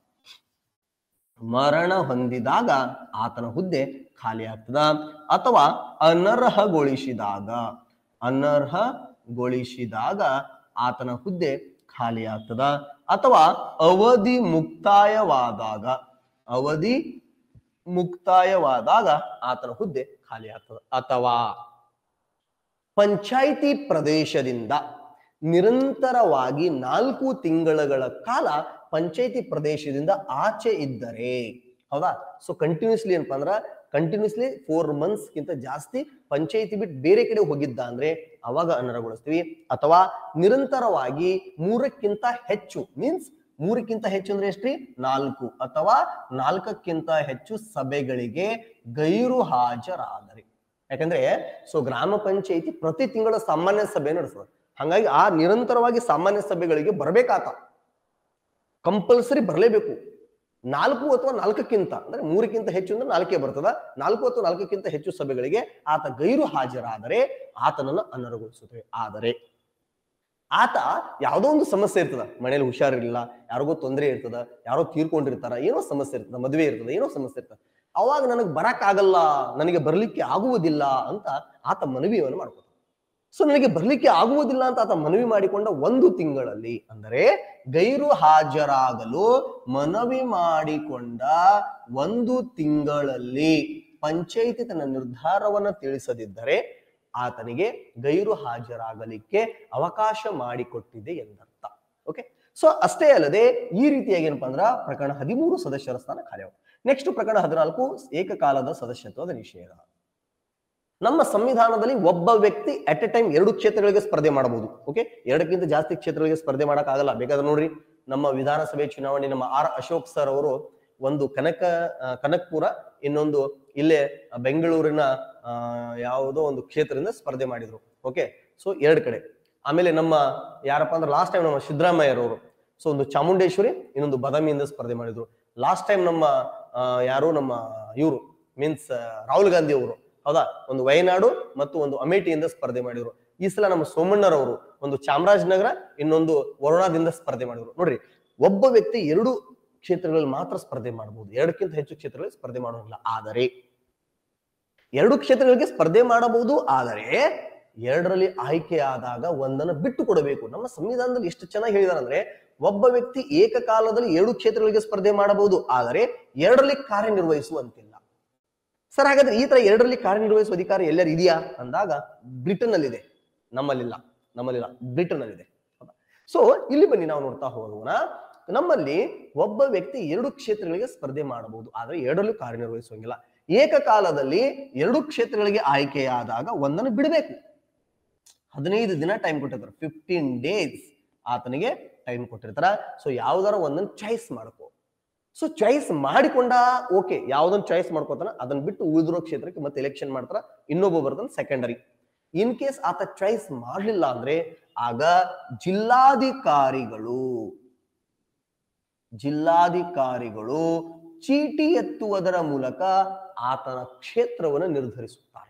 ಮರಣ ಹೊಂದಿದಾಗ ಆತನ ಹುದ್ದೆ ಖಾಲಿ ಆಗ್ತದ, ಅಥವಾ ಅನರ್ಹಗೊಳಿಸಿದಾಗ ಅನರ್ಹಗೊಳಿಸಿದಾಗ ಆತನ ಹುದ್ದೆ ಖಾಲಿ ಆಗ್ತದ, ಅಥವಾ ಅವಧಿ ಮುಕ್ತಾಯವಾದಾಗ ಅವಧಿ ಮುಕ್ತಾಯವಾದಾಗ ಆತನ ಹುದ್ದೆ ಖಾಲಿ ಆಗ್ತದ. ಅಥವಾ ಪಂಚಾಯಿತಿ ಪ್ರದೇಶದಿಂದ ನಿರಂತರವಾಗಿ ನಾಲ್ಕು ತಿಂಗಳ ಕಾಲ ಪಂಚಾಯಿತಿ ಪ್ರದೇಶದಿಂದ ಆಚೆ ಇದ್ದರೆ, ಹೌದಾ, ಸೊ ಕಂಟಿನ್ಯೂಸ್ಲಿ ಏನಪ್ಪಾ ಅಂದ್ರ ಕಂಟಿನ್ಯೂಸ್ಲಿ ಫೋರ್ ಮಂತ್ಸ್ ಗಿಂತ ಜಾಸ್ತಿ ಪಂಚಾಯಿತಿ ಬಿಟ್ಟು ಬೇರೆ ಕಡೆ ಹೋಗಿದ್ದ ಅಂದ್ರೆ ಅವಾಗ ಅನರ್ಹಗೊಳಿಸ್ತೀವಿ. ಅಥವಾ ನಿರಂತರವಾಗಿ ಮೂರಕ್ಕಿಂತ ಹೆಚ್ಚು ಮೀನ್ಸ್ ಮೂರಕ್ಕಿಂತ ಹೆಚ್ಚು ಅಂದ್ರೆ ಎಷ್ಟ್ರಿ, ನಾಲ್ಕು ಅಥವಾ ನಾಲ್ಕಕ್ಕಿಂತ ಹೆಚ್ಚು ಸಭೆಗಳಿಗೆ ಗೈರು ಹಾಜರಾದರೆ. ಯಾಕಂದ್ರೆ ಸೊ ಗ್ರಾಮ ಪಂಚಾಯಿತಿ ಪ್ರತಿ ತಿಂಗಳ ಸಾಮಾನ್ಯ ಸಭೆ ನಡೆಸ್ತದೆ, ಹಾಗಾಗಿ ಆ ನಿರಂತರವಾಗಿ ಸಾಮಾನ್ಯ ಸಭೆಗಳಿಗೆ ಬರ್ಬೇಕಾತ, ಕಂಪಲ್ಸರಿ ಬರಲೇಬೇಕು. ನಾಲ್ಕು ಅಥವಾ ನಾಲ್ಕಕ್ಕಿಂತ ಅಂದ್ರೆ ಮೂರಕ್ಕಿಂತ ಹೆಚ್ಚು ಅಂದ್ರೆ ನಾಲ್ಕೇ ಬರ್ತದ, ನಾಲ್ಕು ಅಥವಾ ನಾಲ್ಕಕ್ಕಿಂತ ಹೆಚ್ಚು ಸಭೆಗಳಿಗೆ ಆತ ಗೈರು ಹಾಜರಾದರೆ ಆತನನ್ನು ಅನರ್ಹಗೊಳಿಸುತ್ತೇವೆ. ಆದರೆ ಆತ ಯಾವುದೋ ಒಂದು ಸಮಸ್ಯೆ ಇರ್ತದ, ಮನೇಲಿ ಹುಷಾರಿರ್ಲಿಲ್ಲ, ಯಾರಿಗೋ ತೊಂದರೆ ಇರ್ತದ, ಯಾರೋ ತೀರ್ಕೊಂಡಿರ್ತಾರ, ಏನೋ ಸಮಸ್ಯೆ ಇರ್ತದ, ಮದುವೆ ಇರ್ತದ, ಏನೋ ಸಮಸ್ಯೆ ಇರ್ತದ, ಅವಾಗ ನನಗೆ ಬರಕ್ ಆಗಲ್ಲ, ನನಗೆ ಬರ್ಲಿಕ್ಕೆ ಆಗುವುದಿಲ್ಲ ಅಂತ ಆತ ಮನವಿಯನ್ನು ಮಾಡ್ಕೊತಾನೆ. ಸೊ ನನಗೆ ಬರ್ಲಿಕ್ಕೆ ಆಗುವುದಿಲ್ಲ ಅಂತ ಆತ ಮನವಿ ಮಾಡಿಕೊಂಡ ಒಂದು ತಿಂಗಳಲ್ಲಿ, ಅಂದರೆ ಗೈರು ಹಾಜರಾಗಲು ಮನವಿ ಮಾಡಿಕೊಂಡ ಒಂದು ತಿಂಗಳಲ್ಲಿ ಪಂಚಾಯಿತಿ ತನ್ನ ನಿರ್ಧಾರವನ್ನ ತಿಳಿಸದಿದ್ದರೆ ಆತನಿಗೆ ಗೈರು ಹಾಜರಾಗಲಿಕ್ಕೆ ಅವಕಾಶ ಮಾಡಿಕೊಟ್ಟಿದೆ ಎಂದರ್ಥ. ಓಕೆ, ಸೊ ಅಷ್ಟೇ ಅಲ್ಲದೆ ಈ ರೀತಿಯಾಗಿ ಏನಪ್ಪಾ ಅಂದ್ರ ಪ್ರಕರಣ ಹದಿಮೂರು ಸದಸ್ಯರ ಸ್ಥಾನ ಖಾಲಿ. ನೆಕ್ಸ್ಟ್ ಪ್ರಕರಣ ಹದಿನಾಲ್ಕು, ಏಕಕಾಲದ ಸದಸ್ಯತ್ವದ ನಿಷೇಧ. ನಮ್ಮ ಸಂವಿಧಾನದಲ್ಲಿ ಒಬ್ಬ ವ್ಯಕ್ತಿ ಅಟ್ ಎ ಟೈಮ್ ಎರಡು ಕ್ಷೇತ್ರಗಳಿಗೆ ಸ್ಪರ್ಧೆ ಮಾಡಬಹುದು. ಓಕೆ, ಎರಡಕ್ಕಿಂತ ಜಾಸ್ತಿ ಕ್ಷೇತ್ರಗಳಿಗೆ ಸ್ಪರ್ಧೆ ಮಾಡಕ್ ಆಗಲ್ಲ. ಬೇಕಾದ್ರೆ ನೋಡ್ರಿ, ನಮ್ಮ ವಿಧಾನಸಭೆ ಚುನಾವಣೆ ನಮ್ಮ ಆರ್ ಅಶೋಕ್ ಸರ್ ಅವರು ಒಂದು ಕನಕ ಕನಕ್ಪುರ, ಇನ್ನೊಂದು ಇಲ್ಲೇ ಬೆಂಗಳೂರಿನ ಆ ಯಾವುದೋ ಒಂದು ಕ್ಷೇತ್ರದಿಂದ ಸ್ಪರ್ಧೆ ಮಾಡಿದ್ರು. ಓಕೆ, ಸೊ ಎರಡು ಕಡೆ. ಆಮೇಲೆ ನಮ್ಮ ಯಾರಪ್ಪ ಅಂದ್ರೆ ಲಾಸ್ಟ್ ಟೈಮ್ ನಮ್ಮ ಸಿದ್ದರಾಮಯ್ಯರವರು ಸೊ ಒಂದು ಚಾಮುಂಡೇಶ್ವರಿ, ಇನ್ನೊಂದು ಬದಾಮಿಯಿಂದ ಸ್ಪರ್ಧೆ ಮಾಡಿದ್ರು. ಲಾಸ್ಟ್ ಟೈಮ್ ನಮ್ಮ ಯಾರು ನಮ್ಮ ಇವರು ಮೀನ್ಸ್ ರಾಹುಲ್ ಗಾಂಧಿ ಅವರು, ಹೌದಾ, ಒಂದು ವಯನಾಡು ಮತ್ತು ಒಂದು ಅಮೇಠಿಯಿಂದ ಸ್ಪರ್ಧೆ ಮಾಡಿದ್ರು. ಈ ಸಲ ನಮ್ಮ ಸೋಮಣ್ಣರವರು ಒಂದು ಚಾಮರಾಜನಗರ, ಇನ್ನೊಂದು ವರುಣಾದಿಂದ ಸ್ಪರ್ಧೆ ಮಾಡಿದ್ರು. ನೋಡ್ರಿ, ಒಬ್ಬ ವ್ಯಕ್ತಿ ಎರಡು ಕ್ಷೇತ್ರಗಳಲ್ಲಿ ಮಾತ್ರ ಸ್ಪರ್ಧೆ ಮಾಡಬಹುದು, ಎರಡಕ್ಕಿಂತ ಹೆಚ್ಚು ಕ್ಷೇತ್ರಗಳಲ್ಲಿ ಸ್ಪರ್ಧೆ ಮಾಡೋದಿಲ್ಲ. ಆದರೆ ಎರಡು ಕ್ಷೇತ್ರಗಳಿಗೆ ಸ್ಪರ್ಧೆ ಮಾಡಬಹುದು, ಆದರೆ ಎರಡರಲ್ಲಿ ಆಯ್ಕೆ ಆದಾಗ ಒಂದನ್ನು ಬಿಟ್ಟು ಕೊಡಬೇಕು. ನಮ್ಮ ಸಂವಿಧಾನದಲ್ಲಿ ಎಷ್ಟು ಚೆನ್ನಾಗಿ ಹೇಳಿದಾರೆ ಅಂದ್ರೆ, ಒಬ್ಬ ವ್ಯಕ್ತಿ ಏಕಕಾಲದಲ್ಲಿ ಎರಡು ಕ್ಷೇತ್ರಗಳಿಗೆ ಸ್ಪರ್ಧೆ ಮಾಡಬಹುದು, ಆದರೆ ಎರಡರಲ್ಲಿ ಕಾರ್ಯನಿರ್ವಹಿಸುವಂತಿಲ್ಲ. ಸರ್, ಹಾಗಾದ್ರೆ ಈ ತರ ಎರಡರಲ್ಲಿ ಕಾರ್ಯನಿರ್ವಹಿಸುವ ಅಧಿಕಾರ ಎಲ್ಲರೂ ಇದೆಯಾ ಅಂದಾಗ ಬ್ರಿಟನ್ ಅಲ್ಲಿ ಇದೆ, ನಮ್ಮಲ್ಲಿಲ್ಲ. ನಮ್ಮಲ್ಲಿಲ್ಲ, ಬ್ರಿಟನ್ ಅಲ್ಲಿ ಇದೆ. ಸೊ ಇಲ್ಲಿ ಬನ್ನಿ ನಾವು ನೋಡ್ತಾ ಹೋಗೋಣ. ನಮ್ಮಲ್ಲಿ ಒಬ್ಬ ವ್ಯಕ್ತಿ ಎರಡು ಕ್ಷೇತ್ರಗಳಿಗೆ ಸ್ಪರ್ಧೆ ಮಾಡಬಹುದು, ಆದ್ರೆ ಎರಡರಲ್ಲೂ ಕಾರ್ಯನಿರ್ವಹಿಸುವಂಗಿಲ್ಲ. ಏಕಕಾಲದಲ್ಲಿ ಎರಡು ಕ್ಷೇತ್ರಗಳಿಗೆ ಆಯ್ಕೆಯಾದಾಗ ಒಂದನ್ನು ಬಿಡಬೇಕು. ಹದಿನೈದು ದಿನ ಟೈಮ್ ಕೊಟ್ಟಿರ್ತಾರೆ, ಫಿಫ್ಟೀನ್ ಡೇಸ್ ಆತನಿಗೆ ಟೈಮ್ ಕೊಟ್ಟಿರ್ತಾರ. ಸೊ ಯಾವ್ದಾರ ಒಂದನ್ನು ಚಾಯ್ಸ್ ಮಾಡ್ಕೋ. ಸೊ ಚಾಯ್ಸ್ ಮಾಡಿಕೊಂಡ ಓಕೆ, ಯಾವ್ದೊಂದು ಚಾಯ್ಸ್ ಮಾಡ್ಕೋತಾನ, ಅದನ್ನ ಬಿಟ್ಟು ಉಳಿದಿರೋ ಕ್ಷೇತ್ರಕ್ಕೆ ಮತ್ತೆ ಎಲೆಕ್ಷನ್ ಮಾಡ್ತಾರ, ಇನ್ನೊಬ್ಬ ಬರ್ತಾನ ಸೆಕೆಂಡರಿ. ಇನ್ ಕೇಸ್ ಆತ ಚಾಯ್ಸ್ ಮಾಡ್ಲಿಲ್ಲ ಅಂದ್ರೆ ಆಗ ಜಿಲ್ಲಾಧಿಕಾರಿಗಳು ಜಿಲ್ಲಾಧಿಕಾರಿಗಳು ಚೀಟಿ ಎತ್ತುವುದರ ಮೂಲಕ ಆತನ ಕ್ಷೇತ್ರವನ್ನು ನಿರ್ಧರಿಸುತ್ತಾರೆ.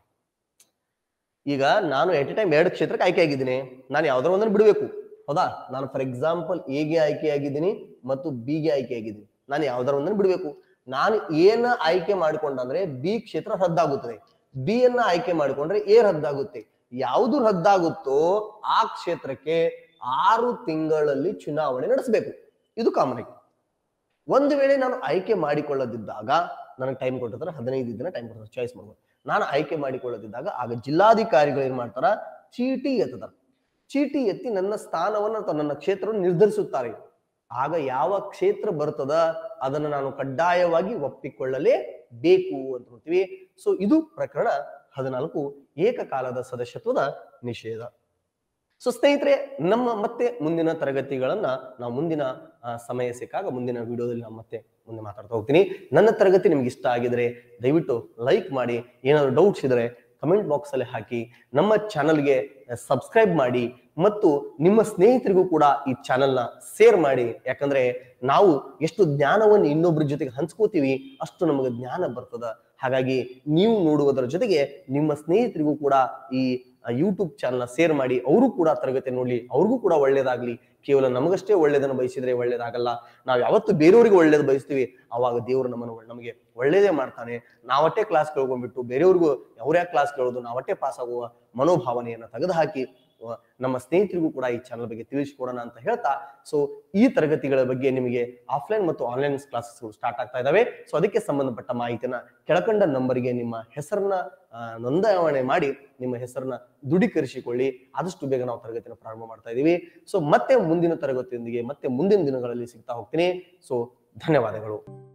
ಈಗ ನಾನು ಎಟ್ ಎ ಟೈಮ್ ಎರಡು ಕ್ಷೇತ್ರಕ್ಕೆ ಆಯ್ಕೆ ಆಗಿದ್ದೀನಿ, ನಾನು ಯಾವ್ದಾರ ಒಂದನ್ನು ಬಿಡಬೇಕು, ಹೌದಾ. ನಾನು ಫಾರ್ ಎಕ್ಸಾಂಪಲ್ ಎಗೆ ಆಯ್ಕೆ ಆಗಿದ್ದೀನಿ ಮತ್ತು ಬಿಗೆ ಆಯ್ಕೆ ಆಗಿದ್ದೀನಿ. ನಾನು ಯಾವ್ದಾರ ಒಂದನ್ನು ಬಿಡಬೇಕು. ನಾನು ಏನ ಆಯ್ಕೆ ಮಾಡಿಕೊಂಡಂದ್ರೆ ಬಿ ಕ್ಷೇತ್ರ ರದ್ದಾಗುತ್ತದೆ, ಬಿ ಅನ್ನ ಆಯ್ಕೆ ಮಾಡಿಕೊಂಡ್ರೆ ಎ ರದ್ದಾಗುತ್ತೆ. ಯಾವುದು ರದ್ದಾಗುತ್ತೋ ಆ ಕ್ಷೇತ್ರಕ್ಕೆ ಆರು ತಿಂಗಳಲ್ಲಿ ಚುನಾವಣೆ ನಡೆಸಬೇಕು. ಇದು ಕಾಮನ್ ಆಗಿ. ಒಂದು ವೇಳೆ ನಾನು ಆಯ್ಕೆ ಮಾಡಿಕೊಳ್ಳದಿದ್ದಾಗ ನನಗೆ ಟೈಮ್ ಕೊಟ್ಟಿರ್ತಾರೆ, ಹದಿನೈದು ದಿನ ಟೈಮ್ ಕೊಡ್ತಾರೆ ಚಾಯ್ಸ್ ಮಾಡ್ಬೋದು. ನಾನು ಆಯ್ಕೆ ಮಾಡಿಕೊಳ್ಳದಿದ್ದಾಗ ಆಗ ಜಿಲ್ಲಾಧಿಕಾರಿಗಳು ಏನ್ ಮಾಡ್ತಾರ, ಚೀಟಿ ಎತ್ತದ ಚೀಟಿ ಎತ್ತಿ ನನ್ನ ಸ್ಥಾನವನ್ನು ಅಥವಾ ನನ್ನ ಕ್ಷೇತ್ರವನ್ನು ನಿರ್ಧರಿಸುತ್ತಾರೆ. ಆಗ ಯಾವ ಕ್ಷೇತ್ರ ಬರ್ತದ ಅದನ್ನು ನಾನು ಕಡ್ಡಾಯವಾಗಿ ಒಪ್ಪಿಕೊಳ್ಳಲೇಬೇಕು ಅಂತ ಹೇಳ್ತೀವಿ. ಸೊ ಇದು ಪ್ರಕರಣ ಹದಿನಾಲ್ಕು, ಏಕಕಾಲದ ಸದಸ್ಯತ್ವದ ನಿಷೇಧ. ಸೊ ಸ್ನೇಹಿತರೆ, ನಮ್ಮ ಮತ್ತೆ ಮುಂದಿನ ತರಗತಿಗಳನ್ನ ನಾವು ಮುಂದಿನ ಸಮಯ ಸಿಕ್ಕಾಗ ಮುಂದಿನ ವಿಡಿಯೋದಲ್ಲಿ ನಾವು ಮತ್ತೆ ಮುಂದೆ ಮಾತಾಡ್ತಾ ಹೋಗ್ತೀನಿ. ನನ್ನ ತರಗತಿ ನಿಮ್ಗೆ ಇಷ್ಟ ಆಗಿದ್ರೆ ದಯವಿಟ್ಟು ಲೈಕ್ ಮಾಡಿ, ಏನಾದ್ರು ಡೌಟ್ಸ್ ಇದ್ರೆ ಕಮೆಂಟ್ ಬಾಕ್ಸ್ ಅಲ್ಲಿ ಹಾಕಿ, ನಮ್ಮ ಚಾನಲ್ಗೆ ಸಬ್ಸ್ಕ್ರೈಬ್ ಮಾಡಿ ಮತ್ತು ನಿಮ್ಮ ಸ್ನೇಹಿತರಿಗೂ ಕೂಡ ಈ ಚಾನೆಲ್ನ ಶೇರ್ ಮಾಡಿ. ಯಾಕಂದ್ರೆ ನಾವು ಎಷ್ಟು ಜ್ಞಾನವನ್ನು ಇನ್ನೊಬ್ಬರ ಜೊತೆಗೆ ಹಂಚ್ಕೋತೀವಿ ಅಷ್ಟು ನಮಗೆ ಜ್ಞಾನ ಬರ್ತದ. ಹಾಗಾಗಿ ನೀವು ನೋಡುವುದರ ಜೊತೆಗೆ ನಿಮ್ಮ ಸ್ನೇಹಿತರಿಗೂ ಕೂಡ ಈ ಯೂಟ್ಯೂಬ್ ಚಾನಲ್ನ ಶೇರ್ ಮಾಡಿ, ಅವರು ಕೂಡ ತರಗತಿ ನೋಡ್ಲಿ, ಅವ್ರಿಗೂ ಕೂಡ ಒಳ್ಳೇದಾಗ್ಲಿ. ಕೇವಲ ನಮಗಷ್ಟೇ ಒಳ್ಳೇದನ್ನು ಬಯಸಿದ್ರೆ ಒಳ್ಳೇದಾಗಲ್ಲ. ನಾವು ಯಾವತ್ತು ಬೇರೆಯವ್ರಿಗೆ ಒಳ್ಳೇದು ಬಯಸ್ತೀವಿ, ಅವಾಗ ದೇವರು ನಮ್ಮನ್ನು ನಮಗೆ ಒಳ್ಳೇದೇ ಮಾಡ್ತಾನೆ. ನಾವಟ್ಟೆ ಕ್ಲಾಸ್ ಕೇಳ್ಕೊಂಡ್ಬಿಟ್ಟು ಬೇರೆಯವ್ರಿಗೂ ಅವ್ರ್ಯಾಕೆ ಕ್ಲಾಸ್ ಕೇಳೋದು, ನಾವಟ್ಟೆ ಪಾಸ್ ಆಗುವ ಮನೋಭಾವನೆಯನ್ನ ತೆಗೆದುಹಾಕಿ ನಮ್ಮ ಸ್ನೇಹಿತರಿಗೂ ಕೂಡ ಈ ಚಾನಲ್ ಬಗ್ಗೆ ತಿಳಿಸಿಕೊಡೋಣ ಅಂತ ಹೇಳ್ತಾ, ಸೊ ಈ ತರಗತಿಗಳ ಬಗ್ಗೆ ನಿಮಗೆ ಆಫ್ಲೈನ್ ಮತ್ತು ಆನ್ಲೈನ್ ಕ್ಲಾಸಸ್ಗಳು ಸ್ಟಾರ್ಟ್ ಆಗ್ತಾ ಇದಾವೆ. ಸೊ ಅದಕ್ಕೆ ಸಂಬಂಧಪಟ್ಟ ಮಾಹಿತಿಯನ್ನ ಕೆಳಕಂಡ ನಂಬರ್ಗೆ ನಿಮ್ಮ ಹೆಸರನ್ನ ನೋಂದಾವಣೆ ಮಾಡಿ ನಿಮ್ಮ ಹೆಸರನ್ನ ದೃಢೀಕರಿಸಿಕೊಳ್ಳಿ. ಆದಷ್ಟು ಬೇಗ ನಾವು ತರಗತಿಯನ್ನು ಪ್ರಾರಂಭ ಮಾಡ್ತಾ ಇದೀವಿ. ಸೊ ಮತ್ತೆ ಮುಂದಿನ ತರಗತಿಯೊಂದಿಗೆ ಮತ್ತೆ ಮುಂದಿನ ದಿನಗಳಲ್ಲಿ ಸಿಗ್ತಾ ಹೋಗ್ತೀನಿ. ಸೊ ಧನ್ಯವಾದಗಳು.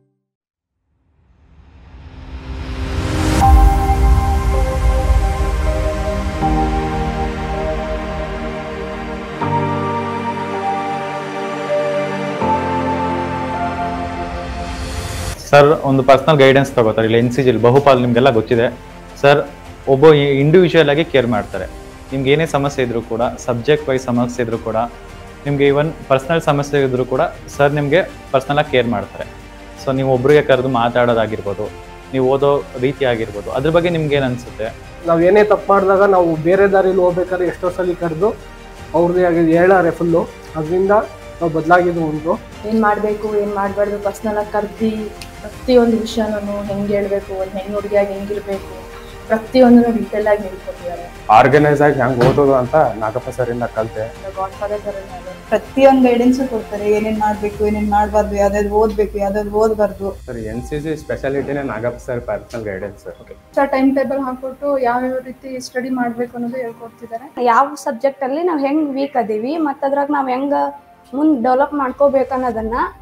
ಸರ್ ಒಂದು ಪರ್ಸನಲ್ ಗೈಡೆನ್ಸ್ ತಗೋತಾರೆ ಇಲ್ಲಿ ಎನ್ ಸಿ ಜಿಲಿ ಬಹುಪಾಲು ನಿಮಗೆಲ್ಲ ಗೊತ್ತಿದೆ. ಸರ್ ಒಬ್ಬ ಇಂಡಿವಿಜುವಲ್ ಆಗಿ ಕೇರ್ ಮಾಡ್ತಾರೆ. ನಿಮ್ಗೆ ಏನೇ ಸಮಸ್ಯೆ ಇದ್ರೂ ಕೂಡ, ಸಬ್ಜೆಕ್ಟ್ ವೈಸ್ ಸಮಸ್ಯೆ ಇದ್ರೂ ಕೂಡ, ನಿಮಗೆ ಇವನ್ ಪರ್ಸನಲ್ ಸಮಸ್ಯೆ ಇದ್ರೂ ಕೂಡ ಸರ್ ನಿಮಗೆ ಪರ್ಸನಲ್ ಆಗಿ ಕೇರ್ ಮಾಡ್ತಾರೆ. ಸೊ ನೀವು ಒಬ್ರಿಗೆ ಕರೆದು ಮಾತಾಡೋದಾಗಿರ್ಬೋದು, ನೀವು ಓದೋ ರೀತಿ ಆಗಿರ್ಬೋದು, ಅದ್ರ ಬಗ್ಗೆ ನಿಮ್ಗೆ ಏನು ಅನ್ಸುತ್ತೆ? ನಾವು ಏನೇ ತಪ್ಪು ಮಾಡಿದಾಗ ನಾವು ಬೇರೆ ದಾರಿಲಿ ಹೋಗ್ಬೇಕಾದ್ರೆ ಎಷ್ಟೋ ಸಲ ಕರೆದು ಅವ್ರದ್ದು ಹೇಳಾರೆ ಫುಲ್ಲು, ಅದರಿಂದ ನಾವು ಬದಲಾಗಿದ್ದು ಉಂಟು. ಏನು ಮಾಡಬೇಕು ಏನು ಮಾಡಬಾರ್ದು ಪರ್ಸ್ನಲಾಗಿ ಕರೆದು ಪ್ರತಿಯೊಂದು ವಿಷಯನೂ ಹೆಂಗೆ ಹೇಳಬೇಕು, ಒಂದು ಹೆಣ್ಣು ಹುಡುಗಿಯಾಗಿ ಹೆಂಗಿರಬೇಕು, ಪ್ರತಿಯೊಂದನ್ನು ಡೀಟೇಲ್ ಆಗಿ ಹೇಳ್ಕೊಟ್ಟಿದ್ದಾರೆ. ಆರ್ಗನೈಸ್ ಆಗಿ ಹೆಂಗೆ ಓದೋದು ಅಂತ ನಾಗಪ್ಪ ಸರಿಂದ ಕಲಿತೆ. ಪ್ರತಿಯೊಂದು ಗೈಡೆನ್ಸು ಕೊಡ್ತಾರೆ, ಏನೇನು ಮಾಡಬೇಕು ಏನೇನು ಮಾಡಬಾರ್ದು, ಯಾವ್ದಾದ್ರು ಓದಬೇಕು ಯಾವ್ದಾದ್ರು ಓದಬಾರ್ದು. ಸರ್ ಎನ್ ಸಿ ಸಿ ಸ್ಪೆಷಾಲಿಟಿನೇ Nagappa sir personal guidance. Sir time table ಹಾಕೊಟ್ಟು ಯಾವ್ಯಾವ ರೀತಿ ಸ್ಟಡಿ ಮಾಡಬೇಕು ಅನ್ನೋದು ಹೇಳ್ಕೊಡ್ತಿದ್ದಾರೆ. ಯಾವ ಸಬ್ಜೆಕ್ಟ್ ಅಲ್ಲಿ ನಾವು ಹೆಂಗ್ ವೀಕ್ ಅದೀವಿ ಮತ್ತು ಅದ್ರಾಗ ನಾವು ಹೆಂಗ ಮುಂದೆ ಡೆವಲಪ್ ಮಾಡ್ಕೋಬೇಕು ಅನ್ನೋದನ್ನ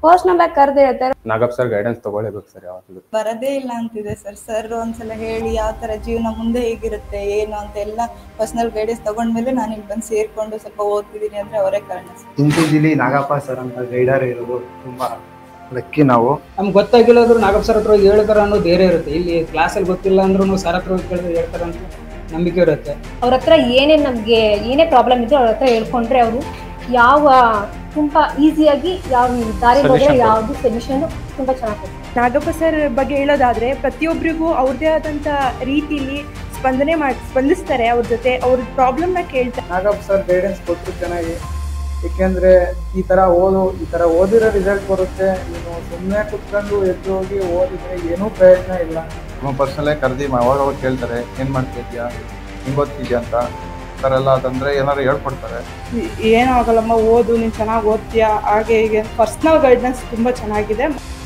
ಪರ್ಸನಲ್ ಆಗಿ ಕರೆದು ಹೇಳ್ತಾರೆ. ನಾಗಪ್ಪ ಸರ್ ಗೈಡೆನ್ಸ್ ತಗೊಳ್ಳೇಬೇಕು ಸರ್ ಯಾವತ್ತೂ. ಬರದೇ ಇಲ್ಲ ಅಂತಿದೆ ಸರ್. ಸರ್ ಒಂದ್ಸಲ ಹೇಳಿ ಯಾವ ತರ ಜೀವನ ಮುಂದೆ ಹೇಗಿರುತ್ತೆ ಏನು ಅಂತ ಎಲ್ಲ ಪರ್ಸನಲ್ ಗೈಡೆನ್ಸ್ ತಗೊಂಡ್ಮೇಲೆ ನಾನು ಇಲ್ಲಿ ಬಂದು ಸೇರ್ಕೊಂಡು ಸ್ವಲ್ಪ ಓದ್ತಿದ್ದೀನಿ ಅಂದ್ರೆ ಅವರೇ ಕಾರಣ ಸರ್. ಇಂತಿಜಿಲಿ ನಾಗಪ್ಪ ಸರ್ ಅಂತ ಗೈಡರ್ ಇರೋದು ತುಂಬಾ ಲಕ್ಕಿ ನಾವು. ನಮ್ಗೆ ಗೊತ್ತಾಗಿಲ್ಲದ್ರು ನಾಗಪ್ಪ ಸರ್ ಹತ್ರ ಹೋಗಿ ಹೇಳ್ತಾರ ಅನ್ನೋದು ಬೇರೆ ಇರುತ್ತೆ. ಇಲ್ಲಿ ಕ್ಲಾಸಲ್ಲಿ ಗೊತ್ತಿಲ್ಲ ಅಂದ್ರೂ ಸರ್ ಹತ್ರ ಹೋಗಿ ಕೇಳಿದ್ರೆ ಹೇಳ್ತಾರೆ ಅಂತ ನಂಬಿಕೆ ಇರುತ್ತೆ. ಅವ್ರ ಹತ್ರ ಏನೇ ನಮಗೆ ಏನೇ ಪ್ರಾಬ್ಲಮ್ ಇದ್ರೆ ಅವ್ರ ಹತ್ರ ಹೇಳ್ಕೊಂಡ್ರೆ ಅವರು ಯಾವ ತುಂಬಾ ಈಸಿಯಾಗಿ ಯಾವ ದಾರಿ ಹೋದ್ರೆ ಯಾವ್ದು ಸೊಲ್ಯೂಷನ್ ತುಂಬಾ ಚೆನ್ನಾಗಿ. ನಾಗಪ್ಪ ಸರ್ ಬಗ್ಗೆ ಹೇಳೋದಾದ್ರೆ ಪ್ರತಿಯೊಬ್ಬರಿಗೂ ಅವ್ರದೇ ಆದಂತ ರೀತಿಲಿ ಸ್ಪಂದನೆ ಮಾಡಿ ಸ್ಪಂದಿಸ್ತಾರೆ. ಅವ್ರ ಜೊತೆ ಅವ್ರ ಪ್ರಾಬ್ಲಮ್ನ ಕೇಳ್ತಾರೆ. ನಾಗಪ್ಪ ಸರ್ ಗೈಡೆನ್ಸ್ ಕೊಟ್ಟರು ಚೆನ್ನಾಗಿ. ಏಕೆಂದ್ರೆ ಈ ತರ ಓದು ಈ ತರ ಓದಿರೋ ರಿಸಲ್ಟ್ ಬರುತ್ತೆ. ನೀನು ಸುಮ್ಮನೆ ಕುತ್ಕೊಂಡು ಎದ್ದು ಹೋಗಿ ಓದಿದ್ರೆ ಏನೂ ಪ್ರಯೋಜನ ಇಲ್ಲ. ನಮ್ಮ ಪರ್ಸನಲ್ಲೇ ಕರೆದಿ ಅವಾಗ ಅವಾಗ ಕೇಳ್ತಾರೆ ಏನ್ ಮಾಡ್ತಿದ್ಯಾ ಹಿಂಗೆ ಓದ್ತಿದ್ಯಾ ಅಂತ. ಥರ ಎಲ್ಲ ಅದಂದ್ರೆ ಏನಾದ್ರು ಹೇಳ್ಕೊಡ್ತಾರೆ. ಏನೂ ಆಗಲ್ಲಮ್ಮ, ಓದು, ನೀನು ಚೆನ್ನಾಗಿ ಓದ್ತೀಯಾ, ಹಾಗೆ ಹೀಗೆ ಪರ್ಸ್ನಲ್ ಗೈಡೆನ್ಸ್ ತುಂಬ ಚೆನ್ನಾಗಿದೆ.